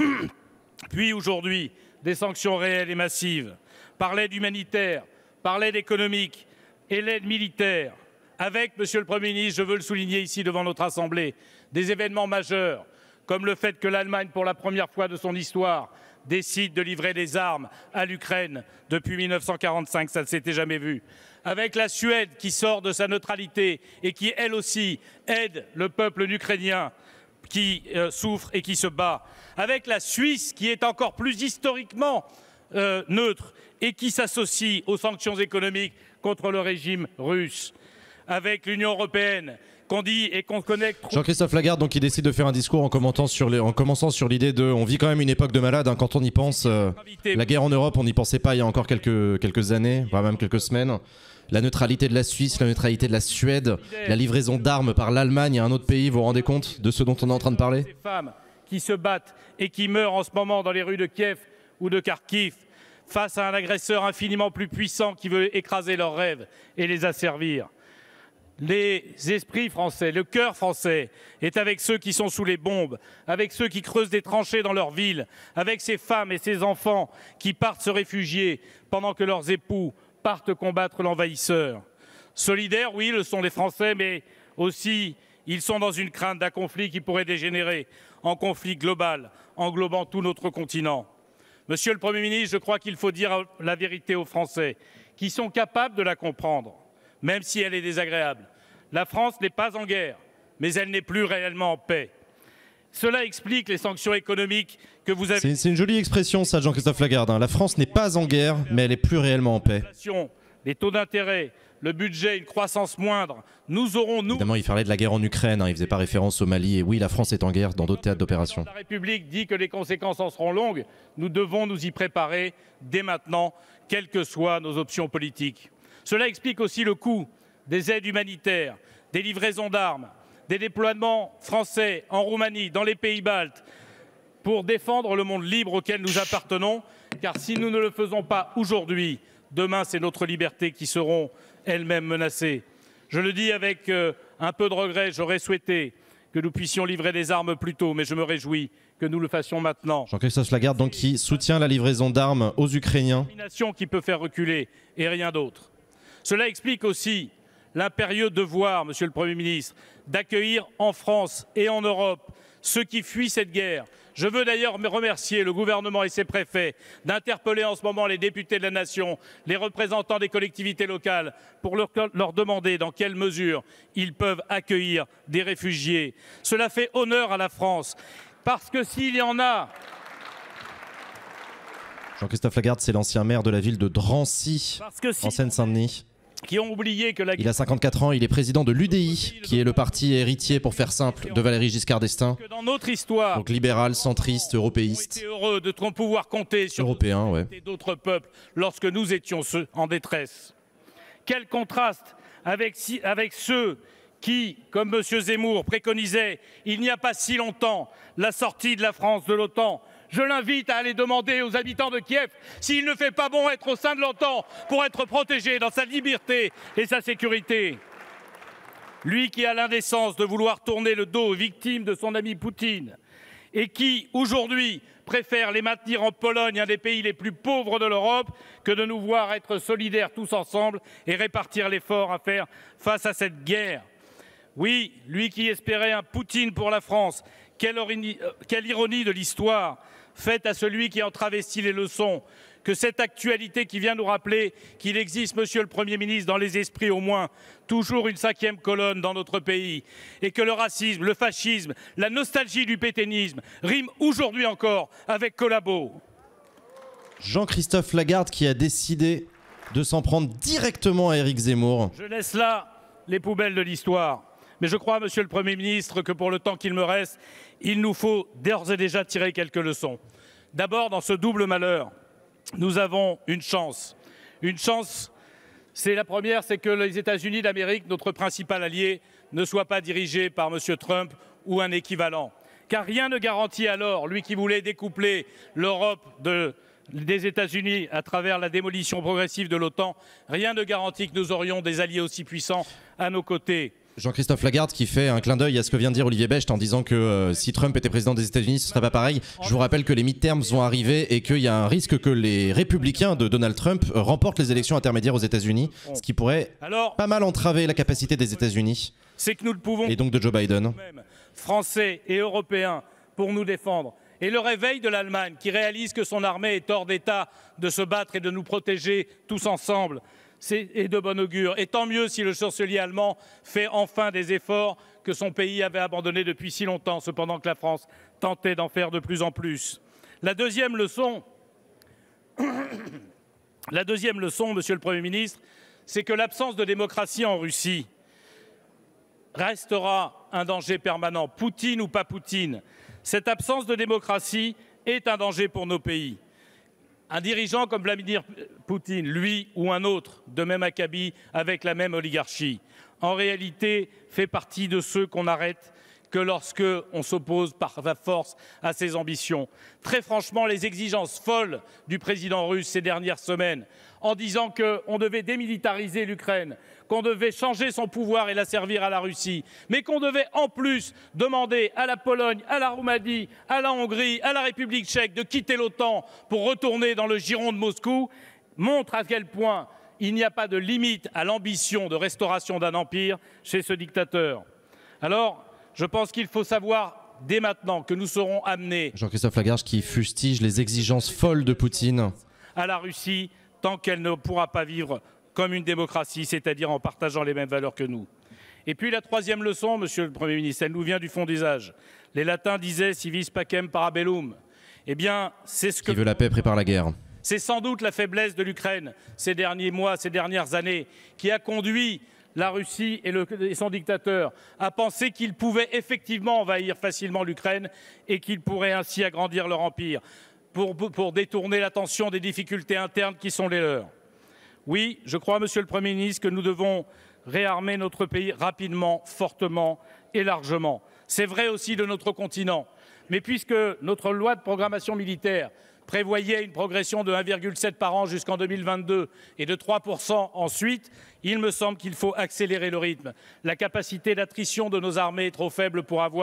puis aujourd'hui des sanctions réelles et massives, par l'aide humanitaire, par l'aide économique et l'aide militaire. Avec, Monsieur le Premier ministre, je veux le souligner ici devant notre Assemblée, des événements majeurs, comme le fait que l'Allemagne, pour la première fois de son histoire, décide de livrer des armes à l'Ukraine depuis mille neuf cent quarante-cinq, ça ne s'était jamais vu. Avec la Suède qui sort de sa neutralité et qui, elle aussi, aide le peuple ukrainien qui euh, souffre et qui se bat. Avec la Suisse qui est encore plus historiquement euh, neutre et qui s'associe aux sanctions économiques contre le régime russe. Avec l'Union européenne, qu'on dit et qu'on connaît... Jean-Christophe Lagarde, donc, il décide de faire un discours en, commentant sur les, en commençant sur l'idée de... On vit quand même une époque de malade, hein, quand on y pense. Euh, la guerre en Europe, on n'y pensait pas il y a encore quelques, quelques années, voire même quelques semaines. La neutralité de la Suisse, la neutralité de la Suède, la livraison d'armes par l'Allemagne à un autre pays, vous vous rendez compte de ce dont on est en train de parler? Ces femmes qui se battent et qui meurent en ce moment dans les rues de Kiev ou de Kharkiv, face à un agresseur infiniment plus puissant qui veut écraser leurs rêves et les asservir. Les esprits français, le cœur français est avec ceux qui sont sous les bombes, avec ceux qui creusent des tranchées dans leurs villes, avec ces femmes et ces enfants qui partent se réfugier pendant que leurs époux partent combattre l'envahisseur. Solidaires, oui, le sont les Français, mais aussi ils sont dans une crainte d'un conflit qui pourrait dégénérer en conflit global, englobant tout notre continent. Monsieur le Premier ministre, je crois qu'il faut dire la vérité aux Français, qui sont capables de la comprendre, même si elle est désagréable. La France n'est pas en guerre, mais elle n'est plus réellement en paix. Cela explique les sanctions économiques que vous avez... C'est une jolie expression, ça, Jean-Christophe Lagarde. Hein. La France n'est pas en guerre, mais elle n'est plus réellement en paix. Les taux d'intérêt, le budget, une croissance moindre, nous aurons, nous... Évidemment, il parlait de la guerre en Ukraine, hein. Il ne faisait pas référence au Mali. Et oui, la France est en guerre dans d'autres théâtres d'opération. La République dit que les conséquences en seront longues. Nous devons nous y préparer dès maintenant, quelles que soient nos options politiques. Cela explique aussi le coût des aides humanitaires, des livraisons d'armes, des déploiements français en Roumanie, dans les pays baltes, pour défendre le monde libre auquel nous appartenons, car si nous ne le faisons pas aujourd'hui, demain c'est notre liberté qui seront elles-mêmes menacées. Je le dis avec euh, un peu de regret, j'aurais souhaité que nous puissions livrer des armes plus tôt, mais je me réjouis que nous le fassions maintenant. Jean-Christophe Lagarde, donc, qui soutient la livraison d'armes aux Ukrainiens. Une nation qui peut faire reculer et rien d'autre. Cela explique aussi l'impérieux devoir, Monsieur le Premier ministre, d'accueillir en France et en Europe ceux qui fuient cette guerre. Je veux d'ailleurs remercier le gouvernement et ses préfets d'interpeller en ce moment les députés de la nation, les représentants des collectivités locales, pour leur, leur demander dans quelle mesure ils peuvent accueillir des réfugiés. Cela fait honneur à la France, parce que s'il y en a... Jean-Christophe Lagarde, c'est l'ancien maire de la ville de Drancy, si en Seine-Saint-Denis. Qui ont oublié que la... Il a cinquante-quatre ans, il est président de l'U D I, qui est le parti héritier, pour faire simple, de Valéry Giscard d'Estaing. Dans notre histoire, donc libéral, centriste, européiste. On était heureux de pouvoir compter sur européen, ouais. d'autres peuples lorsque nous étions en détresse. Quel contraste avec, si, avec ceux qui, comme M. Zemmour, préconisaient il n'y a pas si longtemps la sortie de la France de l'OTAN. Je l'invite à aller demander aux habitants de Kiev s'il ne fait pas bon être au sein de l'OTAN pour être protégé dans sa liberté et sa sécurité. Lui qui a l'indécence de vouloir tourner le dos aux victimes de son ami Poutine et qui, aujourd'hui, préfère les maintenir en Pologne, un des pays les plus pauvres de l'Europe, que de nous voir être solidaires tous ensemble et répartir l'effort à faire face à cette guerre. Oui, lui qui espérait un Poutine pour la France, quelle ironie, quelle ironie de l'histoire faite à celui qui en travestit les leçons, que cette actualité qui vient nous rappeler qu'il existe, Monsieur le Premier ministre, dans les esprits au moins, toujours une cinquième colonne dans notre pays, et que le racisme, le fascisme, la nostalgie du pétainisme riment aujourd'hui encore avec collabo. Jean-Christophe Lagarde qui a décidé de s'en prendre directement à Éric Zemmour. Je laisse là les poubelles de l'histoire. Mais je crois, Monsieur le Premier ministre, que pour le temps qu'il me reste, il nous faut d'ores et déjà tirer quelques leçons. D'abord, dans ce double malheur, nous avons une chance. Une chance, c'est la première, c'est que les États-Unis d'Amérique, notre principal allié, ne soient pas dirigés par M. Trump ou un équivalent. Car rien ne garantit alors, lui qui voulait découpler l'Europe de, des États-Unis à travers la démolition progressive de l'OTAN, rien ne garantit que nous aurions des alliés aussi puissants à nos côtés. Jean-Christophe Lagarde qui fait un clin d'œil à ce que vient de dire Olivier Becht en disant que euh, si Trump était président des États-Unis, ce serait pas pareil. Je vous rappelle que les midterms vont arriver et qu'il y a un risque que les républicains de Donald Trump remportent les élections intermédiaires aux États-Unis, ce qui pourrait Alors, pas mal entraver la capacité des États-Unis. C'est que nous le pouvons. Et donc de Joe Biden. Français et européens pour nous défendre. Et le réveil de l'Allemagne qui réalise que son armée est hors d'état de se battre et de nous protéger tous ensemble. C'est de bon augure. Et tant mieux si le chancelier allemand fait enfin des efforts que son pays avait abandonnés depuis si longtemps, cependant que la France tentait d'en faire de plus en plus. La deuxième leçon, la deuxième leçon, Monsieur le Premier ministre, c'est que l'absence de démocratie en Russie restera un danger permanent, Poutine ou pas Poutine. Cette absence de démocratie est un danger pour nos pays. Un dirigeant comme Vladimir Poutine, lui ou un autre, de même acabit avec la même oligarchie, en réalité fait partie de ceux qu'on n'arrête que lorsque on s'oppose par la force à ses ambitions. Très franchement, les exigences folles du président russe ces dernières semaines, en disant qu'on devait démilitariser l'Ukraine, qu'on devait changer son pouvoir et la servir à la Russie, mais qu'on devait en plus demander à la Pologne, à la Roumanie, à la Hongrie, à la République tchèque de quitter l'OTAN pour retourner dans le giron de Moscou, montre à quel point il n'y a pas de limite à l'ambition de restauration d'un empire chez ce dictateur. Alors, je pense qu'il faut savoir dès maintenant que nous serons amenés... Jean-Christophe Lagarde qui fustige les exigences folles de Poutine. ...à la Russie tant qu'elle ne pourra pas vivre comme une démocratie, c'est-à-dire en partageant les mêmes valeurs que nous. Et puis la troisième leçon, Monsieur le Premier ministre, elle nous vient du fond des âges. Les Latins disaient « si vis pacem parabellum ». Eh bien, c'est ce que... Qui veut la paix prépare la guerre. C'est sans doute la faiblesse de l'Ukraine ces derniers mois, ces dernières années, qui a conduit la Russie et, le, et son dictateur à penser qu'ils pouvaient effectivement envahir facilement l'Ukraine et qu'ils pourraient ainsi agrandir leur empire pour, pour détourner l'attention des difficultés internes qui sont les leurs. Oui, je crois, Monsieur le Premier ministre, que nous devons réarmer notre pays rapidement, fortement et largement. C'est vrai aussi de notre continent. Mais puisque notre loi de programmation militaire prévoyait une progression de un virgule sept par an jusqu'en deux mille vingt-deux et de trois pour cent ensuite, il me semble qu'il faut accélérer le rythme. La capacité d'attrition de nos armées est trop faible pour avoir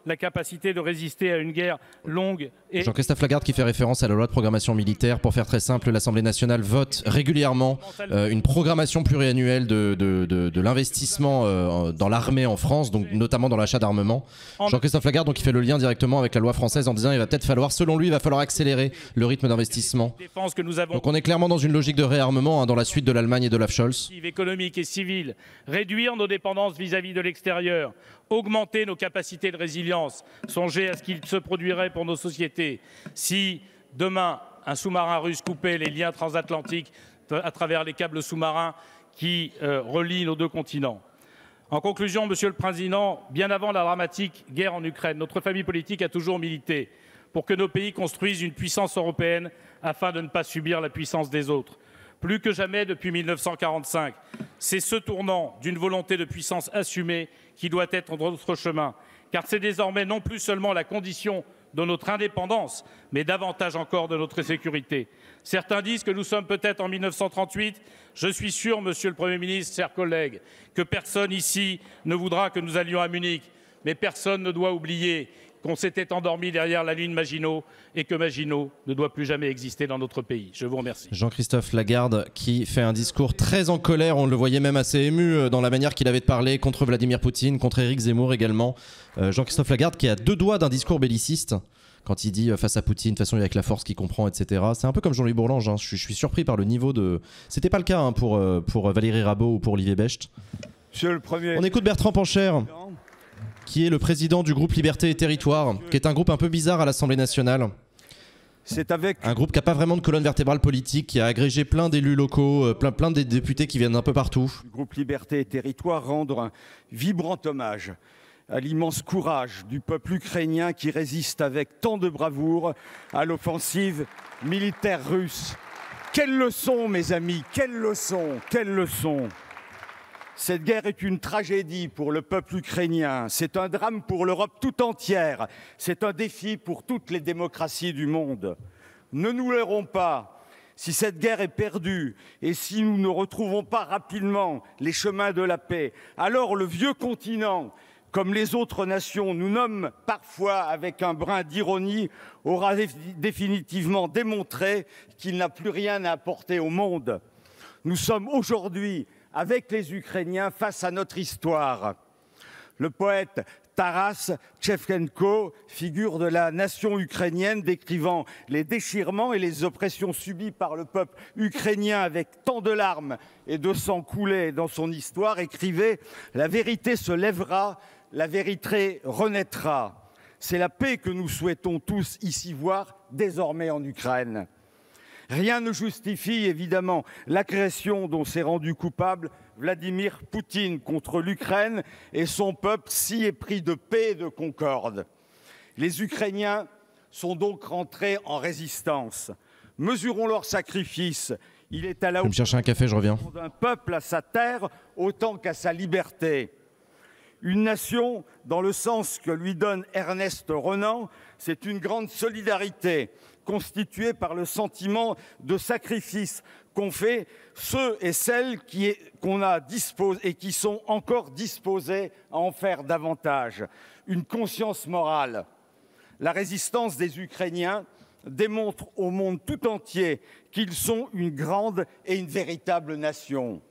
la capacité de résister à une guerre longue et... Jean-Christophe Lagarde qui fait référence à la loi de programmation militaire. Pour faire très simple, l'Assemblée nationale vote régulièrement euh, une programmation pluriannuelle de, de, de, de l'investissement euh, dans l'armée en France, donc notamment dans l'achat d'armement. Jean-Christophe Lagarde donc, il fait le lien directement avec la loi française en disant il va peut-être falloir, selon lui, il va falloir accélérer le rythme d'investissement. Donc on est clairement dans une logique de réarmement hein, dans la suite de l'Allemagne et de l'Olaf Scholz. Économique et civile, réduire nos dépendances vis-à-vis de l'extérieur, augmenter nos capacités de résilience. Songez à ce qu'il se produirait pour nos sociétés si demain un sous-marin russe coupait les liens transatlantiques à travers les câbles sous-marins qui euh, relient nos deux continents. En conclusion, Monsieur le Président, bien avant la dramatique guerre en Ukraine, notre famille politique a toujours milité pour que nos pays construisent une puissance européenne afin de ne pas subir la puissance des autres. Plus que jamais depuis mille neuf cent quarante-cinq, c'est ce tournant d'une volonté de puissance assumée qui doit être notre chemin, car c'est désormais non plus seulement la condition de notre indépendance, mais davantage encore de notre sécurité. Certains disent que nous sommes peut-être en mille neuf cent trente-huit. Je suis sûr, Monsieur le Premier ministre, chers collègues, que personne ici ne voudra que nous allions à Munich, mais personne ne doit oublier qu'on s'était endormi derrière la ligne Maginot et que Maginot ne doit plus jamais exister dans notre pays. Je vous remercie. Jean-Christophe Lagarde qui fait un discours très en colère, on le voyait même assez ému dans la manière qu'il avait de parler contre Vladimir Poutine, contre Éric Zemmour également. Euh, Jean-Christophe Lagarde qui a deux doigts d'un discours belliciste quand il dit euh, face à Poutine, de toute façon il y a que la force qui comprend, et cetera. C'est un peu comme Jean-Louis Bourlange, hein. je, suis, je suis surpris par le niveau de... C'était pas le cas hein, pour, euh, pour Valérie Rabault ou pour Olivier Becht. Monsieur le Premier... On écoute Bertrand Pancher, qui est le président du groupe Liberté et Territoire, qui est un groupe un peu bizarre à l'Assemblée nationale. C'est avec... Un groupe qui n'a pas vraiment de colonne vertébrale politique, qui a agrégé plein d'élus locaux, euh, plein, plein de députés qui viennent d'un peu partout. Le groupe Liberté et Territoire rendre un vibrant hommage à l'immense courage du peuple ukrainien qui résiste avec tant de bravoure à l'offensive militaire russe. Quelle leçon, mes amis, quelle leçon, quelle leçon! Cette guerre est une tragédie pour le peuple ukrainien, c'est un drame pour l'Europe tout entière, c'est un défi pour toutes les démocraties du monde. Ne nous leurrons pas, si cette guerre est perdue et si nous ne retrouvons pas rapidement les chemins de la paix, alors le vieux continent, comme les autres nations nous nomment parfois avec un brin d'ironie, aura définitivement démontré qu'il n'a plus rien à apporter au monde. Nous sommes aujourd'hui avec les Ukrainiens face à notre histoire. Le poète Taras Shevchenko, figure de la nation ukrainienne, décrivant les déchirements et les oppressions subies par le peuple ukrainien avec tant de larmes et de sang coulé dans son histoire, écrivait « La vérité se lèvera, la vérité renaîtra ». C'est la paix que nous souhaitons tous ici voir désormais en Ukraine. Rien ne justifie évidemment l'agression dont s'est rendu coupable Vladimir Poutine contre l'Ukraine et son peuple si épris de paix et de concorde. Les Ukrainiens sont donc rentrés en résistance. Mesurons leur sacrifice. Il est à la hauteur. Je vais me chercher un café, je reviens. D'un peuple à sa terre autant qu'à sa liberté. Une nation, dans le sens que lui donne Ernest Renan, c'est une grande solidarité constituée par le sentiment de sacrifice qu'ont fait ceux et celles qui qu'on a disposé et qui sont encore disposés à en faire davantage. Une conscience morale. La résistance des Ukrainiens démontre au monde tout entier qu'ils sont une grande et une véritable nation.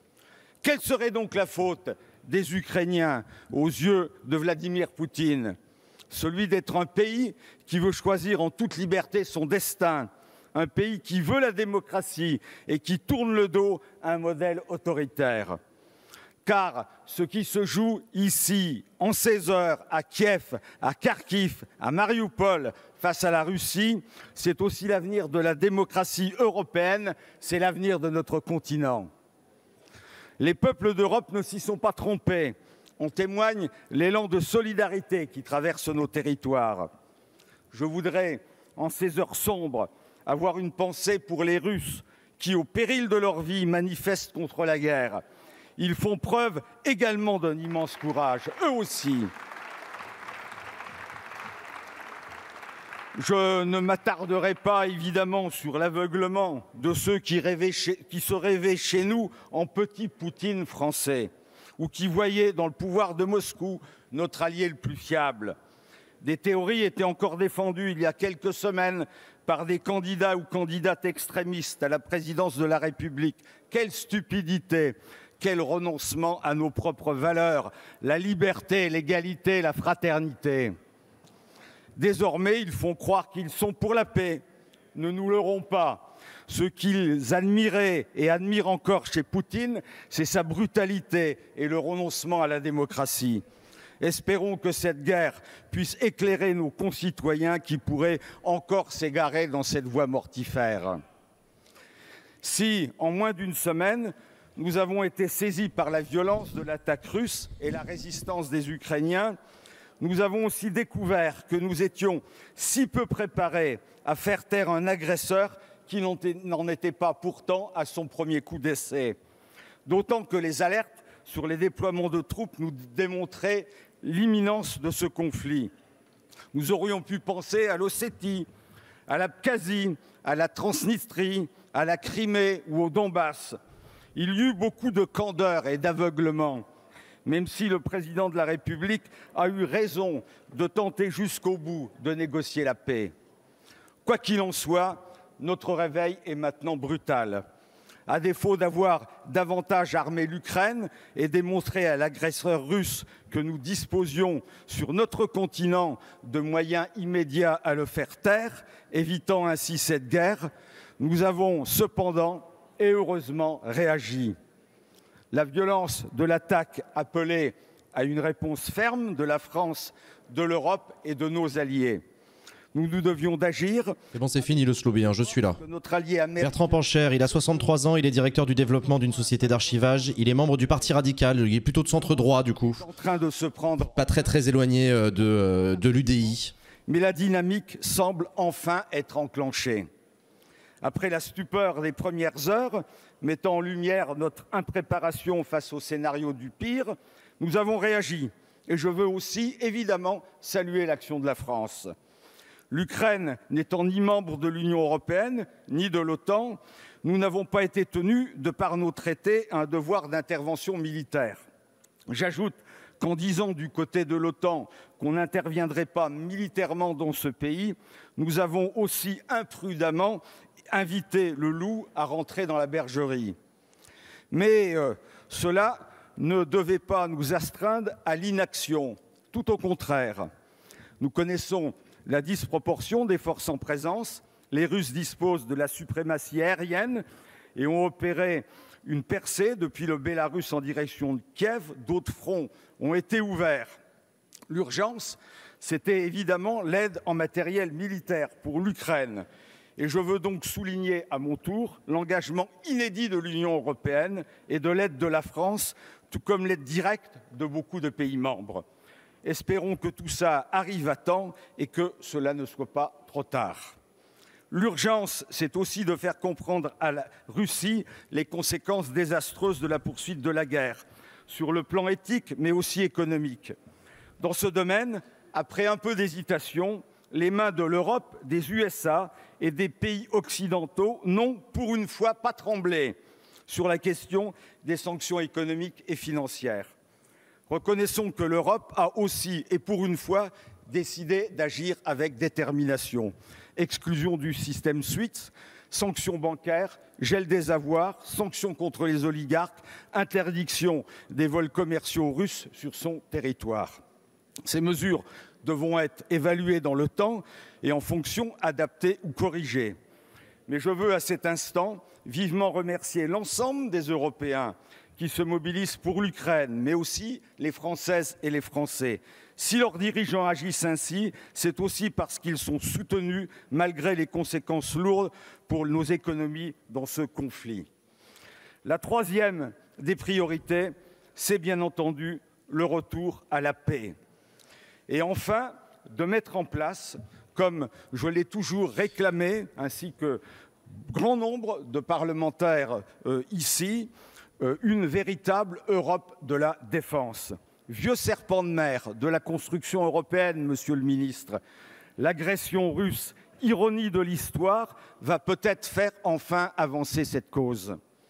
Quelle serait donc la faute des Ukrainiens aux yeux de Vladimir Poutine? Celui d'être un pays qui veut choisir en toute liberté son destin, un pays qui veut la démocratie et qui tourne le dos à un modèle autoritaire. Car ce qui se joue ici, en ces heures, à Kiev, à Kharkiv, à Mariupol, face à la Russie, c'est aussi l'avenir de la démocratie européenne, c'est l'avenir de notre continent. Les peuples d'Europe ne s'y sont pas trompés. En témoigne l'élan de solidarité qui traverse nos territoires. Je voudrais, en ces heures sombres, avoir une pensée pour les Russes qui, au péril de leur vie, manifestent contre la guerre. Ils font preuve également d'un immense courage, eux aussi. Je ne m'attarderai pas évidemment sur l'aveuglement de ceux qui, rêvaient chez, qui se rêvaient chez nous en petit Poutine français, ou qui voyaient dans le pouvoir de Moscou notre allié le plus fiable. Des théories étaient encore défendues il y a quelques semaines par des candidats ou candidates extrémistes à la présidence de la République. Quelle stupidité! Quel renoncement à nos propres valeurs, la liberté, l'égalité, la fraternité. Désormais, ils font croire qu'ils sont pour la paix. Ne nous leurrons pas. Ce qu'ils admiraient et admirent encore chez Poutine, c'est sa brutalité et le renoncement à la démocratie. Espérons que cette guerre puisse éclairer nos concitoyens qui pourraient encore s'égarer dans cette voie mortifère. Si, en moins d'une semaine, nous avons été saisis par la violence de l'attaque russe et la résistance des Ukrainiens, nous avons aussi découvert que nous étions si peu préparés à faire taire un agresseur qui n'en était pas pourtant à son premier coup d'essai. D'autant que les alertes sur les déploiements de troupes nous démontraient l'imminence de ce conflit. Nous aurions pu penser à l'Ossétie, à l'Abkhazie, à la Transnistrie, à la Crimée ou au Donbass. Il y eut beaucoup de candeur et d'aveuglement, même si le président de la République a eu raison de tenter jusqu'au bout de négocier la paix. Quoi qu'il en soit, notre réveil est maintenant brutal. À défaut d'avoir davantage armé l'Ukraine et démontré à l'agresseur russe que nous disposions sur notre continent de moyens immédiats à le faire taire, évitant ainsi cette guerre, nous avons cependant et heureusement réagi. La violence de l'attaque appelait à une réponse ferme de la France, de l'Europe et de nos alliés. Nous nous devions d'agir. C'est bon, c'est fini le slobé, hein, je suis là. Notre allié américain... Bertrand Pancher, il a soixante-trois ans, il est directeur du développement d'une société d'archivage. Il est membre du Parti radical, il est plutôt de centre-droit du coup. En train de se prendre... Pas très très éloigné de, de l'U D I. Mais la dynamique semble enfin être enclenchée. Après la stupeur des premières heures, mettant en lumière notre impréparation face au scénario du pire, nous avons réagi. Et je veux aussi, évidemment, saluer l'action de la France. L'Ukraine n'étant ni membre de l'Union européenne, ni de l'OTAN, nous n'avons pas été tenus, de par nos traités, à un devoir d'intervention militaire. J'ajoute qu'en disant du côté de l'OTAN qu'on n'interviendrait pas militairement dans ce pays, nous avons aussi imprudemment invité le loup à rentrer dans la bergerie. Mais euh, cela ne devait pas nous astreindre à l'inaction. Tout au contraire. Nous connaissons la disproportion des forces en présence. Les Russes disposent de la suprématie aérienne et ont opéré une percée depuis le Bélarus en direction de Kiev. D'autres fronts ont été ouverts. L'urgence, c'était évidemment l'aide en matériel militaire pour l'Ukraine. Et je veux donc souligner à mon tour l'engagement inédit de l'Union européenne et de l'aide de la France, tout comme l'aide directe de beaucoup de pays membres. Espérons que tout ça arrive à temps et que cela ne soit pas trop tard. L'urgence, c'est aussi de faire comprendre à la Russie les conséquences désastreuses de la poursuite de la guerre, sur le plan éthique mais aussi économique. Dans ce domaine, après un peu d'hésitation, les mains de l'Europe, des U S A et des pays occidentaux n'ont pour une fois pas tremblé sur la question des sanctions économiques et financières. Reconnaissons que l'Europe a aussi, et pour une fois, décidé d'agir avec détermination. Exclusion du système SWIFT, sanctions bancaires, gel des avoirs, sanctions contre les oligarques, interdiction des vols commerciaux russes sur son territoire. Ces mesures devront être évaluées dans le temps et en fonction adaptées ou corrigées. Mais je veux à cet instant vivement remercier l'ensemble des Européens qui se mobilisent pour l'Ukraine, mais aussi les Françaises et les Français. Si leurs dirigeants agissent ainsi, c'est aussi parce qu'ils sont soutenus malgré les conséquences lourdes pour nos économies dans ce conflit. La troisième des priorités, c'est bien entendu le retour à la paix. Et enfin, de mettre en place, comme je l'ai toujours réclamé, ainsi que grand nombre de parlementaires euh, ici, euh, une véritable Europe de la défense. Vieux serpent de mer de la construction européenne, monsieur le ministre, l'agression russe, ironie de l'histoire, va peut-être faire enfin avancer cette cause.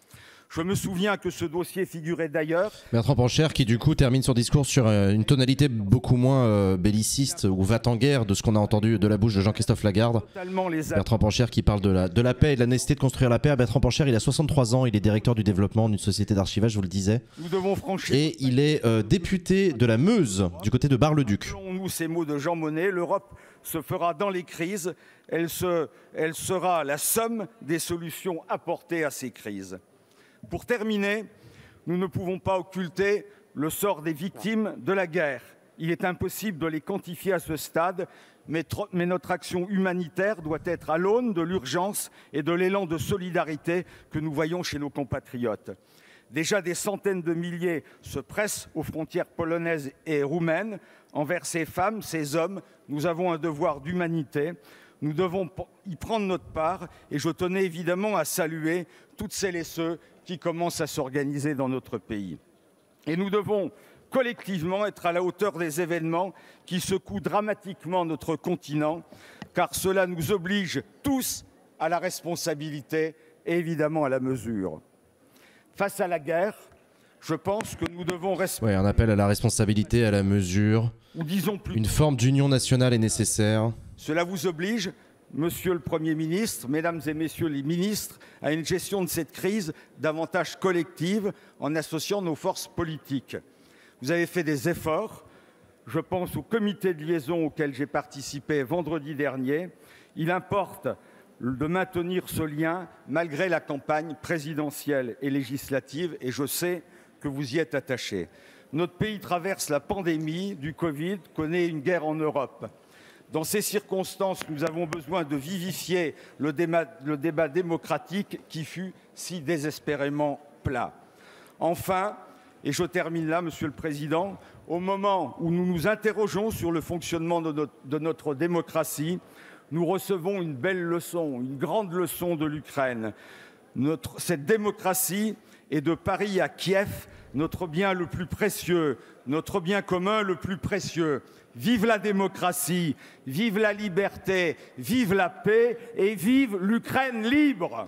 Je me souviens que ce dossier figurait d'ailleurs. Bertrand Pancher qui du coup termine son discours sur euh, une tonalité beaucoup moins euh, belliciste ou va-t-en-guerre de ce qu'on a entendu de la bouche de Jean-Christophe Lagarde. Les... Bertrand Pancher qui parle de la, de la paix et de la nécessité de construire la paix. Bertrand Pancher, il a soixante-trois ans, il est directeur du développement d'une société d'archivage, je vous le disais. Nous devons franchir... Et il est euh, député de la Meuse, du côté de Bar-le-Duc. Selon-nous ces mots de Jean Monnet, l'Europe se fera dans les crises, elle, se, elle sera la somme des solutions apportées à ces crises. Pour terminer, nous ne pouvons pas occulter le sort des victimes de la guerre. Il est impossible de les quantifier à ce stade, mais, mais notre action humanitaire doit être à l'aune de l'urgence et de l'élan de solidarité que nous voyons chez nos compatriotes. Déjà des centaines de milliers se pressent aux frontières polonaises et roumaines. Envers ces femmes, ces hommes, nous avons un devoir d'humanité. Nous devons y prendre notre part et je tenais évidemment à saluer toutes celles et ceux qui commencent à s'organiser dans notre pays. Et nous devons collectivement être à la hauteur des événements qui secouent dramatiquement notre continent, car cela nous oblige tous à la responsabilité et évidemment à la mesure. Face à la guerre, je pense que nous devons respecter... Ouais, un appel à la responsabilité, à la mesure. Ou disons plus... Une forme d'union nationale est nécessaire. Cela vous oblige, Monsieur le Premier ministre, Mesdames et Messieurs les ministres, à une gestion de cette crise davantage collective en associant nos forces politiques. Vous avez fait des efforts. Je pense au comité de liaison auquel j'ai participé vendredi dernier. Il importe de maintenir ce lien malgré la campagne présidentielle et législative et je sais que vous y êtes attachés. Notre pays traverse la pandémie du Covid, connaît une guerre en Europe. Dans ces circonstances, nous avons besoin de vivifier le débat, le débat démocratique qui fut si désespérément plat. Enfin, et je termine là, Monsieur le Président, au moment où nous nous interrogeons sur le fonctionnement de notre, de notre démocratie, nous recevons une belle leçon, une grande leçon de l'Ukraine. Notre, cette démocratie est de Paris à Kiev, notre bien le plus précieux, notre bien commun le plus précieux. Vive la démocratie, vive la liberté, vive la paix et vive l'Ukraine libre.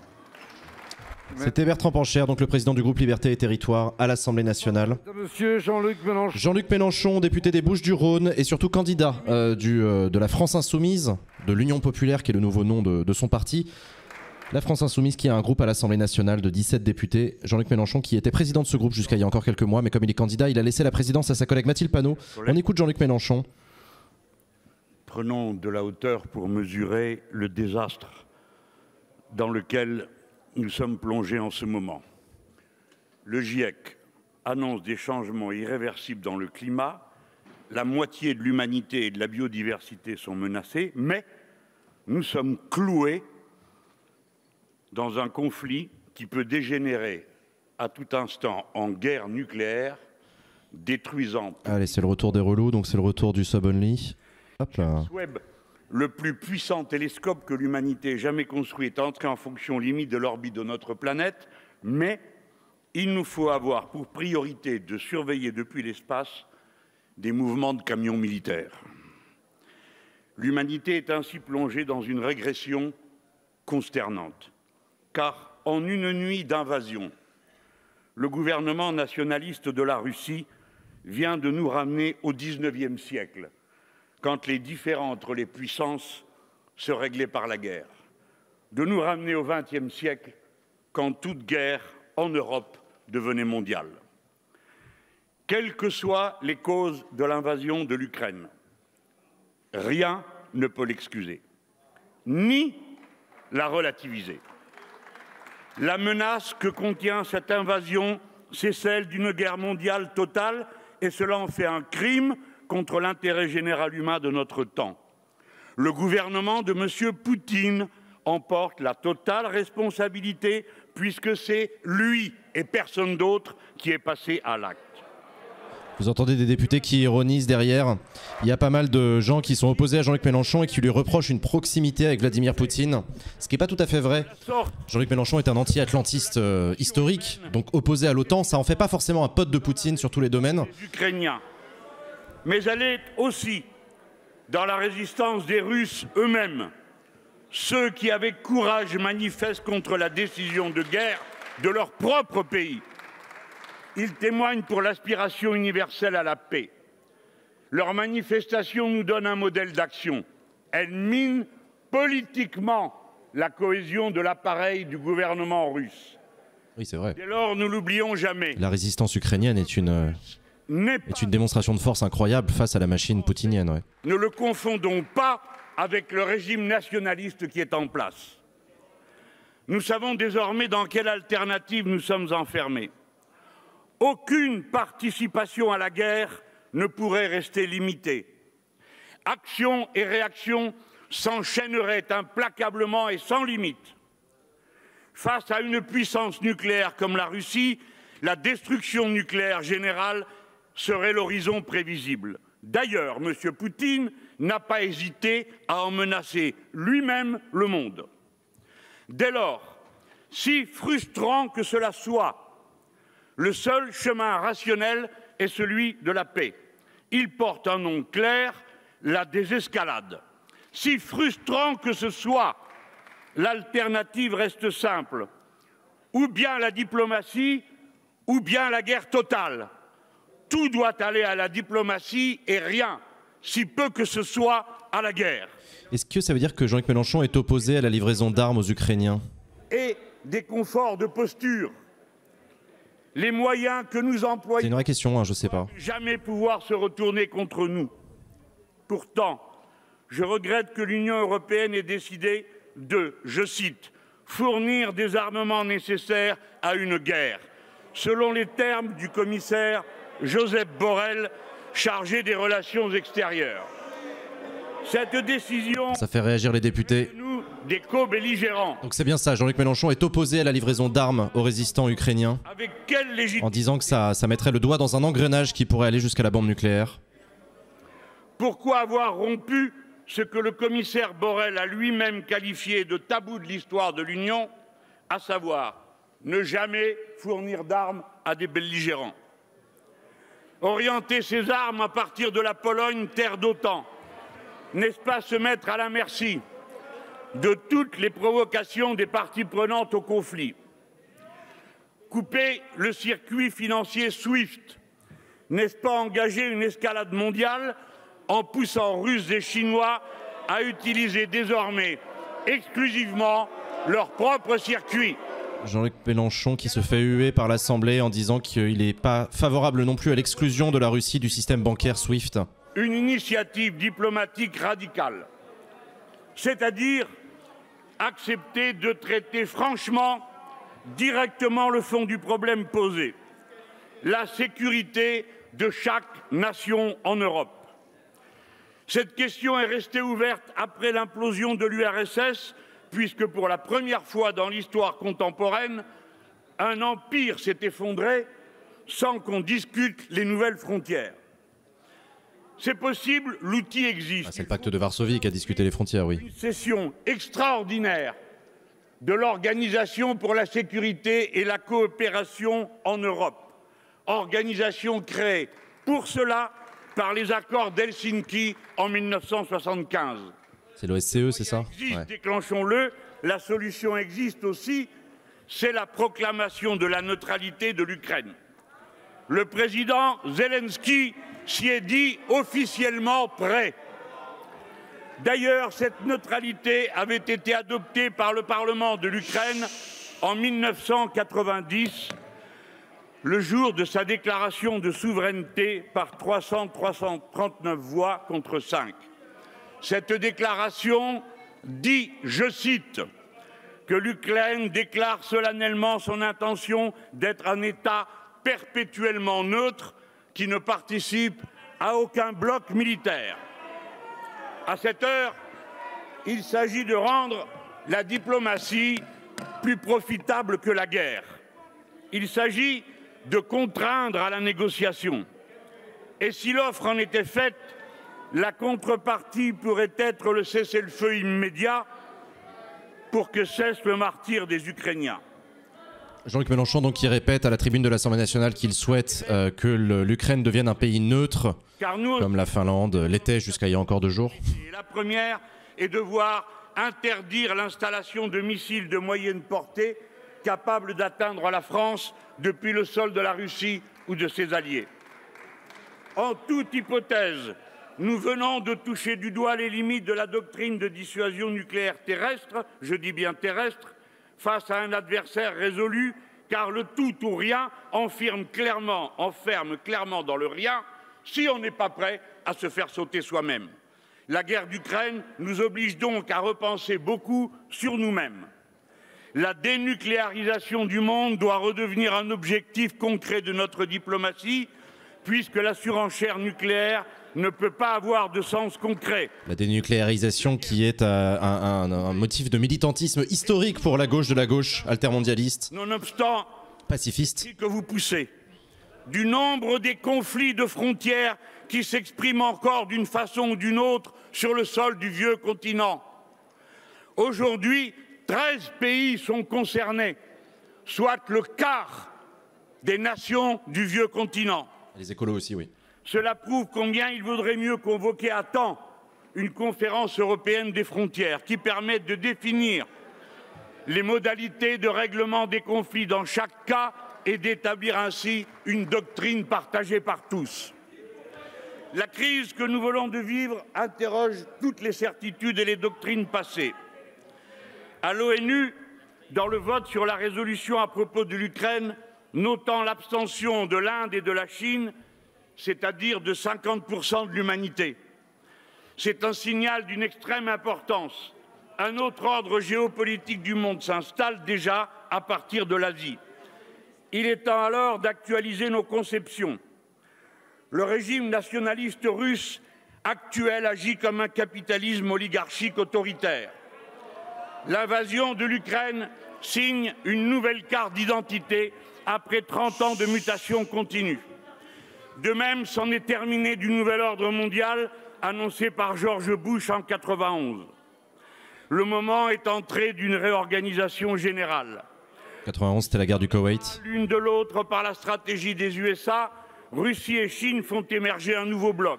C'était Bertrand Pancher, donc le président du groupe Liberté et Territoire à l'Assemblée nationale. Monsieur Jean-Luc Mélenchon. Jean-Luc Mélenchon, député des Bouches-du-Rhône et surtout candidat euh, du, euh, de la France Insoumise, de l'Union Populaire, qui est le nouveau nom de, de son parti. La France Insoumise qui a un groupe à l'Assemblée nationale de dix-sept députés. Jean-Luc Mélenchon qui était président de ce groupe jusqu'à il y a encore quelques mois, mais comme il est candidat, il a laissé la présidence à sa collègue Mathilde Panot. On écoute Jean-Luc Mélenchon. Prenons de la hauteur pour mesurer le désastre dans lequel nous sommes plongés en ce moment. Le GIEC annonce des changements irréversibles dans le climat, la moitié de l'humanité et de la biodiversité sont menacées, mais nous sommes cloués dans un conflit qui peut dégénérer à tout instant en guerre nucléaire, détruisant... Allez, c'est le retour des relous, donc c'est le retour du sub-only. Hop là. Webb, le plus puissant télescope que l'humanité ait jamais construit, est entré en fonction limite de l'orbite de notre planète, mais il nous faut avoir pour priorité de surveiller depuis l'espace des mouvements de camions militaires. L'humanité est ainsi plongée dans une régression consternante, car en une nuit d'invasion, le gouvernement nationaliste de la Russie vient de nous ramener au dix-neuvième siècle, quand les différends entre les puissances se réglaient par la guerre, de nous ramener au vingtième siècle, quand toute guerre en Europe devenait mondiale. Quelles que soient les causes de l'invasion de l'Ukraine, rien ne peut l'excuser, ni la relativiser. La menace que contient cette invasion, c'est celle d'une guerre mondiale totale, et cela en fait un crime contre l'intérêt général humain de notre temps. Le gouvernement de M. Poutine en porte la totale responsabilité, puisque c'est lui et personne d'autre qui est passé à l'acte. Vous entendez des députés qui ironisent derrière. Il y a pas mal de gens qui sont opposés à Jean-Luc Mélenchon et qui lui reprochent une proximité avec Vladimir Poutine, ce qui n'est pas tout à fait vrai. Jean-Luc Mélenchon est un anti-atlantiste euh, historique, donc opposé à l'OTAN. Ça en fait pas forcément un pote de Poutine sur tous les domaines. Les Ukrainiens. Mais elle est aussi dans la résistance des Russes eux-mêmes, ceux qui, avec courage, manifestent contre la décision de guerre de leur propre pays. Ils témoignent pour l'aspiration universelle à la paix. Leur manifestation nous donne un modèle d'action. Elle mine politiquement la cohésion de l'appareil du gouvernement russe. Oui, c'est vrai. Dès lors, nous l'oublions jamais. La résistance ukrainienne est une, est une démonstration de force incroyable face à la machine poutinienne. Ouais. Ne le confondons pas avec le régime nationaliste qui est en place. Nous savons désormais dans quelle alternative nous sommes enfermés. Aucune participation à la guerre ne pourrait rester limitée. Action et réaction s'enchaîneraient implacablement et sans limite. Face à une puissance nucléaire comme la Russie, la destruction nucléaire générale serait l'horizon prévisible. D'ailleurs, M. Poutine n'a pas hésité à en menacer lui-même le monde. Dès lors, si frustrant que cela soit, le seul chemin rationnel est celui de la paix. Il porte un nom clair, la désescalade. Si frustrant que ce soit, l'alternative reste simple. Ou bien la diplomatie, ou bien la guerre totale. Tout doit aller à la diplomatie et rien, si peu que ce soit, à la guerre. Est-ce que ça veut dire que Jean-Luc Mélenchon est opposé à la livraison d'armes aux Ukrainiens? Et des conforts de posture. Les moyens que nous employons... C'est une vraie question, hein, je ne sais pas. ...jamais pouvoir se retourner contre nous. Pourtant, je regrette que l'Union européenne ait décidé de, je cite, « fournir des armements nécessaires à une guerre », selon les termes du commissaire Josep Borrell, chargé des relations extérieures. Cette décision... Ça fait réagir les députés. ...nous des co-belligérants. Donc c'est bien ça, Jean-Luc Mélenchon est opposé à la livraison d'armes aux résistants ukrainiens, Avec quelle légitimité... en disant que ça, ça mettrait le doigt dans un engrenage qui pourrait aller jusqu'à la bombe nucléaire. Pourquoi avoir rompu ce que le commissaire Borrell a lui-même qualifié de tabou de l'histoire de l'Union, à savoir ne jamais fournir d'armes à des belligérants? Orienter ces armes à partir de la Pologne, terre d'OTAN, n'est-ce pas se mettre à la merci de toutes les provocations des parties prenantes au conflit? Couper le circuit financier SWIFT, n'est-ce pas engager une escalade mondiale en poussant Russes et Chinois à utiliser désormais exclusivement leur propre circuit? Jean-Luc Mélenchon qui se fait huer par l'Assemblée en disant qu'il n'est pas favorable non plus à l'exclusion de la Russie du système bancaire SWIFT. Une initiative diplomatique radicale, c'est-à-dire accepter de traiter franchement, directement le fond du problème posé, la sécurité de chaque nation en Europe. Cette question est restée ouverte après l'implosion de l'U R S S, puisque pour la première fois dans l'histoire contemporaine, un empire s'est effondré sans qu'on discute les nouvelles frontières. C'est possible, l'outil existe. Ah, c'est le pacte de Varsovie qui a discuté les frontières, oui. Une session extraordinaire de l'Organisation pour la sécurité et la coopération en Europe. Organisation créée pour cela par les accords d'Helsinki en mille neuf cent soixante-quinze. C'est l'O S C E, c'est ça? Ouais. Déclenchons-le. La solution existe aussi, c'est la proclamation de la neutralité de l'Ukraine. Le président Zelensky s'y est dit officiellement prêt. D'ailleurs, cette neutralité avait été adoptée par le Parlement de l'Ukraine en mille neuf cent quatre-vingt-dix, le jour de sa déclaration de souveraineté par trois cents à trois cent trente-neuf voix contre cinq. Cette déclaration dit, je cite, que l'Ukraine déclare solennellement son intention d'être un État perpétuellement neutre qui ne participe à aucun bloc militaire. À cette heure, il s'agit de rendre la diplomatie plus profitable que la guerre. Il s'agit de contraindre à la négociation. Et si l'offre en était faite, la contrepartie pourrait être le cessez-le-feu immédiat pour que cesse le martyre des Ukrainiens. Jean-Luc Mélenchon donc qui répète à la tribune de l'Assemblée nationale qu'il souhaite euh, que l'Ukraine devienne un pays neutre, nous, comme la Finlande l'était jusqu'à il y a encore deux jours. La première est de voir interdire l'installation de missiles de moyenne portée capable d'atteindre la France depuis le sol de la Russie ou de ses alliés. En toute hypothèse, nous venons de toucher du doigt les limites de la doctrine de dissuasion nucléaire terrestre, je dis bien terrestre, face à un adversaire résolu, car le tout ou rien enferme clairement, enferme clairement dans le rien si on n'est pas prêt à se faire sauter soi-même. La guerre d'Ukraine nous oblige donc à repenser beaucoup sur nous-mêmes. La dénucléarisation du monde doit redevenir un objectif concret de notre diplomatie, puisque la surenchère nucléaire ne peut pas avoir de sens concret. La dénucléarisation qui est euh, un, un, un motif de militantisme historique pour la gauche de la gauche altermondialiste, nonobstant pacifiste. Que vous poussez, du nombre des conflits de frontières qui s'expriment encore d'une façon ou d'une autre sur le sol du vieux continent. Aujourd'hui, treize pays sont concernés, soit le quart des nations du vieux continent. Les écolos aussi, oui. Cela prouve combien il vaudrait mieux convoquer à temps une conférence européenne des frontières qui permette de définir les modalités de règlement des conflits dans chaque cas et d'établir ainsi une doctrine partagée par tous. La crise que nous venons de vivre interroge toutes les certitudes et les doctrines passées. À l'ONU, dans le vote sur la résolution à propos de l'Ukraine, notant l'abstention de l'Inde et de la Chine, c'est-à-dire de cinquante pour cent de l'humanité. C'est un signal d'une extrême importance. Un autre ordre géopolitique du monde s'installe déjà à partir de l'Asie. Il est temps alors d'actualiser nos conceptions. Le régime nationaliste russe actuel agit comme un capitalisme oligarchique autoritaire. L'invasion de l'Ukraine signe une nouvelle carte d'identité après trente ans de mutation continue. De même, c'en est terminé du nouvel ordre mondial annoncé par George Bush en quatre-vingt-onze. Le moment est entré d'une réorganisation générale. quatre-vingt-onze, c'était la guerre du Koweït. L'une de l'autre par la stratégie des U S A, Russie et Chine font émerger un nouveau bloc.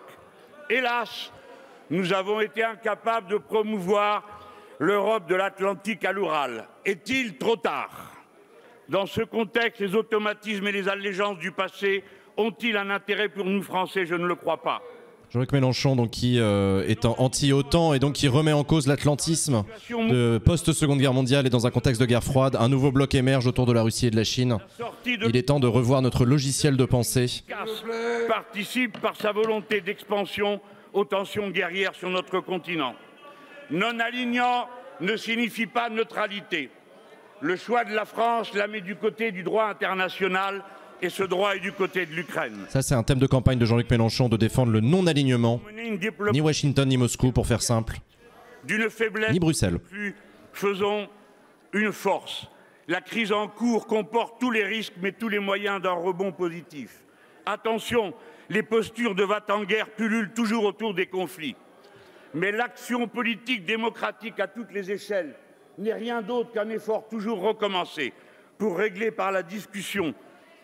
Hélas, nous avons été incapables de promouvoir l'Europe de l'Atlantique à l'Oural. Est-il trop tard? Dans ce contexte, les automatismes et les allégeances du passé ont-ils un intérêt pour nous Français? Je ne le crois pas. Jean-Luc Mélenchon, donc, qui euh, est anti-OTAN et donc qui remet en cause l'atlantisme de post-Seconde Guerre mondiale et dans un contexte de guerre froide, un nouveau bloc émerge autour de la Russie et de la Chine. Il est temps de revoir notre logiciel de pensée. Participe par sa volonté d'expansion aux tensions guerrières sur notre continent. Non-alignant ne signifie pas neutralité. Le choix de la France la met du côté du droit international et ce droit est du côté de l'Ukraine. Ça, c'est un thème de campagne de Jean-Luc Mélenchon, de défendre le non-alignement. Ni Washington, ni Moscou, pour faire simple. D'une faiblesse, ni Bruxelles. Plus, faisons une force. La crise en cours comporte tous les risques, mais tous les moyens d'un rebond positif. Attention, les postures de va-t-en-guerre pullulent toujours autour des conflits. Mais l'action politique démocratique à toutes les échelles n'est rien d'autre qu'un effort toujours recommencé pour régler par la discussion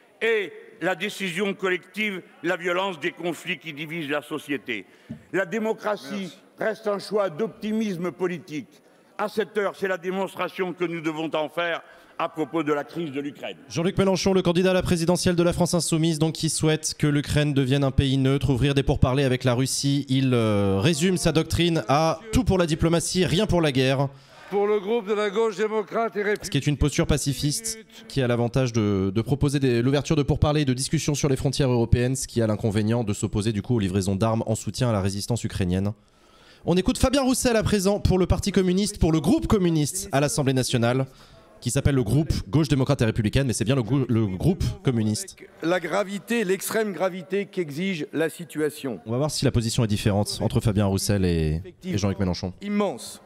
et la décision collective la violence des conflits qui divisent la société. La démocratie Merci. reste un choix d'optimisme politique. À cette heure, c'est la démonstration que nous devons en faire à propos de la crise de l'Ukraine. Jean-Luc Mélenchon, le candidat à la présidentielle de la France Insoumise, donc qui souhaite que l'Ukraine devienne un pays neutre, ouvrir des pourparlers avec la Russie. Il euh, résume sa doctrine à tout pour la diplomatie, rien pour la guerre. Pour le groupe de la gauche démocrate et républicaine. Ce qui est une posture pacifiste qui a l'avantage de, de proposer l'ouverture de pourparlers et de discussions sur les frontières européennes, ce qui a l'inconvénient de s'opposer du coup aux livraisons d'armes en soutien à la résistance ukrainienne. On écoute Fabien Roussel à présent pour le Parti communiste, pour le groupe communiste à l'Assemblée nationale, qui s'appelle le groupe Gauche démocrate et républicaine, mais c'est bien le, le groupe communiste. La gravité, l'extrême gravité qu'exige la situation. On va voir si la position est différente entre Fabien Roussel et, et Jean-Luc Mélenchon. Immense.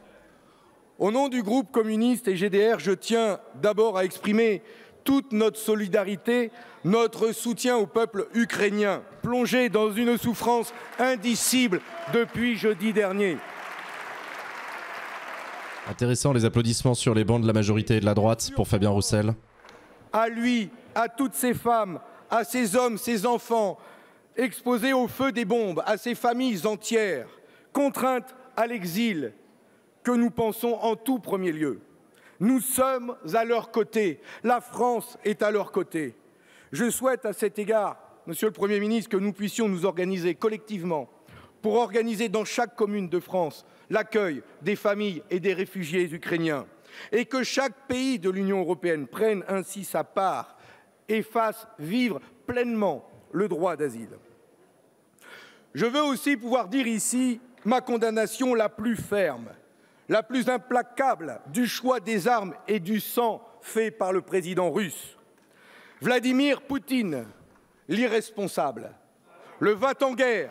Au nom du groupe communiste et G D R, je tiens d'abord à exprimer toute notre solidarité, notre soutien au peuple ukrainien, plongé dans une souffrance indicible depuis jeudi dernier. Intéressant les applaudissements sur les bancs de la majorité et de la droite pour Fabien Roussel. À lui, à toutes ces femmes, à ces hommes, ces enfants, exposés au feu des bombes, à ces familles entières, contraintes à l'exil, que nous pensons en tout premier lieu. Nous sommes à leur côté. La France est à leur côté. Je souhaite à cet égard, Monsieur le Premier ministre, que nous puissions nous organiser collectivement pour organiser dans chaque commune de France l'accueil des familles et des réfugiés ukrainiens et que chaque pays de l'Union européenne prenne ainsi sa part et fasse vivre pleinement le droit d'asile. Je veux aussi pouvoir dire ici ma condamnation la plus ferme, la plus implacable du choix des armes et du sang fait par le président russe. Vladimir Poutine, l'irresponsable, le va-t-en-guerre,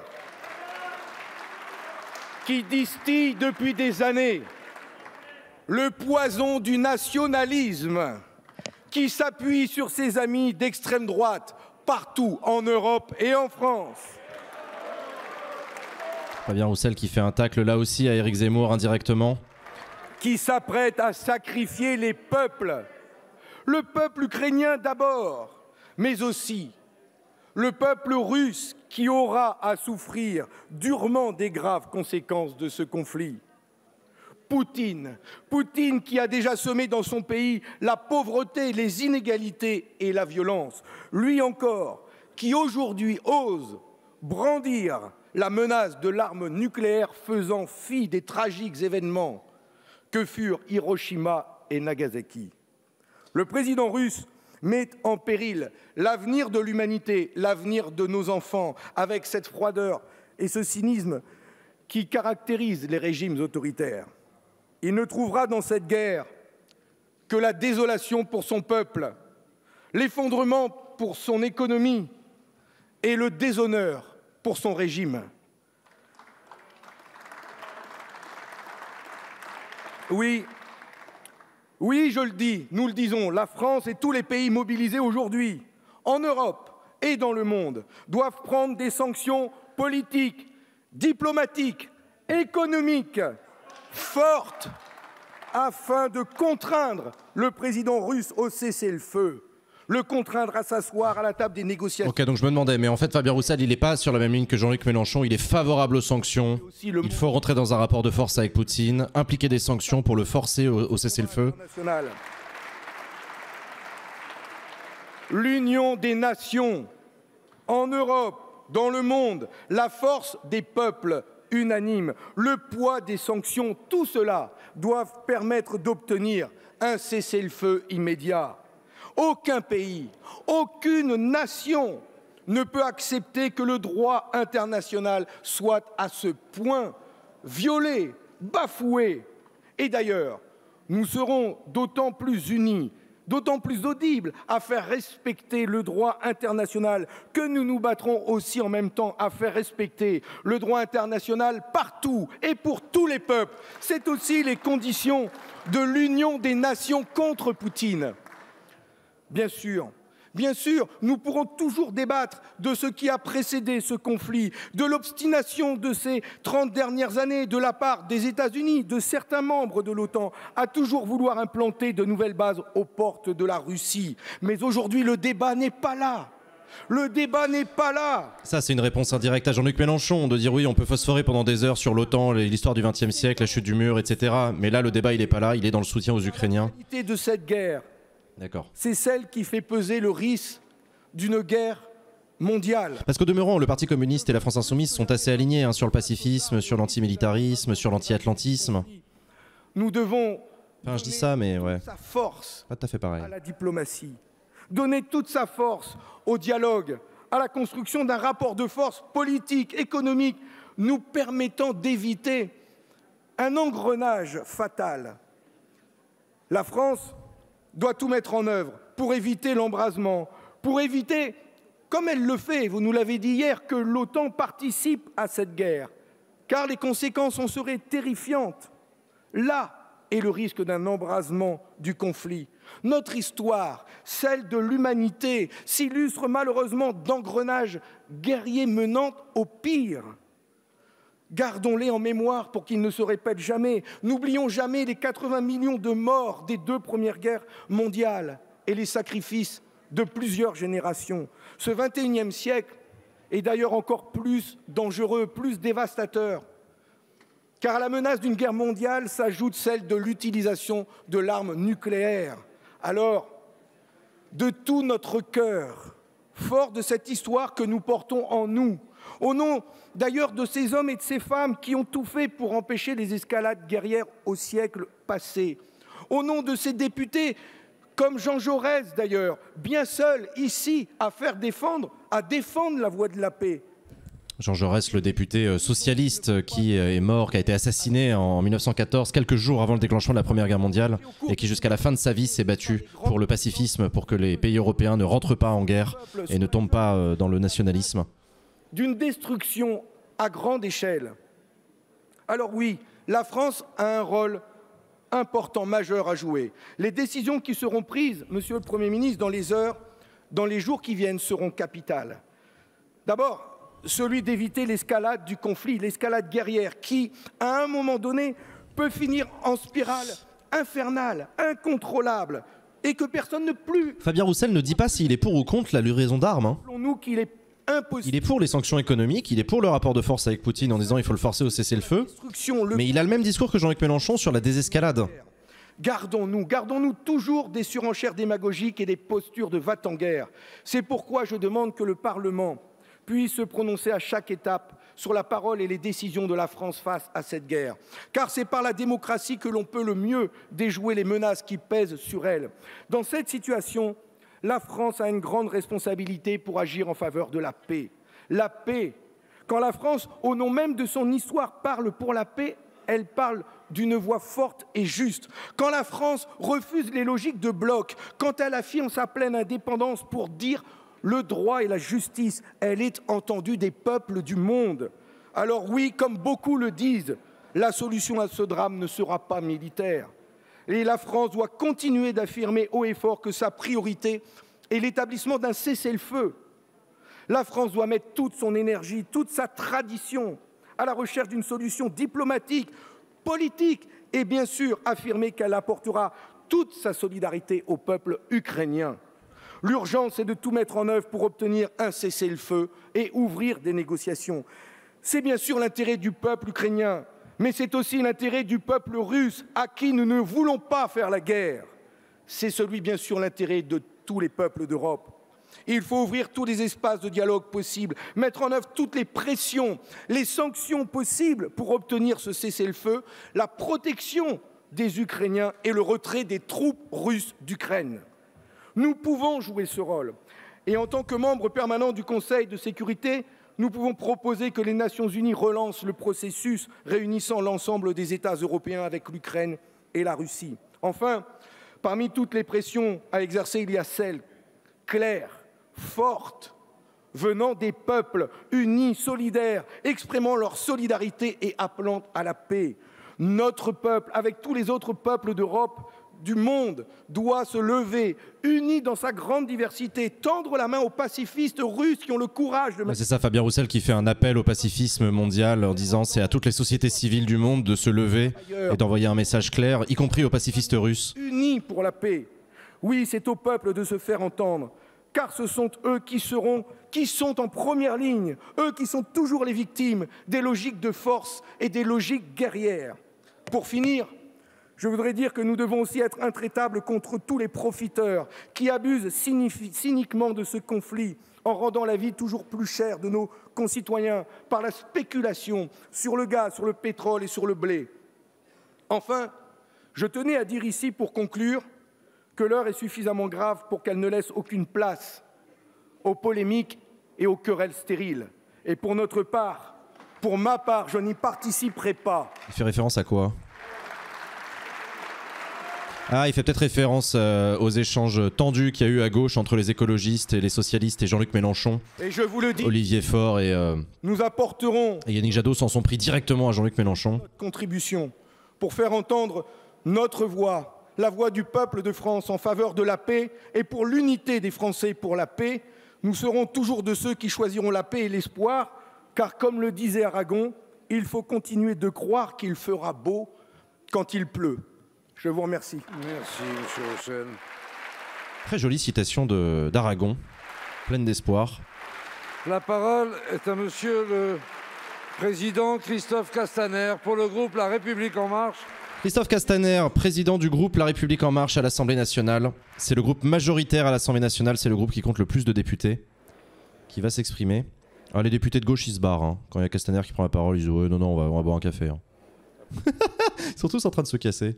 qui distille depuis des années le poison du nationalisme, qui s'appuie sur ses amis d'extrême droite partout en Europe et en France. Fabien Roussel qui fait un tacle là aussi à Éric Zemmour indirectement. Qui s'apprête à sacrifier les peuples, le peuple ukrainien d'abord, mais aussi le peuple russe qui aura à souffrir durement des graves conséquences de ce conflit. Poutine, Poutine qui a déjà semé dans son pays la pauvreté, les inégalités et la violence. Lui encore, qui aujourd'hui ose brandir la menace de l'arme nucléaire faisant fi des tragiques événements que furent Hiroshima et Nagasaki. Le président russe met en péril l'avenir de l'humanité, l'avenir de nos enfants, avec cette froideur et ce cynisme qui caractérisent les régimes autoritaires. Il ne trouvera dans cette guerre que la désolation pour son peuple, l'effondrement pour son économie et le déshonneur pour son régime. Oui, oui, je le dis, nous le disons, la France et tous les pays mobilisés aujourd'hui, en Europe et dans le monde, doivent prendre des sanctions politiques, diplomatiques, économiques, fortes, afin de contraindre le président russe au cessez-le-feu, le contraindre à s'asseoir à la table des négociations. Ok, donc je me demandais, mais en fait Fabien Roussel, il n'est pas sur la même ligne que Jean-Luc Mélenchon, il est favorable aux sanctions, il faut rentrer dans un rapport de force avec Poutine, impliquer des sanctions pour le forcer au, au cessez-le-feu. L'union des nations, en Europe, dans le monde, la force des peuples unanimes, le poids des sanctions, tout cela doivent permettre d'obtenir un cessez-le-feu immédiat. Aucun pays, aucune nation ne peut accepter que le droit international soit à ce point violé, bafoué. Et d'ailleurs, nous serons d'autant plus unis, d'autant plus audibles à faire respecter le droit international que nous nous battrons aussi en même temps à faire respecter le droit international partout et pour tous les peuples. C'est aussi les conditions de l'union des nations contre Poutine. Bien sûr, bien sûr, nous pourrons toujours débattre de ce qui a précédé ce conflit, de l'obstination de ces trente dernières années de la part des États-Unis, de certains membres de l'OTAN, à toujours vouloir implanter de nouvelles bases aux portes de la Russie. Mais aujourd'hui, le débat n'est pas là. Le débat n'est pas là. Ça, c'est une réponse indirecte à Jean-Luc Mélenchon, de dire oui, on peut phosphorer pendant des heures sur l'OTAN, l'histoire du vingtième siècle, la chute du mur, et cetera. Mais là, le débat, il n'est pas là, il est dans le soutien aux Ukrainiens. La réalité de cette guerre, c'est celle qui fait peser le risque d'une guerre mondiale. Parce qu'au demeurant, le Parti communiste et la France insoumise sont assez alignés hein, sur le pacifisme, sur l'antimilitarisme, sur l'anti-atlantisme. Nous devons enfin, je dis ça, mais ouais. sa force pas tout à fait pareil. à la diplomatie, donner toute sa force au dialogue, à la construction d'un rapport de force politique, économique, nous permettant d'éviter un engrenage fatal. La France doit tout mettre en œuvre pour éviter l'embrasement, pour éviter, comme elle le fait, vous nous l'avez dit hier, que l'OTAN participe à cette guerre, car les conséquences en seraient terrifiantes. Là est le risque d'un embrasement du conflit. Notre histoire, celle de l'humanité, s'illustre malheureusement d'engrenages guerriers menant au pire. Gardons-les en mémoire pour qu'ils ne se répètent jamais. N'oublions jamais les quatre-vingts millions de morts des deux premières guerres mondiales et les sacrifices de plusieurs générations. Ce vingt et unième siècle est d'ailleurs encore plus dangereux, plus dévastateur. Car à la menace d'une guerre mondiale s'ajoute celle de l'utilisation de l'arme nucléaire. Alors, de tout notre cœur, fort de cette histoire que nous portons en nous, au nom d'ailleurs de ces hommes et de ces femmes qui ont tout fait pour empêcher les escalades guerrières au siècle passé, au nom de ces députés comme Jean Jaurès d'ailleurs, bien seul ici à faire défendre, à défendre la voie de la paix. Jean Jaurès, le député socialiste qui est mort, qui a été assassiné en mille neuf cent quatorze, quelques jours avant le déclenchement de la Première Guerre mondiale, et qui jusqu'à la fin de sa vie s'est battu pour le pacifisme, pour que les pays européens ne rentrent pas en guerre et ne tombent pas dans le nationalisme. D'une destruction à grande échelle. Alors oui, la France a un rôle important, majeur à jouer. Les décisions qui seront prises, Monsieur le Premier ministre, dans les heures, dans les jours qui viennent, seront capitales. D'abord, celui d'éviter l'escalade du conflit, l'escalade guerrière, qui, à un moment donné, peut finir en spirale infernale, incontrôlable, et que personne ne plus... Fabien Roussel ne dit pas s'il est pour ou contre la livraison d'armes. Hein. Nous qu'il est impossible. Il est pour les sanctions économiques, il est pour le rapport de force avec Poutine en disant il faut le forcer au cessez-le-feu, mais il a le même discours que Jean-Luc Mélenchon sur la désescalade. Gardons-nous, gardons-nous toujours des surenchères démagogiques et des postures de va-t-en-guerre. C'est pourquoi je demande que le Parlement puisse se prononcer à chaque étape sur la parole et les décisions de la France face à cette guerre. Car c'est par la démocratie que l'on peut le mieux déjouer les menaces qui pèsent sur elle. Dans cette situation, la France a une grande responsabilité pour agir en faveur de la paix. La paix, quand la France, au nom même de son histoire, parle pour la paix, elle parle d'une voix forte et juste. Quand la France refuse les logiques de bloc, quand elle affirme sa pleine indépendance pour dire le droit et la justice, elle est entendue des peuples du monde. Alors oui, comme beaucoup le disent, la solution à ce drame ne sera pas militaire. Et la France doit continuer d'affirmer haut et fort que sa priorité est l'établissement d'un cessez-le-feu. La France doit mettre toute son énergie, toute sa tradition à la recherche d'une solution diplomatique, politique et bien sûr affirmer qu'elle apportera toute sa solidarité au peuple ukrainien. L'urgence est de tout mettre en œuvre pour obtenir un cessez-le-feu et ouvrir des négociations. C'est bien sûr l'intérêt du peuple ukrainien, mais c'est aussi l'intérêt du peuple russe à qui nous ne voulons pas faire la guerre. C'est celui, bien sûr, l'intérêt de tous les peuples d'Europe. Il faut ouvrir tous les espaces de dialogue possibles, mettre en œuvre toutes les pressions, les sanctions possibles pour obtenir ce cessez-le-feu, la protection des Ukrainiens et le retrait des troupes russes d'Ukraine. Nous pouvons jouer ce rôle. Et en tant que membre permanent du Conseil de sécurité, nous pouvons proposer que les Nations unies relancent le processus réunissant l'ensemble des États européens avec l'Ukraine et la Russie. Enfin, parmi toutes les pressions à exercer, il y a celle claire, forte, venant des peuples unis, solidaires, exprimant leur solidarité et appelant à la paix. Notre peuple, avec tous les autres peuples d'Europe, du monde, doit se lever, uni dans sa grande diversité, tendre la main aux pacifistes russes qui ont le courage de... C'est ça, Fabien Roussel qui fait un appel au pacifisme mondial en disant c'est à toutes les sociétés civiles du monde de se lever et d'envoyer un message clair, y compris aux pacifistes russes. Unis pour la paix. Oui, c'est au peuple de se faire entendre, car ce sont eux qui seront, qui sont en première ligne, eux qui sont toujours les victimes des logiques de force et des logiques guerrières. Pour finir, je voudrais dire que nous devons aussi être intraitables contre tous les profiteurs qui abusent cyniquement de ce conflit en rendant la vie toujours plus chère de nos concitoyens par la spéculation sur le gaz, sur le pétrole et sur le blé. Enfin, je tenais à dire ici pour conclure que l'heure est suffisamment grave pour qu'elle ne laisse aucune place aux polémiques et aux querelles stériles. Et pour notre part, pour ma part, je n'y participerai pas. Il fait référence à quoi ? Ah, il fait peut-être référence euh, aux échanges tendus qu'il y a eu à gauche entre les écologistes et les socialistes et Jean-Luc Mélenchon. Et je vous le dis, Olivier Faure et, euh, nous apporterons et Yannick Jadot s'en sont pris directement à Jean-Luc Mélenchon. Notre contribution pour faire entendre notre voix, la voix du peuple de France en faveur de la paix et pour l'unité des Français pour la paix. Nous serons toujours de ceux qui choisiront la paix et l'espoir, car comme le disait Aragon, il faut continuer de croire qu'il fera beau quand il pleut. Je vous remercie. Merci, monsieur Roussel. Très jolie citation de, d'Aragon, pleine d'espoir. La parole est à monsieur le Président Christophe Castaner pour le groupe La République En Marche. Christophe Castaner, président du groupe La République En Marche à l'Assemblée nationale. C'est le groupe majoritaire à l'Assemblée nationale, c'est le groupe qui compte le plus de députés, qui va s'exprimer. Ah, les députés de gauche, ils se barrent. Hein. Quand il y a Castaner qui prend la parole, ils disent ouais, non, non, on va, on va boire un café. Hein. Ils sont tous en train de se casser.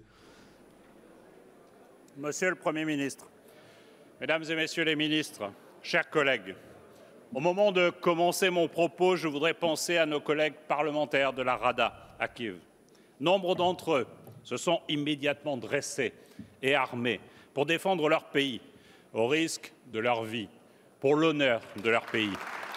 Monsieur le Premier ministre, Mesdames et Messieurs les ministres, chers collègues, au moment de commencer mon propos, je voudrais penser à nos collègues parlementaires de la Rada à Kiev. Nombre d'entre eux se sont immédiatement dressés et armés pour défendre leur pays, au risque de leur vie, pour l'honneur de leur pays.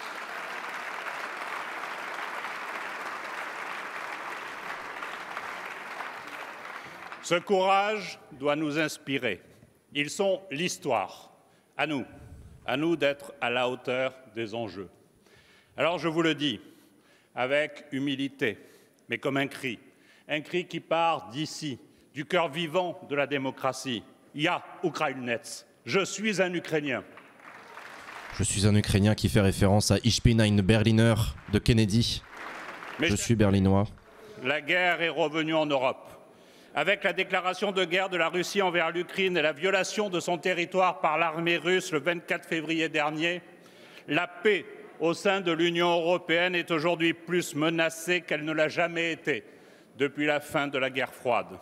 Ce courage doit nous inspirer. Ils sont l'histoire. À nous, à nous d'être à la hauteur des enjeux. Alors je vous le dis, avec humilité, mais comme un cri, un cri qui part d'ici, du cœur vivant de la démocratie. Ya Ukrainets, je suis un Ukrainien. Je suis un Ukrainien qui fait référence à Ich bin ein Berliner de Kennedy. Mais je suis berlinois. La guerre est revenue en Europe. Avec la déclaration de guerre de la Russie envers l'Ukraine et la violation de son territoire par l'armée russe le vingt-quatre février dernier, la paix au sein de l'Union européenne est aujourd'hui plus menacée qu'elle ne l'a jamais été depuis la fin de la guerre froide.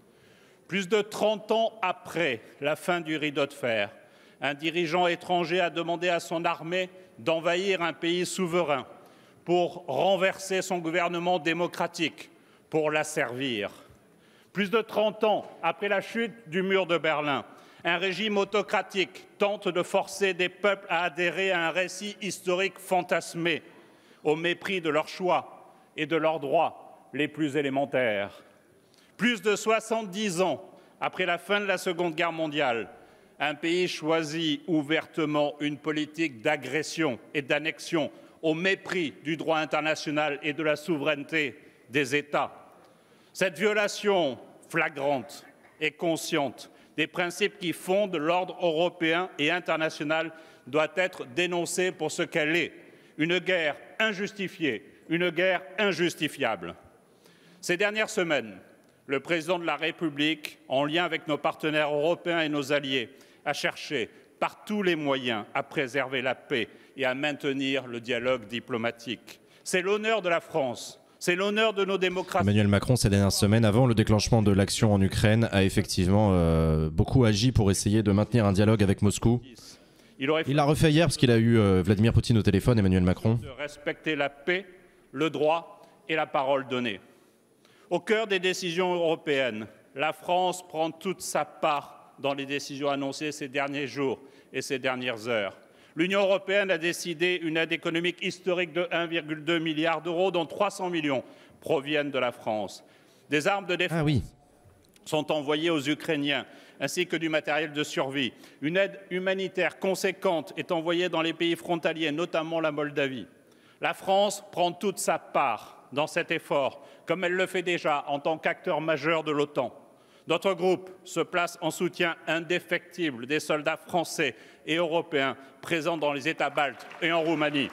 Plus de trente ans après la fin du rideau de fer, un dirigeant étranger a demandé à son armée d'envahir un pays souverain pour renverser son gouvernement démocratique, pour l'asservir. Plus de trente ans après la chute du mur de Berlin, un régime autocratique tente de forcer des peuples à adhérer à un récit historique fantasmé, au mépris de leurs choix et de leurs droits les plus élémentaires. Plus de soixante-dix ans après la fin de la Seconde Guerre mondiale, un pays choisit ouvertement une politique d'agression et d'annexion au mépris du droit international et de la souveraineté des États. Cette violation flagrante et consciente des principes qui fondent l'ordre européen et international doit être dénoncée pour ce qu'elle est, une guerre injustifiée, une guerre injustifiable. Ces dernières semaines, le président de la République, en lien avec nos partenaires européens et nos alliés, a cherché par tous les moyens à préserver la paix et à maintenir le dialogue diplomatique. C'est l'honneur de la France. C'est l'honneur de nos démocraties. Emmanuel Macron, ces dernières semaines, avant le déclenchement de l'action en Ukraine, a effectivement euh, beaucoup agi pour essayer de maintenir un dialogue avec Moscou. Il l'a refait hier parce qu'il a eu euh, Vladimir Poutine au téléphone, Emmanuel Macron. De respecter la paix, le droit et la parole donnée. Au cœur des décisions européennes, la France prend toute sa part dans les décisions annoncées ces derniers jours et ces dernières heures. L'Union européenne a décidé une aide économique historique de un virgule deux milliard d'euros, dont trois cents millions proviennent de la France. Des armes de défense ah oui. sont envoyées aux Ukrainiens, ainsi que du matériel de survie. Une aide humanitaire conséquente est envoyée dans les pays frontaliers, notamment la Moldavie. La France prend toute sa part dans cet effort, comme elle le fait déjà en tant qu'acteur majeur de l'OTAN. Notre groupe se place en soutien indéfectible des soldats français et européens présents dans les États baltes et en Roumanie.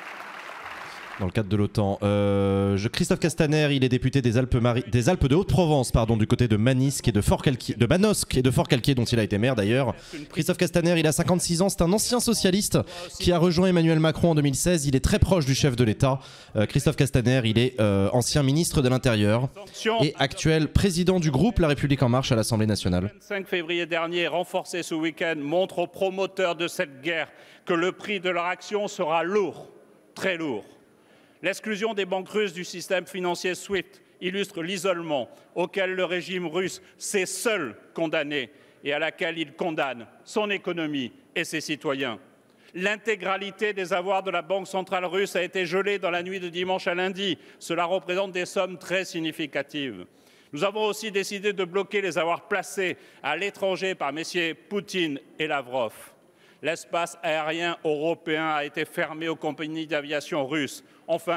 Dans le cadre de l'OTAN. Euh, je, Christophe Castaner, il est député des Alpes, des Alpes de Haute-Provence, pardon, du côté de Manisque et de Fort-Calquier, de Manosque et de Fort-Calquier, dont il a été maire d'ailleurs. Christophe Castaner, il a cinquante-six ans, c'est un ancien socialiste qui a rejoint Emmanuel Macron en deux mille seize. Il est très proche du chef de l'État. Euh, Christophe Castaner, il est euh, ancien ministre de l'Intérieur et actuel président du groupe La République En Marche à l'Assemblée nationale. Le vingt-cinq février dernier, renforcé ce week-end, montre aux promoteurs de cette guerre que le prix de leur action sera lourd, très lourd. L'exclusion des banques russes du système financier SWIFT illustre l'isolement auquel le régime russe s'est seul condamné et à laquelle il condamne son économie et ses citoyens. L'intégralité des avoirs de la Banque centrale russe a été gelée dans la nuit de dimanche à lundi. Cela représente des sommes très significatives. Nous avons aussi décidé de bloquer les avoirs placés à l'étranger par messieurs Poutine et Lavrov. L'espace aérien européen a été fermé aux compagnies d'aviation russes. Enfin,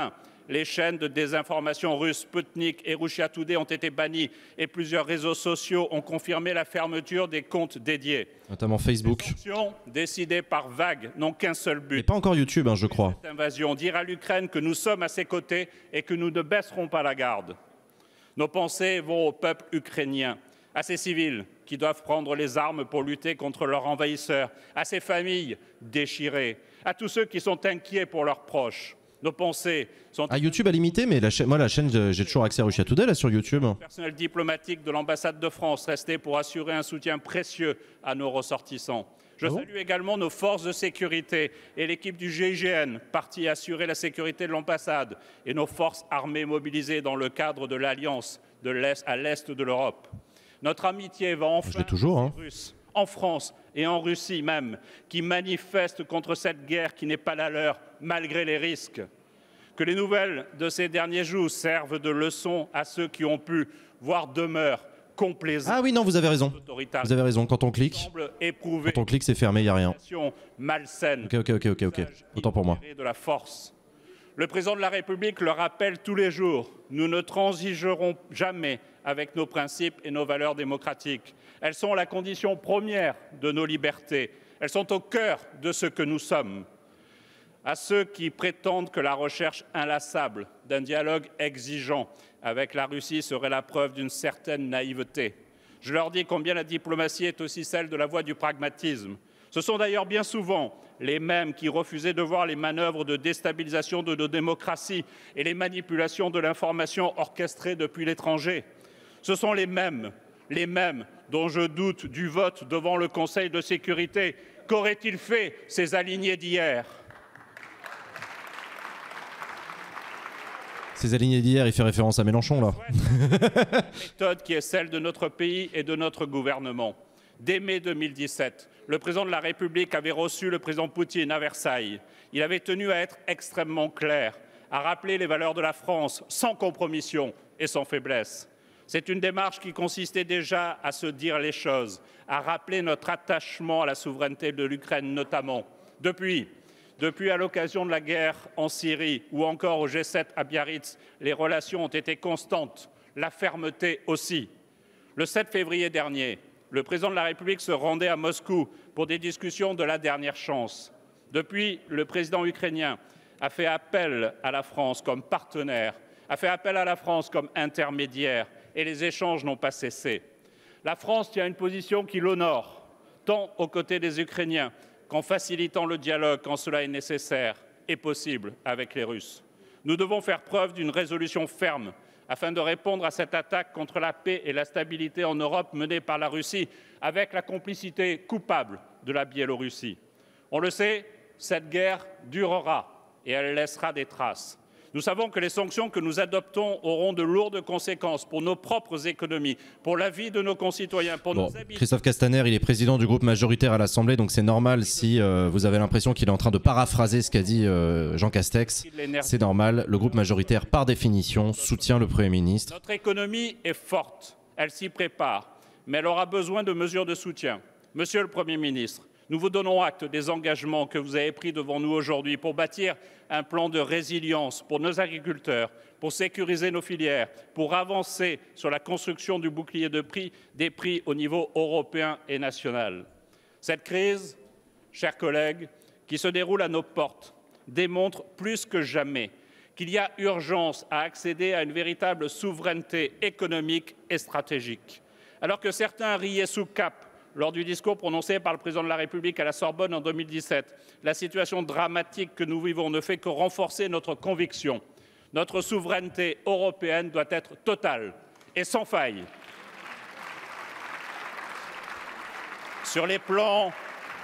Les chaînes de désinformation russes Sputnik et Russia Today ont été bannies et plusieurs réseaux sociaux ont confirmé la fermeture des comptes dédiés. Notamment Facebook. Les sanctions décidées par vagues n'ont qu'un seul but. Et pas encore YouTube, hein, je crois. Cette invasion, dire à l'Ukraine que nous sommes à ses côtés et que nous ne baisserons pas la garde. Nos pensées vont au peuple ukrainien, à ces civils qui doivent prendre les armes pour lutter contre leurs envahisseurs, à ces familles déchirées, à tous ceux qui sont inquiets pour leurs proches. Nos pensées sont... Ah, YouTube a limité, mais la chaîne, moi, la chaîne, j'ai toujours accès à Russia Today, là, sur YouTube. Le personnel diplomatique de l'ambassade de France resté pour assurer un soutien précieux à nos ressortissants. Je ah bon salue également nos forces de sécurité et l'équipe du G I G N, partie assurer la sécurité de l'ambassade, et nos forces armées mobilisées dans le cadre de l'Alliance de l'Est à l'Est de l'Europe. Notre amitié va enfin... Je l'ai toujours, hein. Russes, en France et en Russie même, qui manifestent contre cette guerre qui n'est pas la leur, malgré les risques. Que les nouvelles de ces derniers jours servent de leçon à ceux qui ont pu, voire demeurent, complaisants. Ah oui, non, vous avez raison. Vous avez raison, quand on clique, quand on clique, c'est fermé, il n'y a rien. Malsaine. Ok, ok, ok, ok, ok. Autant pour moi. De la force. Le président de la République le rappelle tous les jours. Nous ne transigerons jamais avec nos principes et nos valeurs démocratiques. Elles sont la condition première de nos libertés. Elles sont au cœur de ce que nous sommes. À ceux qui prétendent que la recherche inlassable d'un dialogue exigeant avec la Russie serait la preuve d'une certaine naïveté, je leur dis combien la diplomatie est aussi celle de la voie du pragmatisme. Ce sont d'ailleurs bien souvent les mêmes qui refusaient de voir les manœuvres de déstabilisation de nos démocraties et les manipulations de l'information orchestrées depuis l'étranger. Ce sont les mêmes, les mêmes dont je doute du vote devant le Conseil de sécurité. Qu'auraient-ils fait ces alignés d'hier ? Ces alignés d'hier, il fait référence à Mélenchon, là. La méthode qui est celle de notre pays et de notre gouvernement. Dès mai deux mille dix-sept, le président de la République avait reçu le président Poutine à Versailles. Il avait tenu à être extrêmement clair, à rappeler les valeurs de la France sans compromission et sans faiblesse. C'est une démarche qui consistait déjà à se dire les choses, à rappeler notre attachement à la souveraineté de l'Ukraine notamment. Depuis, depuis à l'occasion de la guerre en Syrie ou encore au G sept à Biarritz, les relations ont été constantes, la fermeté aussi. Le sept février dernier, le président de la République se rendait à Moscou pour des discussions de la dernière chance. Depuis, le président ukrainien a fait appel à la France comme partenaire, a fait appel à la France comme intermédiaire, et les échanges n'ont pas cessé. La France tient une position qui l'honore, tant aux côtés des Ukrainiens qu'en facilitant le dialogue quand cela est nécessaire et possible avec les Russes. Nous devons faire preuve d'une résolution ferme afin de répondre à cette attaque contre la paix et la stabilité en Europe menée par la Russie avec la complicité coupable de la Biélorussie. On le sait, cette guerre durera et elle laissera des traces. Nous savons que les sanctions que nous adoptons auront de lourdes conséquences pour nos propres économies, pour la vie de nos concitoyens, pour bon, nos habitants. Christophe Castaner, il est président du groupe majoritaire à l'Assemblée, donc c'est normal si euh, vous avez l'impression qu'il est en train de paraphraser ce qu'a dit euh, Jean Castex. C'est normal, le groupe majoritaire, par définition, soutient le Premier ministre. Notre économie est forte, elle s'y prépare, mais elle aura besoin de mesures de soutien. Monsieur le Premier ministre, nous vous donnons acte des engagements que vous avez pris devant nous aujourd'hui pour bâtir un plan de résilience pour nos agriculteurs, pour sécuriser nos filières, pour avancer sur la construction du bouclier de prix, des prix au niveau européen et national. Cette crise, chers collègues, qui se déroule à nos portes, démontre plus que jamais qu'il y a urgence à accéder à une véritable souveraineté économique et stratégique. Alors que certains riaient sous cap lors du discours prononcé par le président de la République à la Sorbonne en deux mille dix-sept, la situation dramatique que nous vivons ne fait que renforcer notre conviction. Notre souveraineté européenne doit être totale et sans faille. Sur les plans,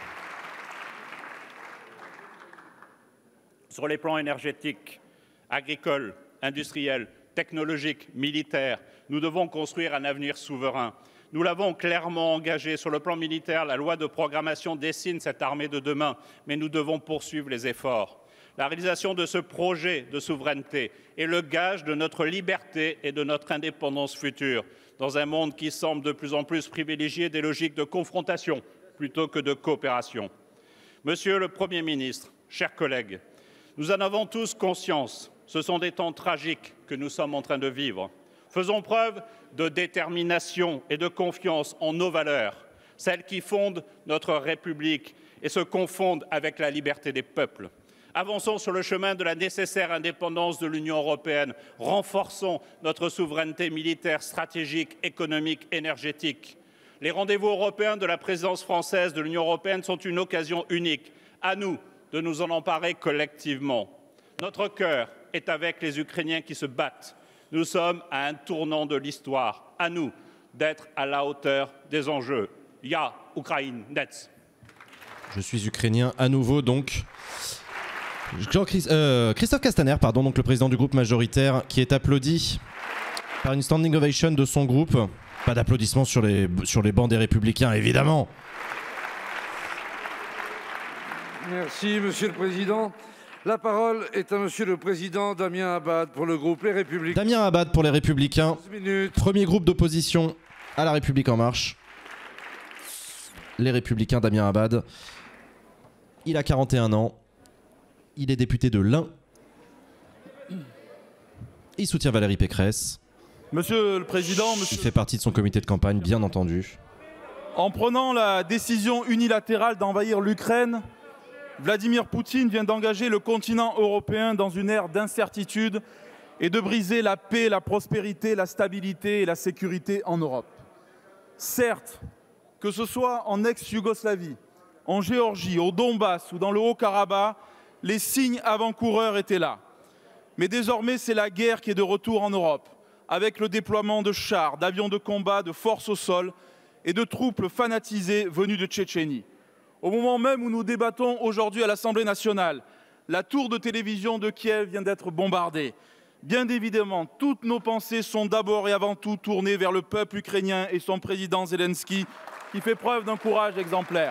sur les plans énergétiques, agricoles, industriels, technologiques, militaires, nous devons construire un avenir souverain. Nous l'avons clairement engagé. Sur le plan militaire, la loi de programmation dessine cette armée de demain, mais nous devons poursuivre les efforts. La réalisation de ce projet de souveraineté est le gage de notre liberté et de notre indépendance future, dans un monde qui semble de plus en plus privilégier des logiques de confrontation plutôt que de coopération. Monsieur le Premier ministre, chers collègues, nous en avons tous conscience, Ce sont des temps tragiques que nous sommes en train de vivre. Faisons preuve de détermination et de confiance en nos valeurs, celles qui fondent notre République et se confondent avec la liberté des peuples. Avançons sur le chemin de la nécessaire indépendance de l'Union européenne. Renforçons notre souveraineté militaire, stratégique, économique, énergétique. Les rendez-vous européens de la présidence française de l'Union européenne sont une occasion unique. À nous de nous en emparer collectivement. Notre cœur est avec les Ukrainiens qui se battent. Nous sommes à un tournant de l'histoire. À nous d'être à la hauteur des enjeux. Ya Ukraine Nets. Je suis ukrainien à nouveau, donc. Jean-Christ- euh, Christophe Castaner, pardon, donc le président du groupe majoritaire, qui est applaudi par une standing ovation de son groupe. Pas d'applaudissements sur les, sur les bancs des Républicains, évidemment. Merci, Monsieur le Président. La parole est à Monsieur le Président Damien Abad pour le groupe Les Républicains. Damien Abad pour les Républicains, premier groupe d'opposition à la République En Marche. Les Républicains, Damien Abad. Il a quarante et un ans. Il est député de l'Ain. Il soutient Valérie Pécresse. Monsieur le Président, monsieur... Il fait partie de son comité de campagne, bien entendu. En prenant la décision unilatérale d'envahir l'Ukraine, Vladimir Poutine vient d'engager le continent européen dans une ère d'incertitude et de briser la paix, la prospérité, la stabilité et la sécurité en Europe. Certes, que ce soit en ex-Yougoslavie, en Géorgie, au Donbass ou dans le Haut-Karabakh, les signes avant-coureurs étaient là. Mais désormais, c'est la guerre qui est de retour en Europe, avec le déploiement de chars, d'avions de combat, de forces au sol et de troupes fanatisées venues de Tchétchénie. Au moment même où nous débattons aujourd'hui à l'Assemblée nationale, la tour de télévision de Kiev vient d'être bombardée. Bien évidemment, toutes nos pensées sont d'abord et avant tout tournées vers le peuple ukrainien et son président Zelensky, qui fait preuve d'un courage exemplaire.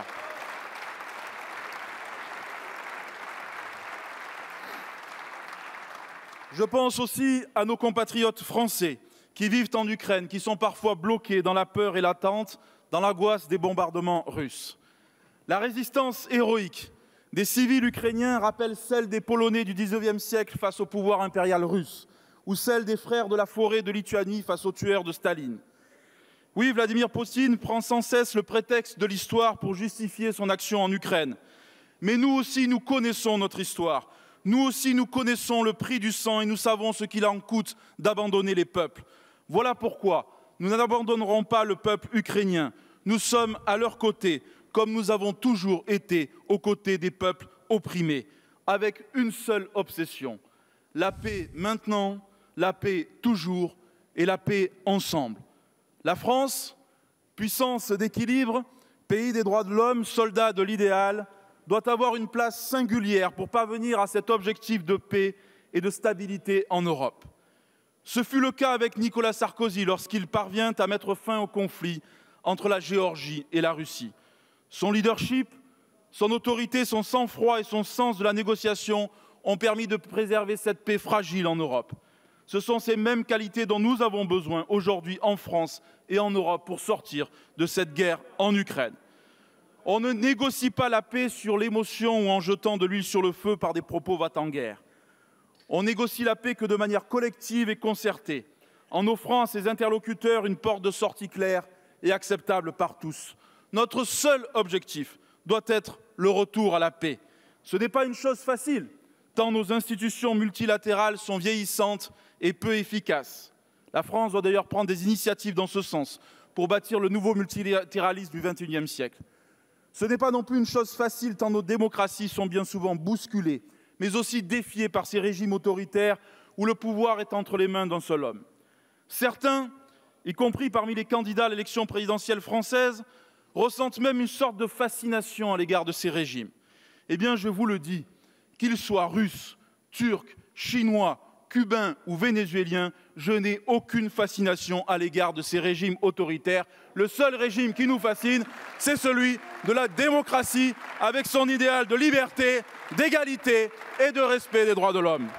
Je pense aussi à nos compatriotes français qui vivent en Ukraine, qui sont parfois bloqués dans la peur et l'attente, dans l'angoisse des bombardements russes. La résistance héroïque des civils ukrainiens rappelle celle des Polonais du dix-neuvième siècle face au pouvoir impérial russe, ou celle des frères de la forêt de Lituanie face aux tueurs de Staline. Oui, Vladimir Poutine prend sans cesse le prétexte de l'histoire pour justifier son action en Ukraine. Mais nous aussi, nous connaissons notre histoire. Nous aussi, nous connaissons le prix du sang et nous savons ce qu'il en coûte d'abandonner les peuples. Voilà pourquoi nous n'abandonnerons pas le peuple ukrainien. Nous sommes à leur côté, comme nous avons toujours été aux côtés des peuples opprimés, avec une seule obsession, la paix maintenant, la paix toujours et la paix ensemble. La France, puissance d'équilibre, pays des droits de l'homme, soldat de l'idéal, doit avoir une place singulière pour parvenir à cet objectif de paix et de stabilité en Europe. Ce fut le cas avec Nicolas Sarkozy lorsqu'il parvient à mettre fin au conflit entre la Géorgie et la Russie. Son leadership, son autorité, son sang-froid et son sens de la négociation ont permis de préserver cette paix fragile en Europe. Ce sont ces mêmes qualités dont nous avons besoin aujourd'hui en France et en Europe pour sortir de cette guerre en Ukraine. On ne négocie pas la paix sur l'émotion ou en jetant de l'huile sur le feu par des propos va-t-en-guerre. On négocie la paix que de manière collective et concertée, en offrant à ses interlocuteurs une porte de sortie claire et acceptable par tous. Notre seul objectif doit être le retour à la paix. Ce n'est pas une chose facile, tant nos institutions multilatérales sont vieillissantes et peu efficaces. La France doit d'ailleurs prendre des initiatives dans ce sens pour bâtir le nouveau multilatéralisme du vingt et unième siècle. Ce n'est pas non plus une chose facile, tant nos démocraties sont bien souvent bousculées, mais aussi défiées par ces régimes autoritaires où le pouvoir est entre les mains d'un seul homme. Certains, y compris parmi les candidats à l'élection présidentielle française, ressentent même une sorte de fascination à l'égard de ces régimes. Eh bien, je vous le dis, qu'ils soient russes, turcs, chinois, cubains ou vénézuéliens, je n'ai aucune fascination à l'égard de ces régimes autoritaires. Le seul régime qui nous fascine, c'est celui de la démocratie, avec son idéal de liberté, d'égalité et de respect des droits de l'homme.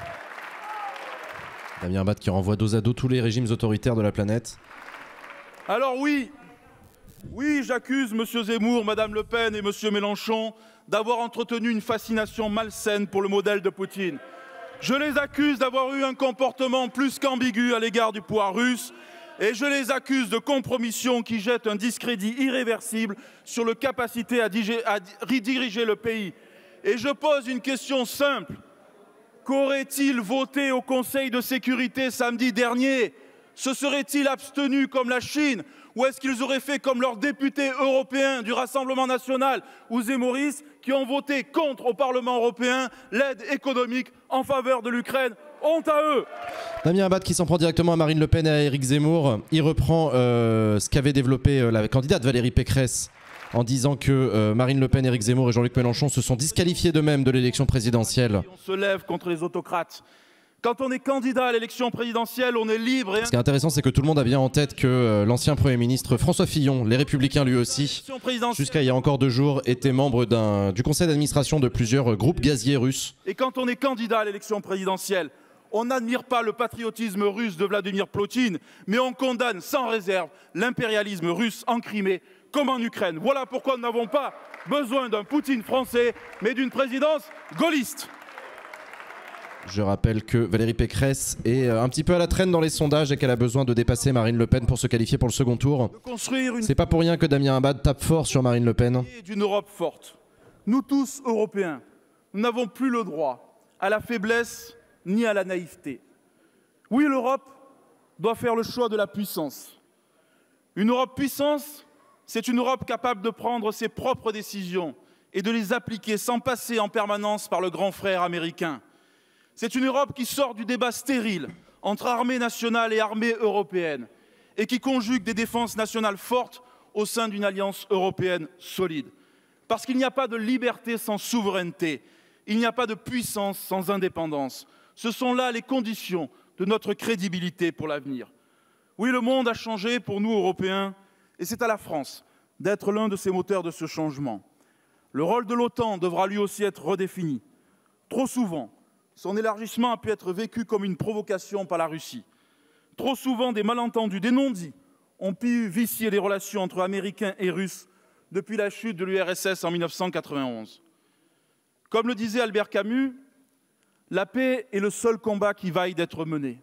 Damien Abad qui renvoie dos à dos tous les régimes autoritaires de la planète. Alors oui, oui, j'accuse M. Zemmour, Mme Le Pen et M. Mélenchon d'avoir entretenu une fascination malsaine pour le modèle de Poutine. Je les accuse d'avoir eu un comportement plus qu'ambigu à l'égard du pouvoir russe et je les accuse de compromission qui jette un discrédit irréversible sur leur capacité à diriger le pays. Et je pose une question simple. Qu'auraient-ils voté au Conseil de sécurité samedi dernier? Se seraient-ils abstenus comme la Chine? Ou est-ce qu'ils auraient fait comme leurs députés européens du Rassemblement national ou Zémoris qui ont voté contre au Parlement européen l'aide économique en faveur de l'Ukraine? Honte à eux! Damien Abad qui s'en prend directement à Marine Le Pen et à Éric Zemmour. Il reprend euh, ce qu'avait développé euh, la candidate Valérie Pécresse en disant que euh, Marine Le Pen, Éric Zemmour et Jean-Luc Mélenchon se sont disqualifiés d'eux-mêmes de l'élection présidentielle. On se lève contre les autocrates. Quand on est candidat à l'élection présidentielle, on est libre. Et... Ce qui est intéressant, c'est que tout le monde a bien en tête que euh, l'ancien Premier ministre François Fillon, les Républicains lui aussi, jusqu'à il y a encore deux jours, était membre d'un, du conseil d'administration de plusieurs groupes gaziers russes. Et quand on est candidat à l'élection présidentielle, on n'admire pas le patriotisme russe de Vladimir Poutine, mais on condamne sans réserve l'impérialisme russe en Crimée comme en Ukraine. Voilà pourquoi nous n'avons pas besoin d'un Poutine français, mais d'une présidence gaulliste. Je rappelle que Valérie Pécresse est un petit peu à la traîne dans les sondages et qu'elle a besoin de dépasser Marine Le Pen pour se qualifier pour le second tour. Une... C'est pas pour rien que Damien Abad tape fort sur Marine Le Pen. D'une Europe forte. Nous tous, Européens, nous n'avons plus le droit à la faiblesse ni à la naïveté. Oui, l'Europe doit faire le choix de la puissance. Une Europe puissance, c'est une Europe capable de prendre ses propres décisions et de les appliquer sans passer en permanence par le grand frère américain. C'est une Europe qui sort du débat stérile entre armée nationale et armée européenne et qui conjugue des défenses nationales fortes au sein d'une alliance européenne solide. Parce qu'il n'y a pas de liberté sans souveraineté, il n'y a pas de puissance sans indépendance. Ce sont là les conditions de notre crédibilité pour l'avenir. Oui, le monde a changé pour nous, Européens, et c'est à la France d'être l'un de ces moteurs de ce changement. Le rôle de l'OTAN devra lui aussi être redéfini. Trop souvent, son élargissement a pu être vécu comme une provocation par la Russie. Trop souvent, des malentendus, des non-dits ont pu vicier les relations entre Américains et Russes depuis la chute de l'U R S S en mille neuf cent quatre-vingt-onze. Comme le disait Albert Camus, la paix est le seul combat qui vaille d'être mené.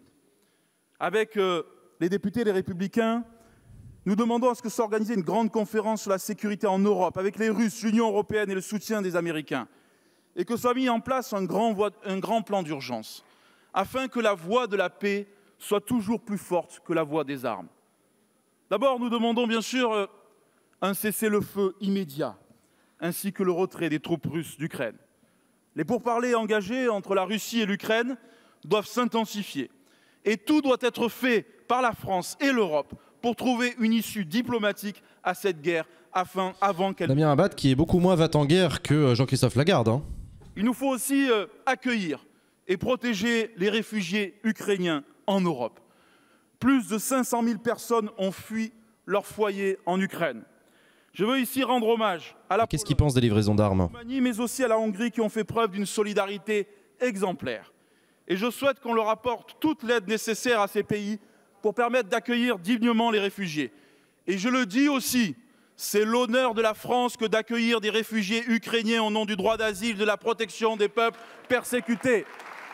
Avec euh, les députés les Républicains, nous demandons à ce que s'organise une grande conférence sur la sécurité en Europe, avec les Russes, l'Union européenne et le soutien des Américains, et que soit mis en place un grand, voie, un grand plan d'urgence, afin que la voie de la paix soit toujours plus forte que la voie des armes. D'abord, nous demandons bien sûr un cessez-le-feu immédiat, ainsi que le retrait des troupes russes d'Ukraine. Les pourparlers engagés entre la Russie et l'Ukraine doivent s'intensifier, et tout doit être fait par la France et l'Europe pour trouver une issue diplomatique à cette guerre, afin, avant qu'elle... Damien Abad qui est beaucoup moins va-t-en-guerre que Jean-Christophe Lagarde. Hein. Il nous faut aussi euh, accueillir et protéger les réfugiés ukrainiens en Europe. Plus de cinq cent mille personnes ont fui leur foyer en Ukraine. Je veux ici rendre hommage à la Qu'est-ce qu'ils pensent des livraisons d'armes ? mais aussi à la Hongrie qui ont fait preuve d'une solidarité exemplaire. Et je souhaite qu'on leur apporte toute l'aide nécessaire à ces pays pour permettre d'accueillir dignement les réfugiés. Et je le dis aussi, c'est l'honneur de la France que d'accueillir des réfugiés ukrainiens au nom du droit d'asile, de la protection des peuples persécutés.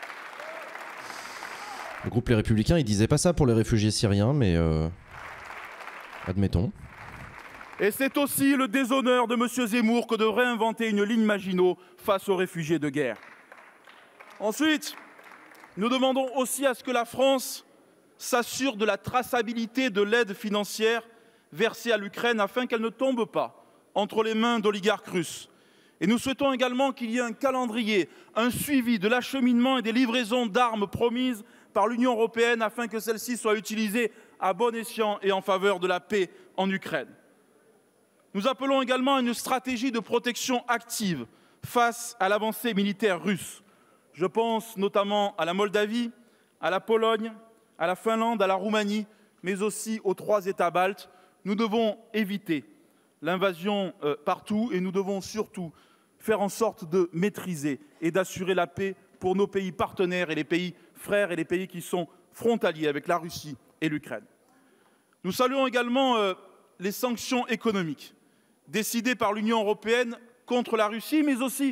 Le groupe Les Républicains, il disait pas ça pour les réfugiés syriens, mais euh... admettons. Et c'est aussi le déshonneur de M. Zemmour que de réinventer une ligne Maginot face aux réfugiés de guerre. Ensuite, nous demandons aussi à ce que la France s'assure de la traçabilité de l'aide financière versée à l'Ukraine afin qu'elle ne tombe pas entre les mains d'oligarques russes. Et nous souhaitons également qu'il y ait un calendrier, un suivi de l'acheminement et des livraisons d'armes promises par l'Union européenne afin que celles-ci soient utilisées à bon escient et en faveur de la paix en Ukraine. Nous appelons également à une stratégie de protection active face à l'avancée militaire russe. Je pense notamment à la Moldavie, à la Pologne, à la Finlande, à la Roumanie, mais aussi aux trois États baltes. Nous devons éviter l'invasion euh, partout et nous devons surtout faire en sorte de maîtriser et d'assurer la paix pour nos pays partenaires et les pays frères et les pays qui sont frontaliers avec la Russie et l'Ukraine. Nous saluons également euh, les sanctions économiques décidées par l'Union européenne contre la Russie, mais aussi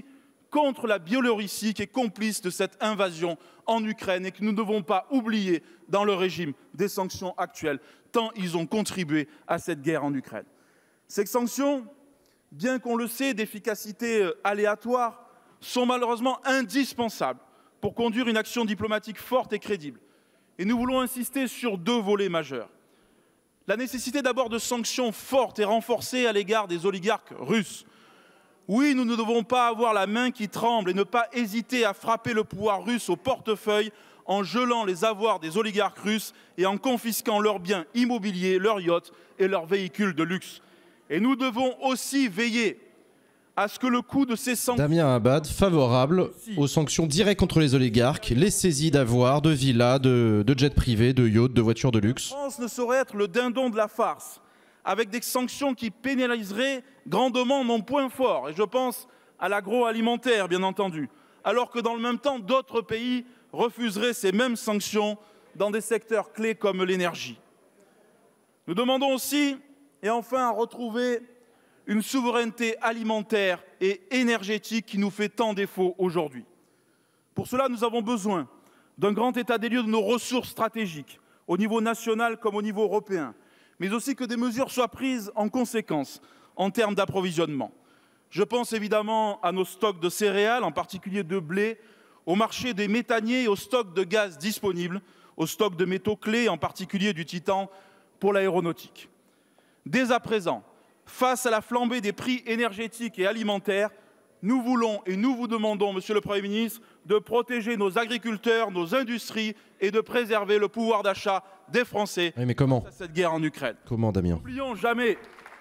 contre la Biélorussie qui est complice de cette invasion en Ukraine et que nous ne devons pas oublier dans le régime des sanctions actuelles, tant ils ont contribué à cette guerre en Ukraine. Ces sanctions, bien qu'on le sait, d'efficacité aléatoire, sont malheureusement indispensables pour conduire une action diplomatique forte et crédible. Et nous voulons insister sur deux volets majeurs. La nécessité d'abord de sanctions fortes et renforcées à l'égard des oligarques russes. Oui, nous ne devons pas avoir la main qui tremble et ne pas hésiter à frapper le pouvoir russe au portefeuille en gelant les avoirs des oligarques russes et en confisquant leurs biens immobiliers, leurs yachts et leurs véhicules de luxe. Et nous devons aussi veiller à ce que le coût de ces sanctions... Damien Abad, favorable aux sanctions directes contre les oligarques, les saisies d'avoirs, de villas, de, de jets privés, de yachts, de voitures de luxe. La France ne saurait être le dindon de la farce, avec des sanctions qui pénaliseraient grandement mon point fort. Et je pense à l'agroalimentaire, bien entendu. Alors que dans le même temps, d'autres pays refuseraient ces mêmes sanctions dans des secteurs clés comme l'énergie. Nous demandons aussi, et enfin, à retrouver une souveraineté alimentaire et énergétique qui nous fait tant défaut aujourd'hui. Pour cela, nous avons besoin d'un grand état des lieux de nos ressources stratégiques, au niveau national comme au niveau européen, mais aussi que des mesures soient prises en conséquence en termes d'approvisionnement. Je pense évidemment à nos stocks de céréales, en particulier de blé, au marché des méthaniers et aux stocks de gaz disponibles, aux stocks de métaux clés, en particulier du titan pour l'aéronautique. Dès à présent, face à la flambée des prix énergétiques et alimentaires, nous voulons et nous vous demandons, Monsieur le Premier ministre, de protéger nos agriculteurs, nos industries et de préserver le pouvoir d'achat des Français oui, mais comment face à cette guerre en Ukraine. Comment, Damien? N'oublions jamais,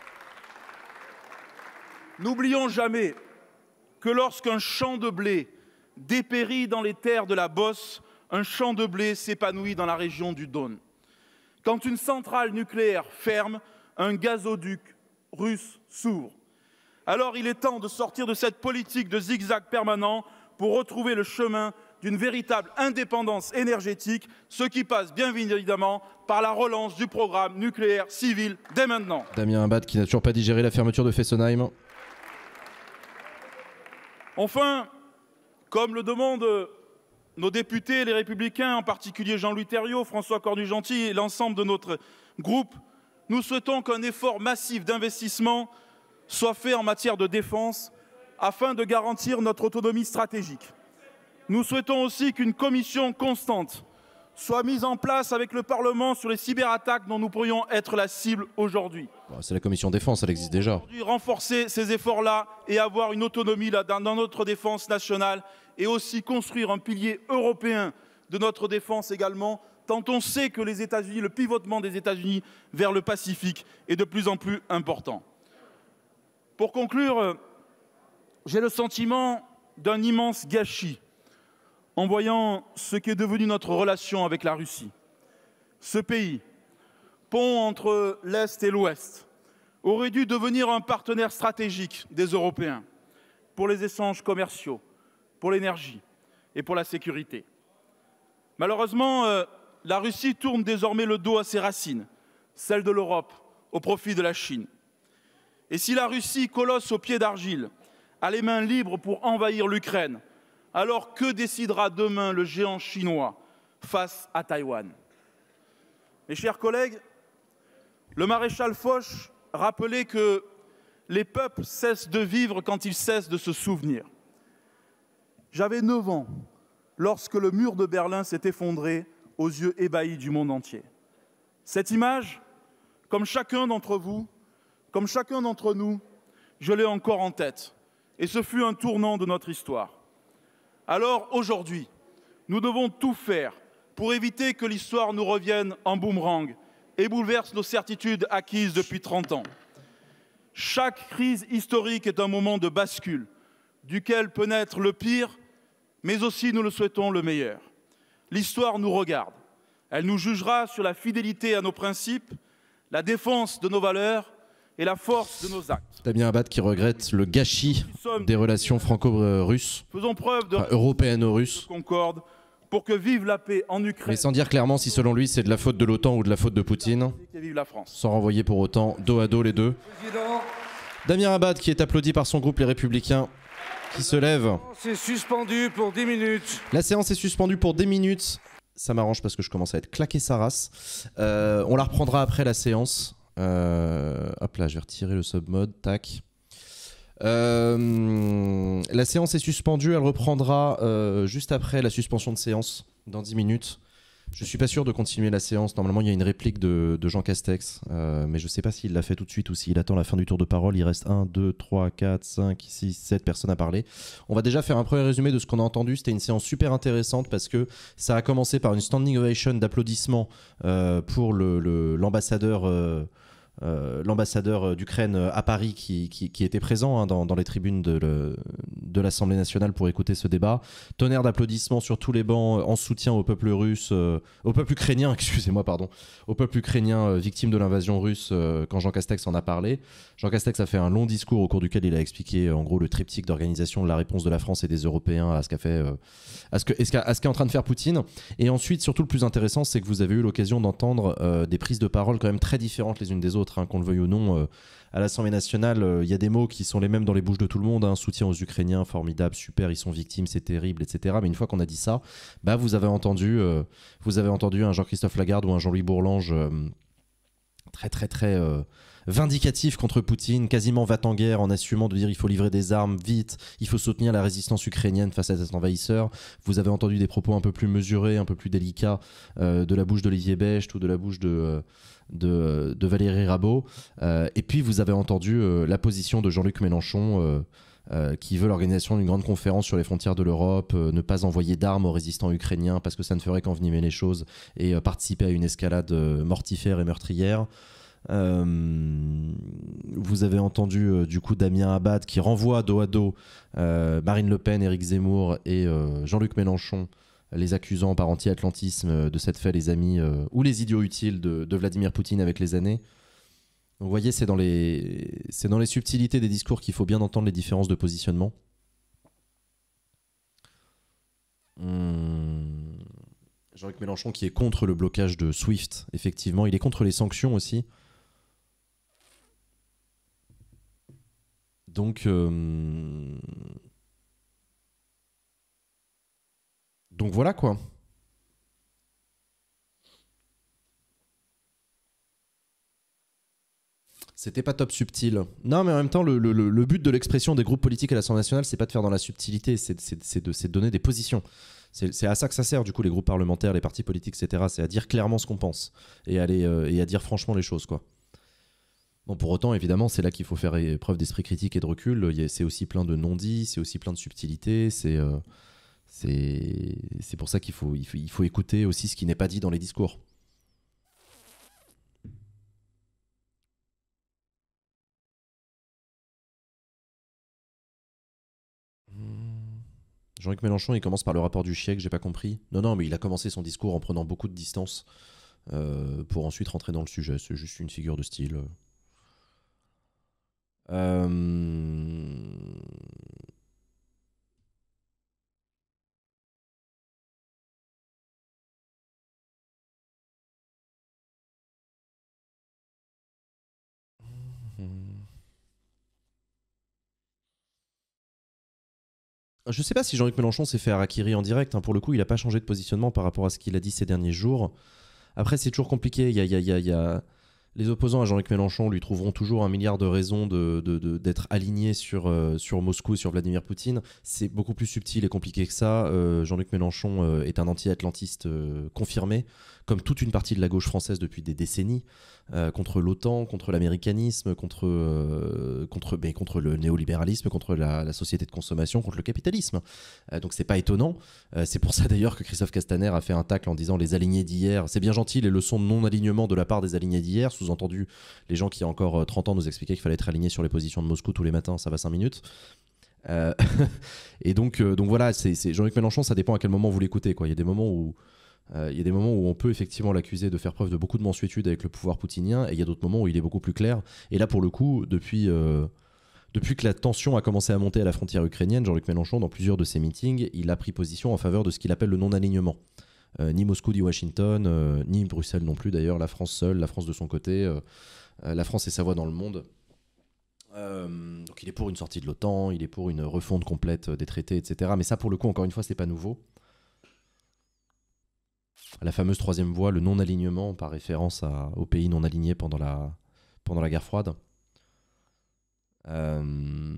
n'oublions jamais que lorsqu'un champ de blé dépérit dans les terres de la Bosse, un champ de blé s'épanouit dans la région du Don. Quand une centrale nucléaire ferme, un gazoduc russe s'ouvre. Alors il est temps de sortir de cette politique de zigzag permanent pour retrouver le chemin d'une véritable indépendance énergétique, ce qui passe bien évidemment par la relance du programme nucléaire civil dès maintenant. Damien Abad qui n'a toujours pas digéré la fermeture de Fessenheim. Enfin, comme le demandent nos députés, les Républicains, en particulier Jean-Louis Thériault, François Cornu-Gentil et l'ensemble de notre groupe, nous souhaitons qu'un effort massif d'investissement soit fait en matière de défense afin de garantir notre autonomie stratégique. Nous souhaitons aussi qu'une commission constante soit mise en place avec le Parlement sur les cyberattaques dont nous pourrions être la cible aujourd'hui. Bon, c'est la commission défense, elle existe déjà. Renforcer ces efforts-là et avoir une autonomie là, dans, dans notre défense nationale et aussi construire un pilier européen de notre défense également, tant on sait que les États-Unis, le pivotement des États-Unis vers le Pacifique est de plus en plus important. Pour conclure, j'ai le sentiment d'un immense gâchis en voyant ce qu'est devenu notre relation avec la Russie. Ce pays, pont entre l'Est et l'Ouest, aurait dû devenir un partenaire stratégique des Européens pour les échanges commerciaux, pour l'énergie et pour la sécurité. Malheureusement, euh, la Russie tourne désormais le dos à ses racines, celles de l'Europe, au profit de la Chine. Et si la Russie, colosse aux pieds d'argile, a les mains libres pour envahir l'Ukraine, alors que décidera demain le géant chinois face à Taïwan? Mes chers collègues, le maréchal Foch rappelait que les peuples cessent de vivre quand ils cessent de se souvenir. J'avais neuf ans lorsque le mur de Berlin s'est effondré aux yeux ébahis du monde entier. Cette image, comme chacun d'entre vous, comme chacun d'entre nous, je l'ai encore en tête. Et ce fut un tournant de notre histoire. Alors aujourd'hui, nous devons tout faire pour éviter que l'histoire nous revienne en boomerang et bouleverse nos certitudes acquises depuis trente ans. Chaque crise historique est un moment de bascule, duquel peut naître le pire, mais aussi, nous le souhaitons, le meilleur. L'histoire nous regarde. Elle nous jugera sur la fidélité à nos principes, la défense de nos valeurs et la force de nos actes. Damien Abad qui regrette le gâchis des relations franco-russes, Faisons preuve de enfin, européenno-russes. concorde pour que vive la paix en Ukraine. Mais sans dire clairement si selon lui c'est de la faute de l'OTAN ou de la faute de Poutine. Et vive la France. Sans renvoyer pour autant dos à dos les deux. Président. Damien Abad qui est applaudi par son groupe Les Républicains. qui se lève. C'est suspendu pour dix minutes. La séance est suspendue pour dix minutes. Ça m'arrange parce que je commence à être claqué sa race. Euh, on la reprendra après la séance. Euh, hop là, je vais retirer le submode. Tac. Euh, la séance est suspendue. Elle reprendra euh, juste après la suspension de séance, dans dix minutes. Je suis pas sûr de continuer la séance. Normalement, il y a une réplique de, de Jean Castex, euh, mais je sais pas s'il l'a fait tout de suite ou s'il attend la fin du tour de parole. Il reste un, deux, trois, quatre, cinq, six, sept personnes à parler. On va déjà faire un premier résumé de ce qu'on a entendu. C'était une séance super intéressante parce que ça a commencé par une standing ovation d'applaudissements euh, pour le, le, l'ambassadeur euh, Euh, l'ambassadeur d'Ukraine à Paris qui, qui, qui était présent hein, dans, dans les tribunes de, le, de l'Assemblée nationale pour écouter ce débat. Tonnerre d'applaudissements sur tous les bancs en soutien au peuple russe, euh, au peuple ukrainien, excusez-moi, pardon, au peuple ukrainien euh, victime de l'invasion russe euh, quand Jean Castex en a parlé. Jean Castex a fait un long discours au cours duquel il a expliqué en gros le triptyque d'organisation de la réponse de la France et des Européens à ce qu'a fait, euh, à ce que, à ce qu'est en train de faire Poutine. Et ensuite, surtout le plus intéressant, c'est que vous avez eu l'occasion d'entendre euh, des prises de parole quand même très différentes les unes des autres. Hein, qu'on le veuille ou non, euh, à l'Assemblée nationale, il euh, y a des mots qui sont les mêmes dans les bouches de tout le monde. Hein, soutien aux Ukrainiens, formidable, super, ils sont victimes, c'est terrible, et cetera. Mais une fois qu'on a dit ça, bah, vous avez entendu, euh, vous avez entendu un Jean-Christophe Lagarde ou un Jean-Louis Bourlange euh, très très très euh, vindicatif contre Poutine, quasiment va-t-en-guerre en assumant de dire il faut livrer des armes vite, il faut soutenir la résistance ukrainienne face à cet envahisseur. Vous avez entendu des propos un peu plus mesurés, un peu plus délicats euh, de la bouche d'Olivier Becht ou de la bouche de... Euh, De, de Valérie Rabault, euh, et puis vous avez entendu euh, la position de Jean-Luc Mélenchon euh, euh, qui veut l'organisation d'une grande conférence sur les frontières de l'Europe, euh, ne pas envoyer d'armes aux résistants ukrainiens parce que ça ne ferait qu'envenimer les choses et euh, participer à une escalade euh, mortifère et meurtrière. Euh, vous avez entendu euh, du coup Damien Abad qui renvoie dos à dos euh, Marine Le Pen, Éric Zemmour et euh, Jean-Luc Mélenchon, les accusant par anti-atlantisme de s'être fait les amis euh, ou les idiots utiles de, de Vladimir Poutine avec les années. Donc, vous voyez, c'est dans, les, c'est dans les subtilités des discours qu'il faut bien entendre les différences de positionnement. Hum... Jean-Luc Mélenchon qui est contre le blocage de SWIFT, effectivement. Il est contre les sanctions aussi. Donc... Euh... Donc voilà quoi. C'était pas top subtil. Non, mais en même temps, le, le, le but de l'expression des groupes politiques à l'Assemblée nationale, c'est pas de faire dans la subtilité, c'est, c'est, c'est, de, c'est de donner des positions. C'est, c'est à ça que ça sert, du coup, les groupes parlementaires, les partis politiques, et cetera. C'est à dire clairement ce qu'on pense et à, les, euh, et à dire franchement les choses, quoi. Bon, pour autant, évidemment, c'est là qu'il faut faire preuve d'esprit critique et de recul. C'est aussi plein de non-dits, c'est aussi plein de subtilités, c'est... Euh, C'est, c'est pour ça qu'il faut, il faut, il faut écouter aussi ce qui n'est pas dit dans les discours. Jean-Luc Mélenchon, il commence par le rapport du GIEC, j'ai pas compris. Non, non, mais il a commencé son discours en prenant beaucoup de distance euh, pour ensuite rentrer dans le sujet. C'est juste une figure de style. Euh... Je sais pas si Jean-Luc Mélenchon s'est fait harakiri en direct. Hein. Pour le coup, il n'a pas changé de positionnement par rapport à ce qu'il a dit ces derniers jours. Après, c'est toujours compliqué. Il y a, il y a, il y a, il y a... Les opposants à Jean-Luc Mélenchon lui trouveront toujours un milliard de raisons de, de, de, d'être alignés sur, euh, sur Moscou, sur Vladimir Poutine. C'est beaucoup plus subtil et compliqué que ça. Euh, Jean-Luc Mélenchon euh, est un anti-atlantiste euh, confirmé, comme toute une partie de la gauche française depuis des décennies, euh, contre l'OTAN, contre l'américanisme, contre, euh, contre, mais contre le néolibéralisme, contre la, la société de consommation, contre le capitalisme. Euh, donc c'est pas étonnant. Euh, c'est pour ça d'ailleurs que Christophe Castaner a fait un tacle en disant les alignés d'hier. C'est bien gentil les leçons de non-alignement de la part des alignés d'hier, sous-entendu les gens qui il y a encore trente ans nous expliquaient qu'il fallait être aligné sur les positions de Moscou tous les matins, ça va cinq minutes. Euh, et donc, euh, donc voilà, c'est, c'est Jean-Luc Mélenchon, ça dépend à quel moment vous l'écoutez, quoi. Il y a des moments où euh, il y a des moments où on peut effectivement l'accuser de faire preuve de beaucoup de mansuétude avec le pouvoir poutinien, et il y a d'autres moments où il est beaucoup plus clair. Et là, pour le coup, depuis, euh, depuis que la tension a commencé à monter à la frontière ukrainienne, Jean-Luc Mélenchon, dans plusieurs de ses meetings, il a pris position en faveur de ce qu'il appelle le non-alignement. Euh, ni Moscou, ni Washington, euh, ni Bruxelles non plus d'ailleurs, la France seule, la France de son côté, euh, euh, la France et sa voix dans le monde. Euh, donc il est pour une sortie de l'OTAN, il est pour une refonte complète des traités, et cetera. Mais ça, pour le coup, encore une fois, c'est pas nouveau. La fameuse troisième voie, le non-alignement, par référence à, aux pays non alignés pendant la, pendant la guerre froide. Euh...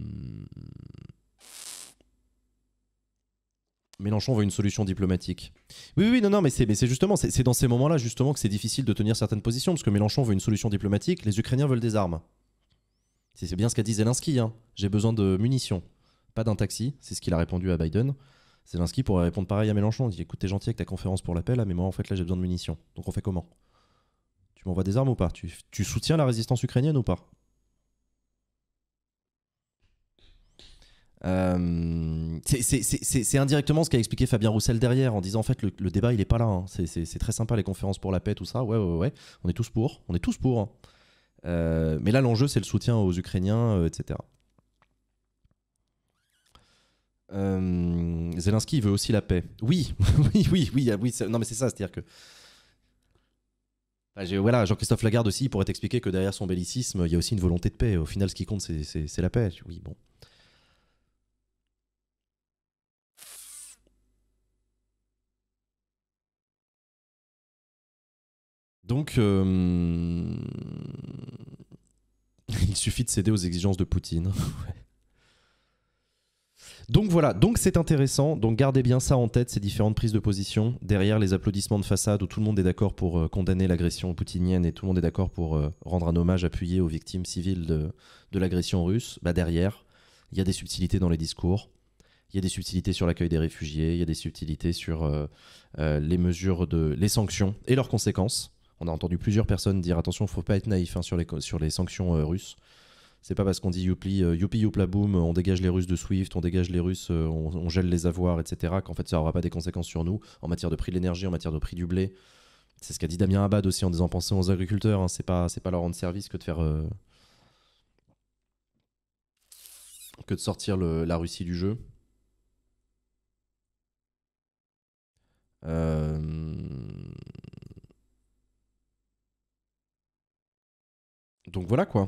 Mélenchon veut une solution diplomatique. Oui, oui, non, non, mais c'est, mais c'est justement, c'est, c'est dans ces moments-là justement que c'est difficile de tenir certaines positions, parce que Mélenchon veut une solution diplomatique, les Ukrainiens veulent des armes. C'est, c'est bien ce qu'a dit Zelensky, hein. J'ai besoin de munitions, pas d'un taxi, c'est ce qu'il a répondu à Biden. Zelensky pourrait répondre pareil à Mélenchon, il dit écoute, t'es gentil avec ta conférence pour la paix, là, mais moi en fait là j'ai besoin de munitions. Donc on fait comment? Tu m'envoies des armes ou pas? tu, tu soutiens la résistance ukrainienne ou pas? Euh, c'est, c'est, c'est, c'est indirectement ce qu'a expliqué Fabien Roussel derrière, en disant en fait le, le débat il est pas là, hein. c'est, c'est, c'est très sympa les conférences pour la paix, tout ça, ouais ouais ouais, on est tous pour, on est tous pour, hein. euh, mais là l'enjeu c'est le soutien aux Ukrainiens, euh, et cetera. Euh, Zelensky il veut aussi la paix. Oui, oui, oui, oui, oui. Non mais c'est ça, c'est-à-dire que enfin, j'ai, voilà, Jean-Christophe Lagarde aussi il pourrait t'expliquer que derrière son bellicisme il y a aussi une volonté de paix. Au final, ce qui compte c'est, c'est, c'est la paix. Oui, bon. Donc, euh... il suffit de céder aux exigences de Poutine. Ouais. Donc voilà, donc c'est intéressant, donc gardez bien ça en tête, ces différentes prises de position, derrière les applaudissements de façade où tout le monde est d'accord pour euh, condamner l'agression poutinienne et tout le monde est d'accord pour euh, rendre un hommage appuyé aux victimes civiles de, de l'agression russe, bah derrière, il y a des subtilités dans les discours, il y a des subtilités sur l'accueil des réfugiés, il y a des subtilités sur euh, euh, les mesures, de, les sanctions et leurs conséquences. On a entendu plusieurs personnes dire attention, il ne faut pas être naïf hein, sur, les, sur les sanctions euh, russes. C'est pas parce qu'on dit youpi, euh, youpi youpla boum, on dégage les Russes de SWIFT, on dégage les Russes, euh, on, on gèle les avoirs, et cetera, qu'en fait ça n'aura pas des conséquences sur nous en matière de prix de l'énergie, en matière de prix du blé. C'est ce qu'a dit Damien Abad aussi en disant pensez aux agriculteurs, hein, c'est pas, c'est pas leur rendre service que de faire euh, que de sortir le, la Russie du jeu. Euh... Donc voilà quoi.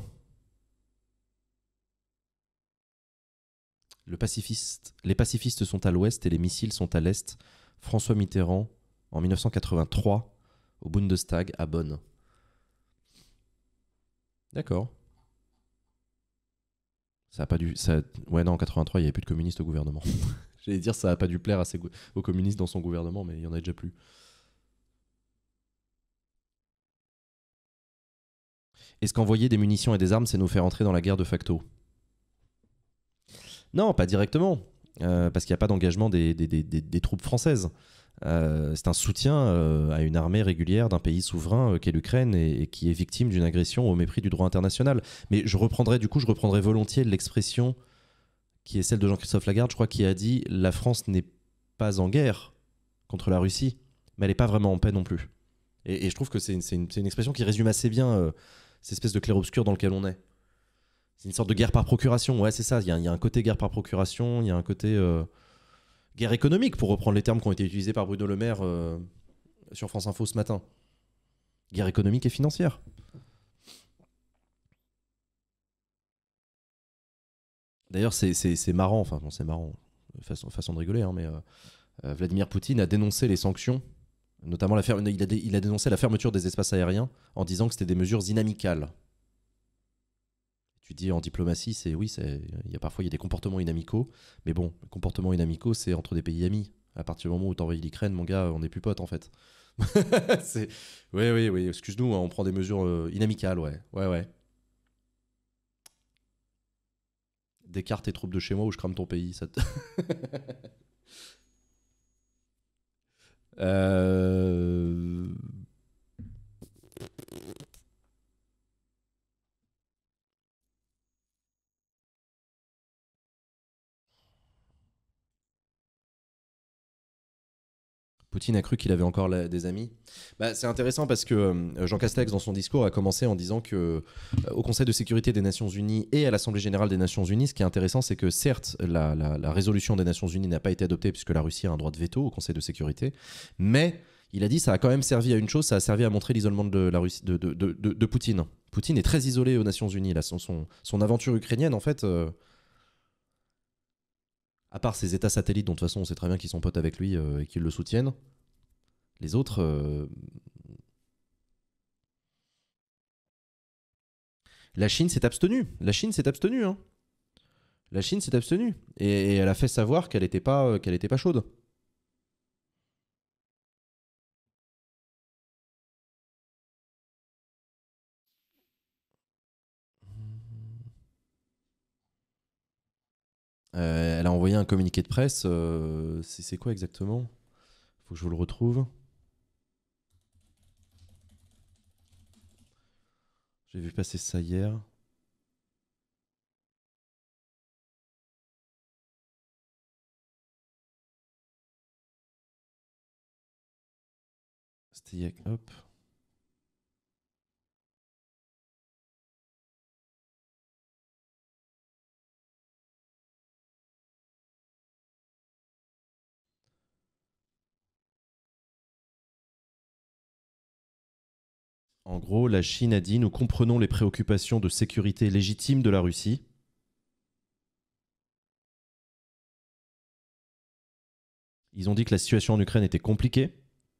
Le pacifiste, les pacifistes sont à l'ouest et les missiles sont à l'est. François Mitterrand, en mille neuf cent quatre-vingt-trois, au Bundestag, à Bonn. D'accord. Ça a pas dû... Ça... Ouais, non, en quatre-vingt-trois, il n'y avait plus de communistes au gouvernement. J'allais dire, ça n'a pas dû plaire à ses... aux communistes dans son gouvernement, mais il n'y en a déjà plus. Est-ce qu'envoyer des munitions et des armes, c'est nous faire entrer dans la guerre de facto ? Non, pas directement, euh, parce qu'il n'y a pas d'engagement des, des, des, des, des troupes françaises. Euh, c'est un soutien euh, à une armée régulière d'un pays souverain euh, qu'est l'Ukraine et, et qui est victime d'une agression au mépris du droit international. Mais je reprendrai, du coup, je reprendrai volontiers l'expression qui est celle de Jean-Christophe Lagarde, je crois, qui a dit « La France n'est pas en guerre contre la Russie, mais elle n'est pas vraiment en paix non plus ». Et, et je trouve que c'est une, c'est une, c'est une expression qui résume assez bien euh, cette espèce de clair-obscur dans lequel on est. C'est une sorte de guerre par procuration, ouais, c'est ça. Il y, y a un côté guerre par procuration, il y a un côté euh, guerre économique, pour reprendre les termes qui ont été utilisés par Bruno Le Maire euh, sur France Info ce matin. Guerre économique et financière. D'ailleurs, c'est, c'est, c'est marrant, enfin, bon, c'est marrant, façon, façon de rigoler, hein, mais euh, euh, Vladimir Poutine a dénoncé les sanctions, notamment la fer- il, a dé- il a dénoncé la fermeture des espaces aériens en disant que c'était des mesures inamicales. Tu dis en diplomatie, c'est oui, c'est, il y a parfois il y a des comportements inamicaux, mais bon, les comportements inamicaux, c'est entre des pays amis. À partir du moment où tu envahis l'Ukraine, mon gars, on n'est plus potes en fait. c'est... Oui, oui, oui, excuse-nous, hein, on prend des mesures euh, inamicales, ouais, ouais, ouais. Décarte tes troupes de chez moi ou je crame ton pays. Ça te... euh... Poutine a cru qu'il avait encore la, des amis. Bah, c'est intéressant parce que euh, Jean Castex, dans son discours, a commencé en disant que euh, au Conseil de sécurité des Nations Unies et à l'Assemblée générale des Nations Unies, ce qui est intéressant, c'est que certes, la, la, la résolution des Nations Unies n'a pas été adoptée puisque la Russie a un droit de veto au Conseil de sécurité, mais il a dit que ça a quand même servi à une chose, ça a servi à montrer l'isolement de, la Russie, de, de, de, de, de Poutine Poutine est très isolé aux Nations Unies. Là, son, son, son aventure ukrainienne, en fait, euh, à part ses États satellites, dont de toute façon on sait très bien qu'ils sont potes avec lui euh, et qu'ils le soutiennent, les autres... Euh, la Chine s'est abstenue. La Chine s'est abstenue. Hein. La Chine s'est abstenue. Et, et elle a fait savoir qu'elle n'était pas, euh, qu'elle était pas chaude. Euh, elle a envoyé un communiqué de presse. Euh, c'est quoi exactement? Faut que je vous le retrouve. J'ai vu passer ça hier. C'était hop. En gros, la Chine a dit « Nous comprenons les préoccupations de sécurité légitimes de la Russie. » Ils ont dit que la situation en Ukraine était compliquée.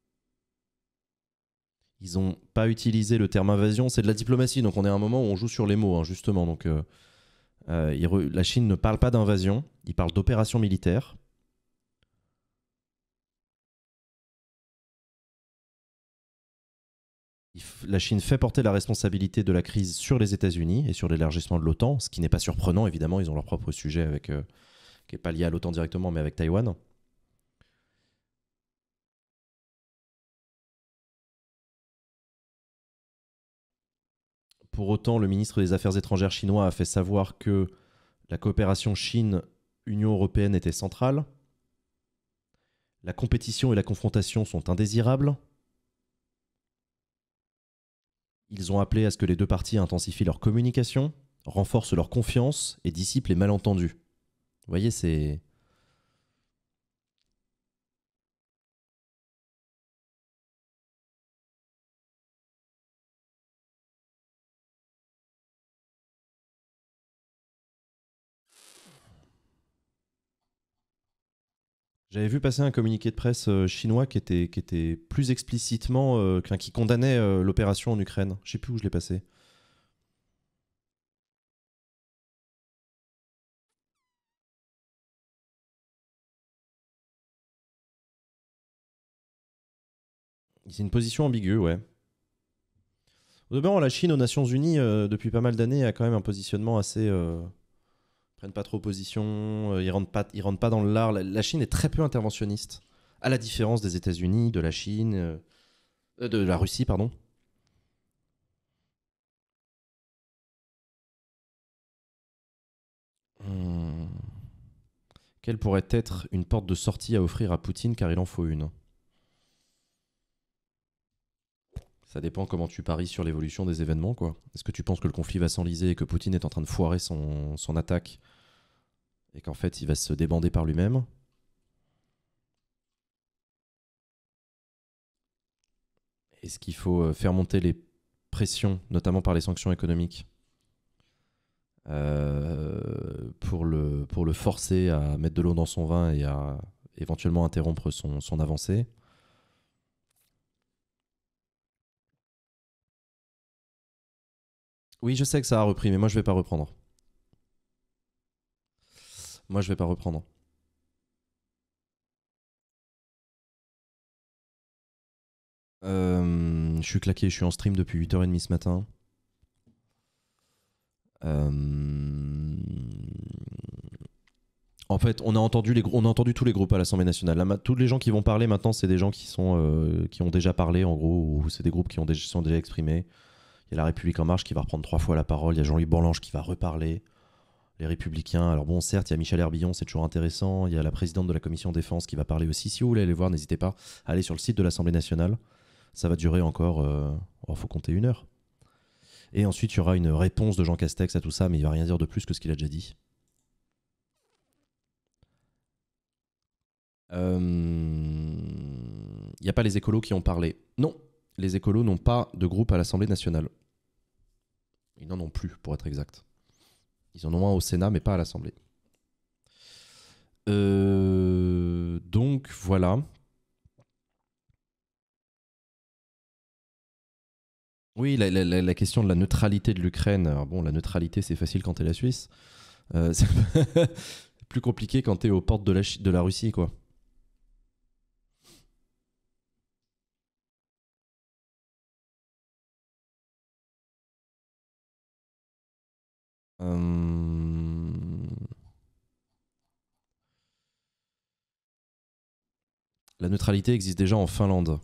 Ils n'ont pas utilisé le terme invasion. C'est de la diplomatie, donc on est à un moment où on joue sur les mots, hein, justement. Donc, euh, euh, il re... La Chine ne parle pas d'invasion, il parle d'opération militaire. La Chine fait porter la responsabilité de la crise sur les États-Unis et sur l'élargissement de l'OTAN, ce qui n'est pas surprenant, évidemment, ils ont leur propre sujet avec, euh, qui n'est pas lié à l'OTAN directement, mais avec Taïwan. Pour autant, le ministre des Affaires étrangères chinois a fait savoir que la coopération Chine-Union européenne était centrale. La compétition et la confrontation sont indésirables. Ils ont appelé à ce que les deux parties intensifient leur communication, renforcent leur confiance et dissipent les malentendus. Vous voyez, c'est... J'avais vu passer un communiqué de presse euh, chinois qui était, qui était plus explicitement, euh, qui condamnait euh, l'opération en Ukraine. Je sais plus où je l'ai passé. C'est une position ambiguë, ouais. Au demeurant, la Chine aux Nations Unies, euh, depuis pas mal d'années, a quand même un positionnement assez... Euh... Ils prennent pas trop position, euh, ils rentrent pas, ils rentrent pas dans le lard. La, la Chine est très peu interventionniste, à la différence des États-Unis, de la Chine, euh, de la Russie, pardon. Hum. Quelle pourrait être une porte de sortie à offrir à Poutine, car il en faut une? Ça dépend comment tu paries sur l'évolution des événements, quoi. Est-ce que tu penses que le conflit va s'enliser et que Poutine est en train de foirer son, son attaque et qu'en fait il va se débander par lui-même? Est-ce qu'il faut faire monter les pressions, notamment par les sanctions économiques, euh, pour, le, pour le forcer à mettre de l'eau dans son vin et à éventuellement interrompre son, son avancée? Oui, je sais que ça a repris, mais moi je vais pas reprendre. Moi je vais pas reprendre. Euh, je suis claqué, je suis en stream depuis huit heures trente ce matin. Euh... En fait, on a entendu les on a entendu tous les groupes à l'Assemblée nationale. Là, tous les gens qui vont parler maintenant, c'est des gens qui sont euh, qui ont déjà parlé, en gros, ou c'est des groupes qui ont déjà, sont déjà exprimés. Il y a La République En Marche qui va reprendre trois fois la parole. Il y a Jean-Louis Bourlange qui va reparler. Les Républicains. Alors bon, certes, il y a Michel Herbillon, c'est toujours intéressant. Il y a la présidente de la Commission Défense qui va parler aussi. Si vous voulez aller voir, n'hésitez pas à aller sur le site de l'Assemblée nationale. Ça va durer encore... Euh... Oh, faut compter une heure. Et ensuite, il y aura une réponse de Jean Castex à tout ça, mais il ne va rien dire de plus que ce qu'il a déjà dit. Il euh... n'y a pas les écolos qui ont parlé. Non, les écolos n'ont pas de groupe à l'Assemblée nationale. Ils n'en ont plus, pour être exact. Ils en ont un au Sénat, mais pas à l'Assemblée. Euh, donc, voilà. Oui, la, la, la question de la neutralité de l'Ukraine. Alors bon, la neutralité, c'est facile quand t'es la Suisse. Euh, c'est plus compliqué quand t'es aux portes de la, de la Russie, quoi. Euh... La neutralité existe déjà en Finlande.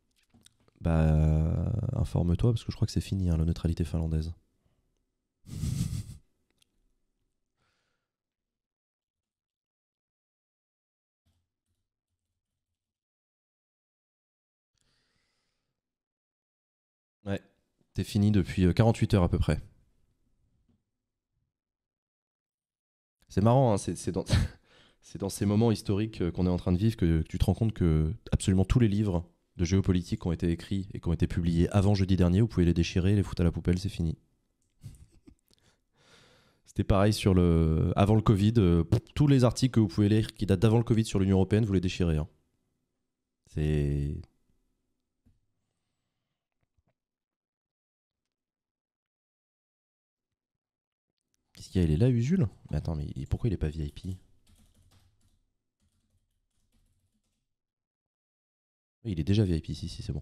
Bah, informe-toi, parce que je crois que c'est fini, hein, la neutralité finlandaise. Ouais, t'es fini depuis quarante-huit heures à peu près. C'est marrant, hein, c'est dans, dans ces moments historiques qu'on est en train de vivre que tu te rends compte que absolument tous les livres de géopolitique qui ont été écrits et qui ont été publiés avant jeudi dernier, vous pouvez les déchirer, les foutre à la poubelle, c'est fini. C'était pareil sur le... avant le Covid, euh, tous les articles que vous pouvez lire qui datent d'avant le Covid sur l'Union Européenne, vous les déchirez. Hein. C'est... Qu'est-ce qu'il y a? Il est là, Usul? Mais attends, mais pourquoi il est pas V I P? Il est déjà V I P, si, si, c'est bon.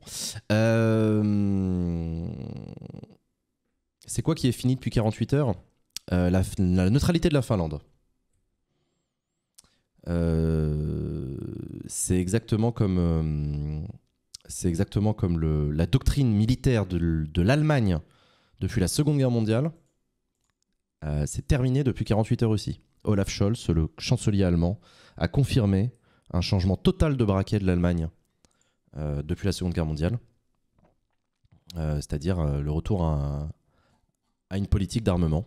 Euh... C'est quoi qui est fini depuis quarante-huit heures? euh, la, la neutralité de la Finlande. Euh... C'est exactement comme, euh... c'est exactement comme le... la doctrine militaire de, de l'Allemagne depuis la Seconde Guerre mondiale. Euh, c'est terminé depuis quarante-huit heures aussi. Olaf Scholz, le chancelier allemand, a confirmé un changement total de braquet de l'Allemagne euh, depuis la Seconde Guerre mondiale. Euh, c'est-à-dire euh, le retour à, à une politique d'armement.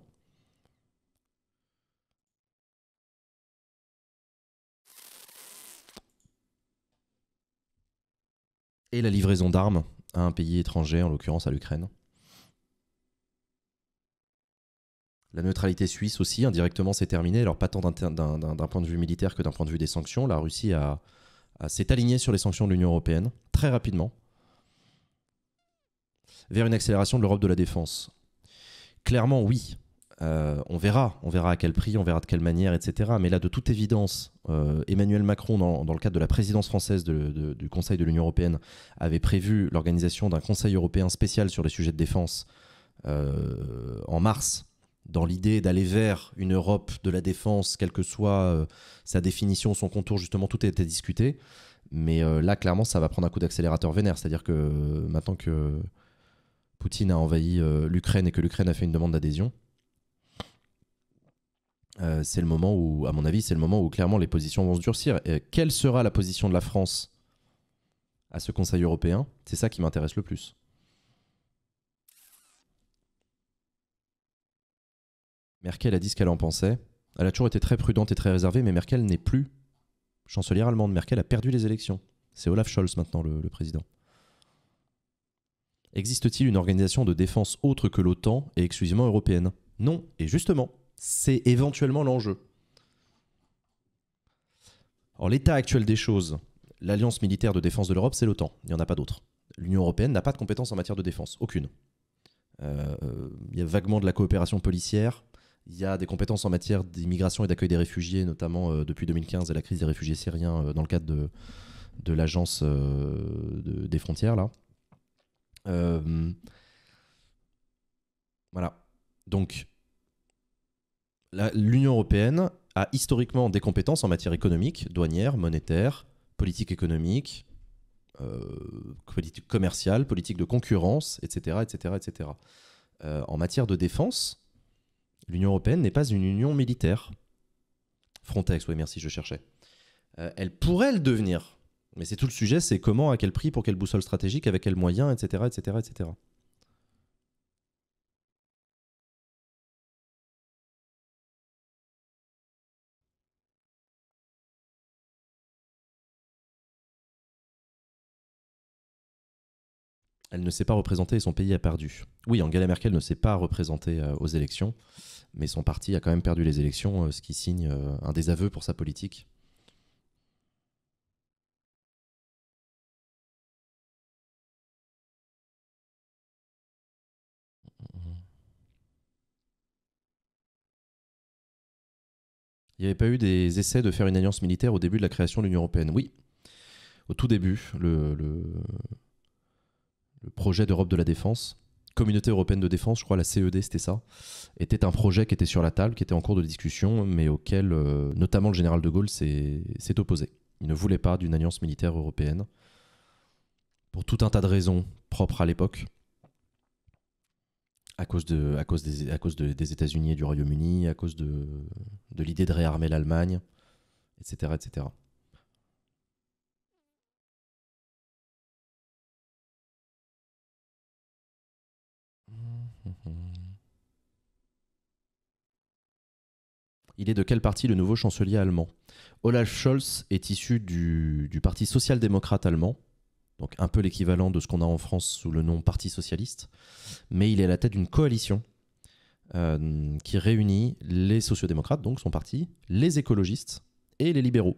Et la livraison d'armes à un pays étranger, en l'occurrence à l'Ukraine. La neutralité suisse aussi, indirectement, c'est terminé. Alors pas tant d'un point de vue militaire que d'un point de vue des sanctions. La Russie a, a, s'est alignée sur les sanctions de l'Union européenne, très rapidement, vers une accélération de l'Europe de la défense. Clairement, oui. Euh, on verra, on verra à quel prix, on verra de quelle manière, et cetera. Mais là, de toute évidence, euh, Emmanuel Macron, dans, dans le cadre de la présidence française de, de, du Conseil de l'Union européenne, avait prévu l'organisation d'un Conseil européen spécial sur les sujets de défense euh, en mars, dans l'idée d'aller vers une Europe de la défense, quelle que soit euh, sa définition, son contour, justement, tout a été discuté. Mais euh, là, clairement, ça va prendre un coup d'accélérateur vénère. C'est-à-dire que euh, maintenant que Poutine a envahi euh, l'Ukraine et que l'Ukraine a fait une demande d'adhésion, euh, c'est le moment où, à mon avis, c'est le moment où clairement les positions vont se durcir. Et quelle sera la position de la France à ce Conseil européen? C'est ça qui m'intéresse le plus. Merkel a dit ce qu'elle en pensait. Elle a toujours été très prudente et très réservée, mais Merkel n'est plus chancelière allemande. Merkel a perdu les élections. C'est Olaf Scholz maintenant le, le président. Existe-t-il une organisation de défense autre que l'OTAN et exclusivement européenne? Non. Et justement, c'est éventuellement l'enjeu. Alors l'état actuel des choses, l'alliance militaire de défense de l'Europe, c'est l'OTAN. Il n'y en a pas d'autre. L'Union européenne n'a pas de compétences en matière de défense. Aucune. Euh, il y a vaguement de la coopération policière. Il y a des compétences en matière d'immigration et d'accueil des réfugiés, notamment euh, depuis deux mille quinze et la crise des réfugiés syriens euh, dans le cadre de, de l'agence euh, de, des frontières. Là. Euh, voilà. Donc, l'Union européenne a historiquement des compétences en matière économique, douanière, monétaire, politique économique, euh, politique commerciale, politique de concurrence, et cetera, et cetera, et cetera. Euh, en matière de défense, l'Union européenne n'est pas une union militaire. Frontex, oui, merci, je cherchais. Euh, elle pourrait le devenir, mais c'est tout le sujet, c'est comment, à quel prix, pour quelle boussole stratégique, avec quels moyens, et cetera, et cetera, et cetera. Elle ne s'est pas représentée et son pays a perdu. Oui, Angela Merkel ne s'est pas représentée euh, aux élections, mais son parti a quand même perdu les élections, euh, ce qui signe euh, un désaveu pour sa politique. Il n'y avait pas eu des essais de faire une alliance militaire au début de la création de l'Union européenne? Oui, au tout début, le, le, le projet d'Europe de la défense, Communauté européenne de défense, je crois la C E D, c'était ça, était un projet qui était sur la table, qui était en cours de discussion, mais auquel euh, notamment le général de Gaulle s'est opposé. Il ne voulait pas d'une alliance militaire européenne, pour tout un tas de raisons propres à l'époque. À cause, de, à cause, des, à cause de, des États-Unis et du Royaume-Uni, à cause de, de l'idée de réarmer l'Allemagne, et cetera, et cetera. Il est de quel parti le nouveau chancelier allemand? Olaf Scholz est issu du, du Parti social-démocrate allemand, donc un peu l'équivalent de ce qu'on a en France sous le nom Parti socialiste, mais il est à la tête d'une coalition euh, qui réunit les sociodémocrates, donc son parti, les écologistes et les libéraux.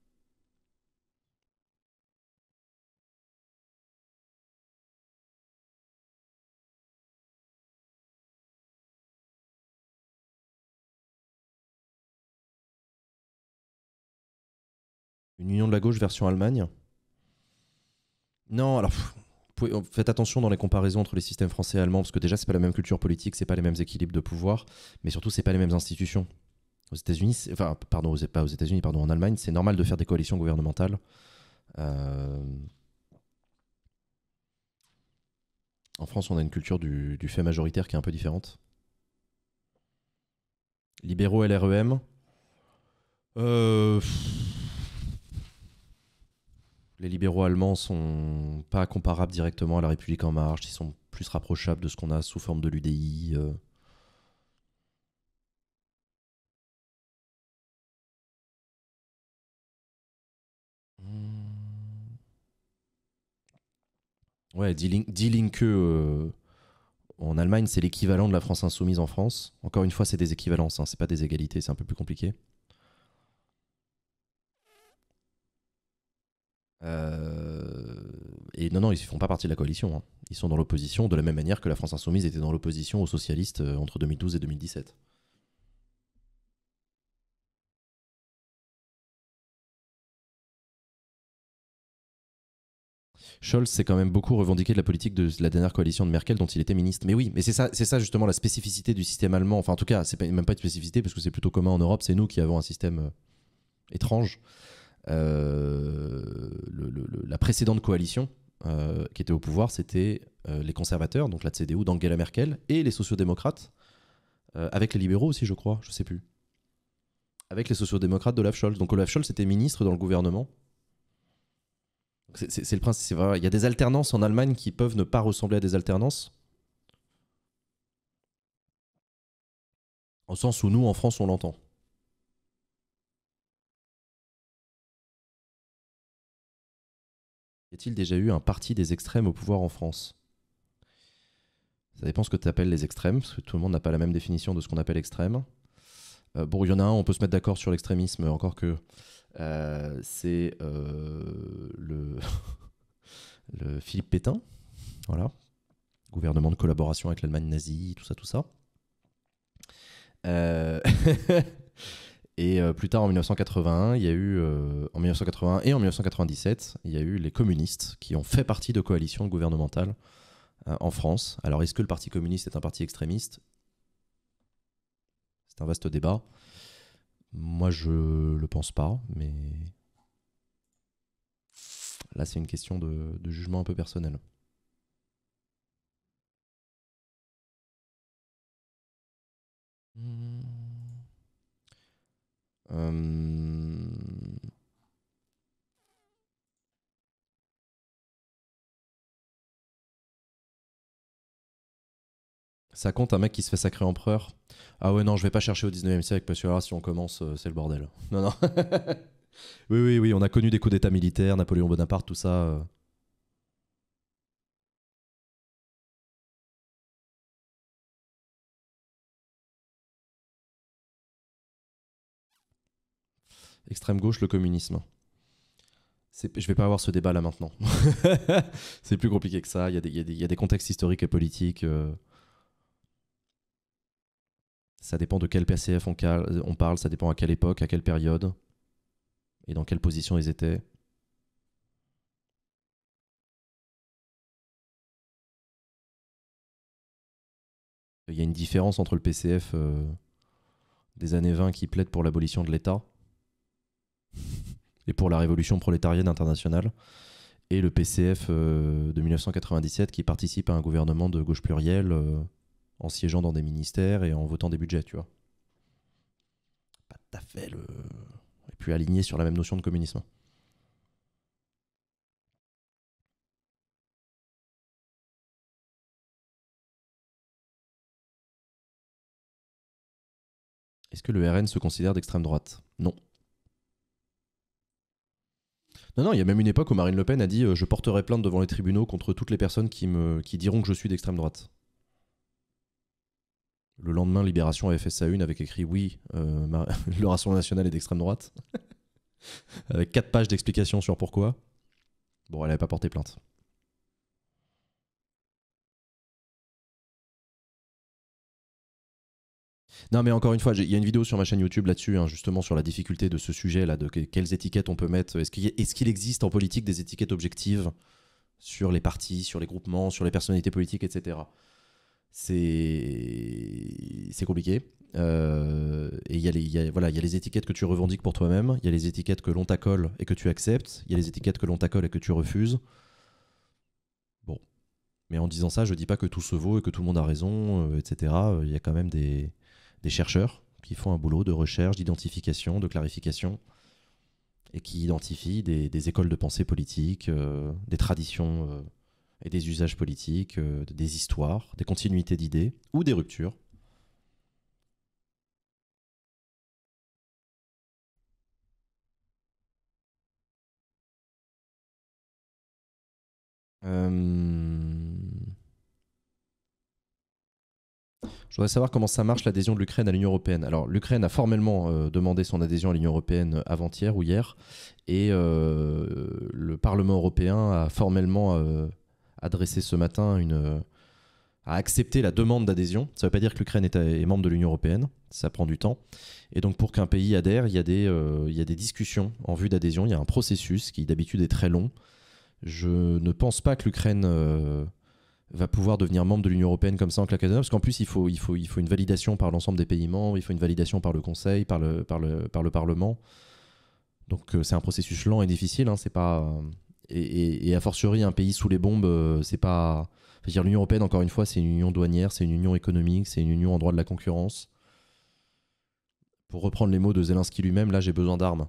Une union de la gauche version Allemagne? Non, alors pff, pouvez, faites attention dans les comparaisons entre les systèmes français et allemands, parce que déjà c'est pas la même culture politique, c'est pas les mêmes équilibres de pouvoir, mais surtout c'est pas les mêmes institutions. Aux États-Unis, enfin pardon, aux, pas aux États-Unis, pardon, en Allemagne, c'est normal de faire des coalitions gouvernementales. Euh... En France, on a une culture du, du fait majoritaire qui est un peu différente. Libéraux L R E M. Euh... Les libéraux allemands sont pas comparables directement à la République en marche, ils sont plus rapprochables de ce qu'on a sous forme de l'U D I. Euh... Ouais, Die Linke euh, en Allemagne, c'est l'équivalent de la France insoumise en France. Encore une fois, c'est des équivalences, hein, c'est pas des égalités, c'est un peu plus compliqué. Euh... Et non, non, ils ne font pas partie de la coalition. Hein. Ils sont dans l'opposition, de la même manière que la France insoumise était dans l'opposition aux socialistes euh, entre deux mille douze et deux mille dix-sept. Scholz s'est quand même beaucoup revendiqué de la politique de la dernière coalition de Merkel dont il était ministre. Mais oui, mais c'est ça, c'est ça justement la spécificité du système allemand. Enfin, en tout cas, c'est même pas une spécificité parce que c'est plutôt commun en Europe. C'est nous qui avons un système euh, étrange. Euh, le, le, la précédente coalition euh, qui était au pouvoir, c'était euh, les conservateurs, donc la C D U d'Angela Merkel, et les sociodémocrates, euh, avec les libéraux aussi, je crois, je sais plus. Avec les sociodémocrates d'Olaf Scholz. Donc Olaf Scholz était ministre dans le gouvernement. C'est le principe. Il y a des alternances en Allemagne qui peuvent ne pas ressembler à des alternances. Au sens où nous, en France, on l'entend. Y a-t-il déjà eu un parti des extrêmes au pouvoir en France? Ça dépend ce que tu appelles les extrêmes, parce que tout le monde n'a pas la même définition de ce qu'on appelle extrême. Euh, bon, il y en a un, on peut se mettre d'accord sur l'extrémisme, encore que euh, c'est euh, le, le Philippe Pétain, voilà, gouvernement de collaboration avec l'Allemagne nazie, tout ça, tout ça. Euh Et euh, plus tard, en mille neuf cent quatre-vingt-un, il y a eu, euh, en mille neuf cent quatre-vingt-un et en mille neuf cent quatre-vingt-dix-sept, il y a eu les communistes qui ont fait partie de coalitions gouvernementales euh, en France. Alors, est-ce que le Parti communiste est un parti extrémiste? C'est un vaste débat. Moi, je le pense pas, mais là, c'est une question de, de jugement un peu personnel. Mmh. Euh... Ça compte un mec qui se fait sacrer empereur? Ah ouais, non, je vais pas chercher au dix-neuvième siècle parce que là, si on commence, euh, c'est le bordel. Non, non. Oui, oui, oui, on a connu des coups d'état militaires, Napoléon Bonaparte, tout ça. Euh... Extrême gauche, le communisme. C'est, je vais pas avoir ce débat là maintenant. C'est plus compliqué que ça. Il y a des, il y a des, il y a des contextes historiques et politiques. Euh... Ça dépend de quel P C F on, cal- on parle, ça dépend à quelle époque, à quelle période, et dans quelle position ils étaient. Il y a une différence entre le P C F euh, des années vingt qui plaide pour l'abolition de l'État et pour la révolution prolétarienne internationale, et le P C F euh, de mille neuf cent quatre-vingt-dix-sept qui participe à un gouvernement de gauche plurielle euh, en siégeant dans des ministères et en votant des budgets, tu vois. Pas tout à fait le... Et puis aligné sur la même notion de communisme. Est-ce que le R N se considère d'extrême droite? Non. Non, non, il y a même une époque où Marine Le Pen a dit euh, « Je porterai plainte devant les tribunaux contre toutes les personnes qui, me, qui diront que je suis d'extrême droite ». Le lendemain, Libération avait fait sa une avec écrit « Oui, euh, ma... le Rassemblement national est d'extrême droite ». Avec quatre pages d'explications sur pourquoi. Bon, elle n'avait pas porté plainte. Non, mais encore une fois, il y a une vidéo sur ma chaîne YouTube là-dessus, hein, justement sur la difficulté de ce sujet-là, de que, quelles étiquettes on peut mettre. Est-ce qu'il, est-ce qu'il existe en politique des étiquettes objectives sur les partis, sur les groupements, sur les personnalités politiques, et cetera. C'est, c'est compliqué. Euh, et il y, y, a, voilà, y a les étiquettes que tu revendiques pour toi-même, il y a les étiquettes que l'on t'accole et que tu acceptes, il y a les étiquettes que l'on t'accole et que tu refuses. Bon. Mais en disant ça, je dis pas que tout se vaut et que tout le monde a raison, euh, et cetera. Il y a quand même des... des chercheurs qui font un boulot de recherche, d'identification, de clarification, et qui identifient des, des écoles de pensée politique, euh, des traditions euh, et des usages politiques, euh, des histoires, des continuités d'idées ou des ruptures. Euh... Je voudrais savoir comment ça marche l'adhésion de l'Ukraine à l'Union européenne. Alors, l'Ukraine a formellement euh, demandé son adhésion à l'Union européenne avant-hier ou hier, et euh, le Parlement européen a formellement euh, adressé ce matin une, euh, a accepté la demande d'adhésion. Ça ne veut pas dire que l'Ukraine est, est membre de l'Union européenne, ça prend du temps. Et donc, pour qu'un pays adhère, il y a des, euh, il y a des discussions en vue d'adhésion. Il y a un processus qui d'habitude est très long. Je ne pense pas que l'Ukraine euh, va pouvoir devenir membre de l'Union européenne comme ça en claquant des doigts, parce qu'en plus il faut, il, faut, il faut une validation par l'ensemble des pays membres, il faut une validation par le Conseil, par le, par le, par le Parlement. Donc euh, c'est un processus lent et difficile. Hein, c'est pas, et, et, et a fortiori un pays sous les bombes, euh, c'est pas... Je veux dire, l'Union européenne, encore une fois, c'est une union douanière, c'est une union économique, c'est une union en droit de la concurrence. Pour reprendre les mots de Zelensky lui-même, là j'ai besoin d'armes.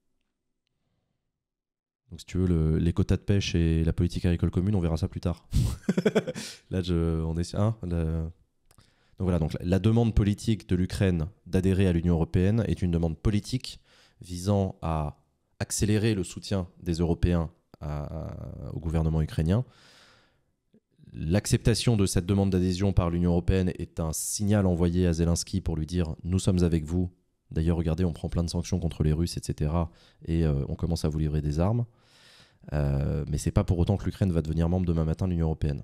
Donc si tu veux, le, les quotas de pêche et la politique agricole commune, on verra ça plus tard. Là, je, on est... Hein, la... Donc voilà, donc la, la demande politique de l'Ukraine d'adhérer à l'Union européenne est une demande politique visant à accélérer le soutien des Européens à, à, au gouvernement ukrainien. L'acceptation de cette demande d'adhésion par l'Union européenne est un signal envoyé à Zelensky pour lui dire « Nous sommes avec vous ». D'ailleurs, regardez, on prend plein de sanctions contre les Russes, et cetera. Et euh, on commence à vous livrer des armes. Euh, mais c'est pas pour autant que l'Ukraine va devenir membre demain matin de l'Union européenne.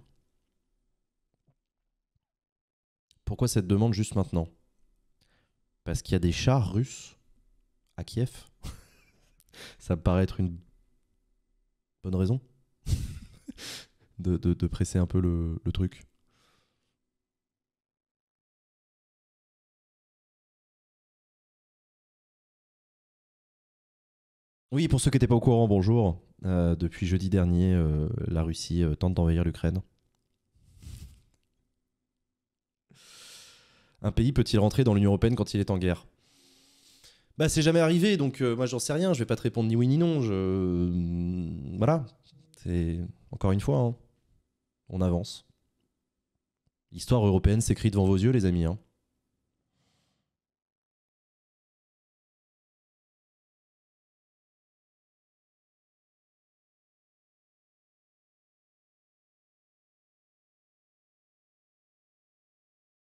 Pourquoi cette demande juste maintenant? Parce qu'il y a des chars russes à Kiev. Ça me paraît être une bonne raison de, de, de presser un peu le, le truc. Oui, pour ceux qui n'étaient pas au courant, bonjour. Euh, depuis jeudi dernier, euh, la Russie euh, tente d'envahir l'Ukraine. Un pays peut-il rentrer dans l'Union européenne quand il est en guerre? Bah, c'est jamais arrivé, donc euh, moi j'en sais rien. Je vais pas te répondre ni oui ni non. Je... Euh, voilà. C'est encore une fois, hein. On avance. L'histoire européenne s'écrit devant vos yeux, les amis. Hein.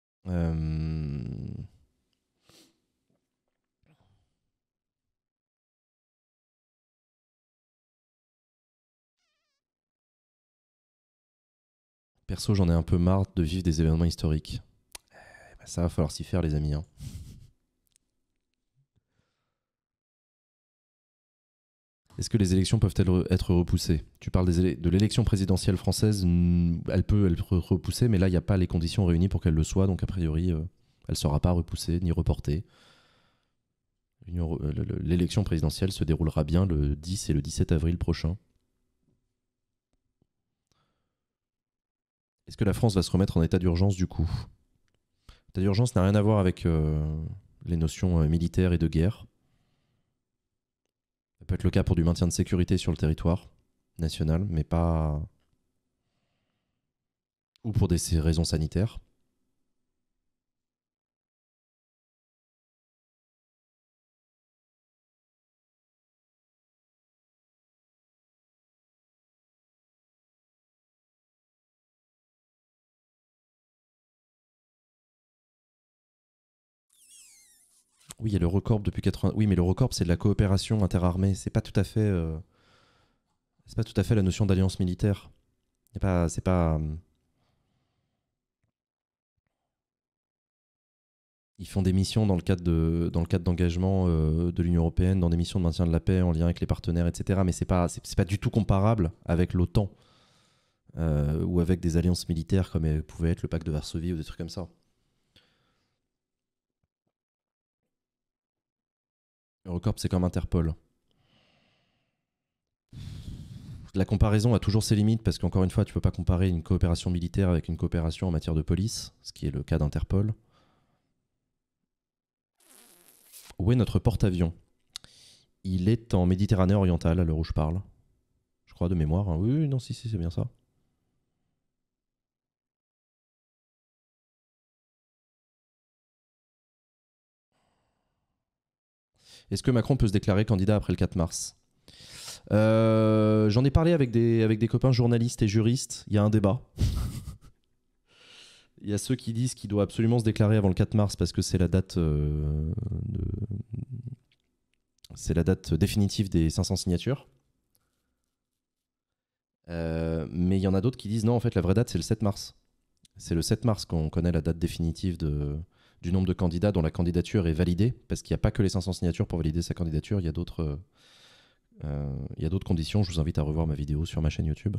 Euh... Perso, j'en ai un peu marre de vivre des événements historiques. Eh ben, ça va falloir s'y faire, les amis. Hein. Est-ce que les élections peuvent être repoussées? Tu parles des de l'élection présidentielle française, elle peut être repoussée, mais là, il n'y a pas les conditions réunies pour qu'elle le soit, donc a priori, euh, elle ne sera pas repoussée ni reportée. L'élection présidentielle se déroulera bien le dix et le dix-sept avril prochain. Est-ce que la France va se remettre en état d'urgence du coup? L'état d'urgence n'a rien à voir avec euh, les notions euh, militaires et de guerre. Ça peut être le cas pour du maintien de sécurité sur le territoire national, mais pas... ou pour des raisons sanitaires. Oui, il y a le Recorp depuis quatre-vingts. Oui, mais le Recorp, c'est de la coopération interarmée. C'est pas tout à fait. Euh... C'est pas tout à fait la notion d'alliance militaire. C'est pas. C'est pas. Ils font des missions dans le cadre de dans le cadre d'engagement euh, de l'Union européenne, dans des missions de maintien de la paix en lien avec les partenaires, et cetera. Mais c'est pas c'est, c'est pas du tout comparable avec l'OTAN euh, ou avec des alliances militaires comme euh, pouvait être le pacte de Varsovie ou des trucs comme ça. Eurocorp, c'est comme Interpol. La comparaison a toujours ses limites parce qu'encore une fois, tu ne peux pas comparer une coopération militaire avec une coopération en matière de police, ce qui est le cas d'Interpol. Où est notre porte-avions? Il est en Méditerranée orientale, à l'heure où je parle. Je crois de mémoire. Hein. Oui, oui, non, si, si, c'est bien ça. Est-ce que Macron peut se déclarer candidat après le quatre mars? euh, J'en ai parlé avec des, avec des copains journalistes et juristes. Il y a un débat. Il y a ceux qui disent qu'il doit absolument se déclarer avant le quatre mars parce que c'est la date, euh, de... c'est la date définitive des cinq cents signatures. Euh, mais il y en a d'autres qui disent non, en fait, la vraie date, c'est le sept mars. C'est le sept mars qu'on connaît la date définitive de... du nombre de candidats dont la candidature est validée, parce qu'il n'y a pas que les cinq cents signatures pour valider sa candidature, il y a d'autres euh, il y a d'autres conditions. Je vous invite à revoir ma vidéo sur ma chaîne YouTube.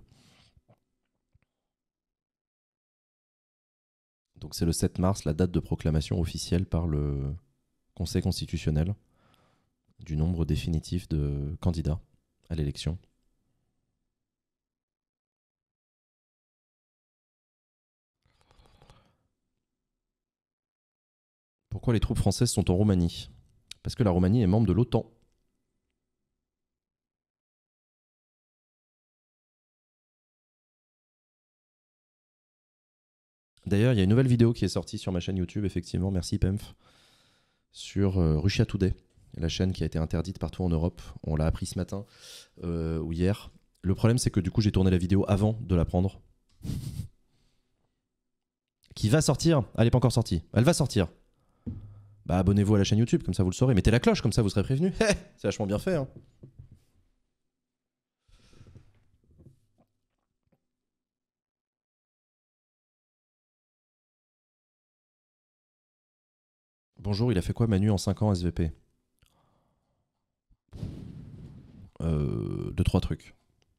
Donc c'est le sept mars, la date de proclamation officielle par le Conseil constitutionnel du nombre définitif de candidats à l'élection. Pourquoi les troupes françaises sont en Roumanie? Parce que la Roumanie est membre de l'OTAN. D'ailleurs, il y a une nouvelle vidéo qui est sortie sur ma chaîne YouTube, effectivement, merci Pemph, sur euh, Russia Today, la chaîne qui a été interdite partout en Europe. On l'a appris ce matin euh, ou hier. Le problème, c'est que du coup, j'ai tourné la vidéo avant de la prendre. Qui va sortir? Elle n'est pas encore sortie. Elle va sortir. Bah abonnez-vous à la chaîne YouTube, comme ça vous le saurez. Mettez la cloche, comme ça vous serez prévenus. C'est vachement bien fait. Hein. Bonjour, il a fait quoi Manu en cinq ans S V P? euh, Deux, trois trucs.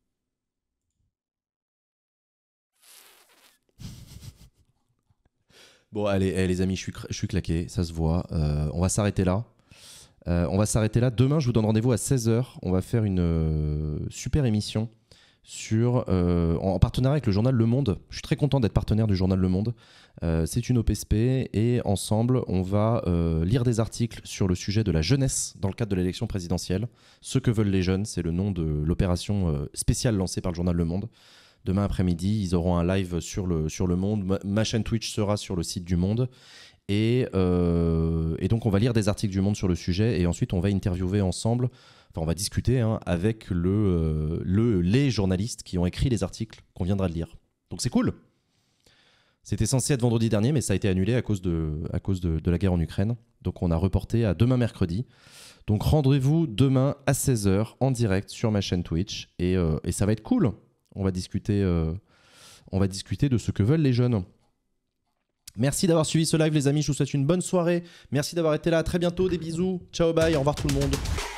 Bon, allez, allez les amis, je suis, je suis claqué, ça se voit. Euh, on va s'arrêter là. Euh, on va s'arrêter là. Demain, je vous donne rendez-vous à seize heures. On va faire une euh, super émission sur, euh, en, en partenariat avec le journal Le Monde. Je suis très content d'être partenaire du journal Le Monde. Euh, c'est une O P S P et ensemble, on va euh, lire des articles sur le sujet de la jeunesse dans le cadre de l'élection présidentielle. Ce que veulent les jeunes, c'est le nom de l'opération euh, spéciale lancée par le journal Le Monde. Demain après-midi, ils auront un live sur le, sur le Monde. Ma, ma chaîne Twitch sera sur le site du Monde. Et, euh, et donc, on va lire des articles du Monde sur le sujet. Et ensuite, on va interviewer ensemble, enfin, on va discuter hein, avec le, euh, le, les journalistes qui ont écrit les articles qu'on viendra de lire. Donc, c'est cool. C'était censé être vendredi dernier, mais ça a été annulé à cause de, à cause de, de la guerre en Ukraine. Donc, on a reporté à demain mercredi. Donc, rendez-vous demain à seize heures en direct sur ma chaîne Twitch. Et, euh, et ça va être cool. On va discuter, euh, on va discuter de ce que veulent les jeunes. Merci d'avoir suivi ce live les amis, je vous souhaite une bonne soirée. Merci d'avoir été là, à très bientôt, des bisous. Ciao, bye, au revoir tout le monde.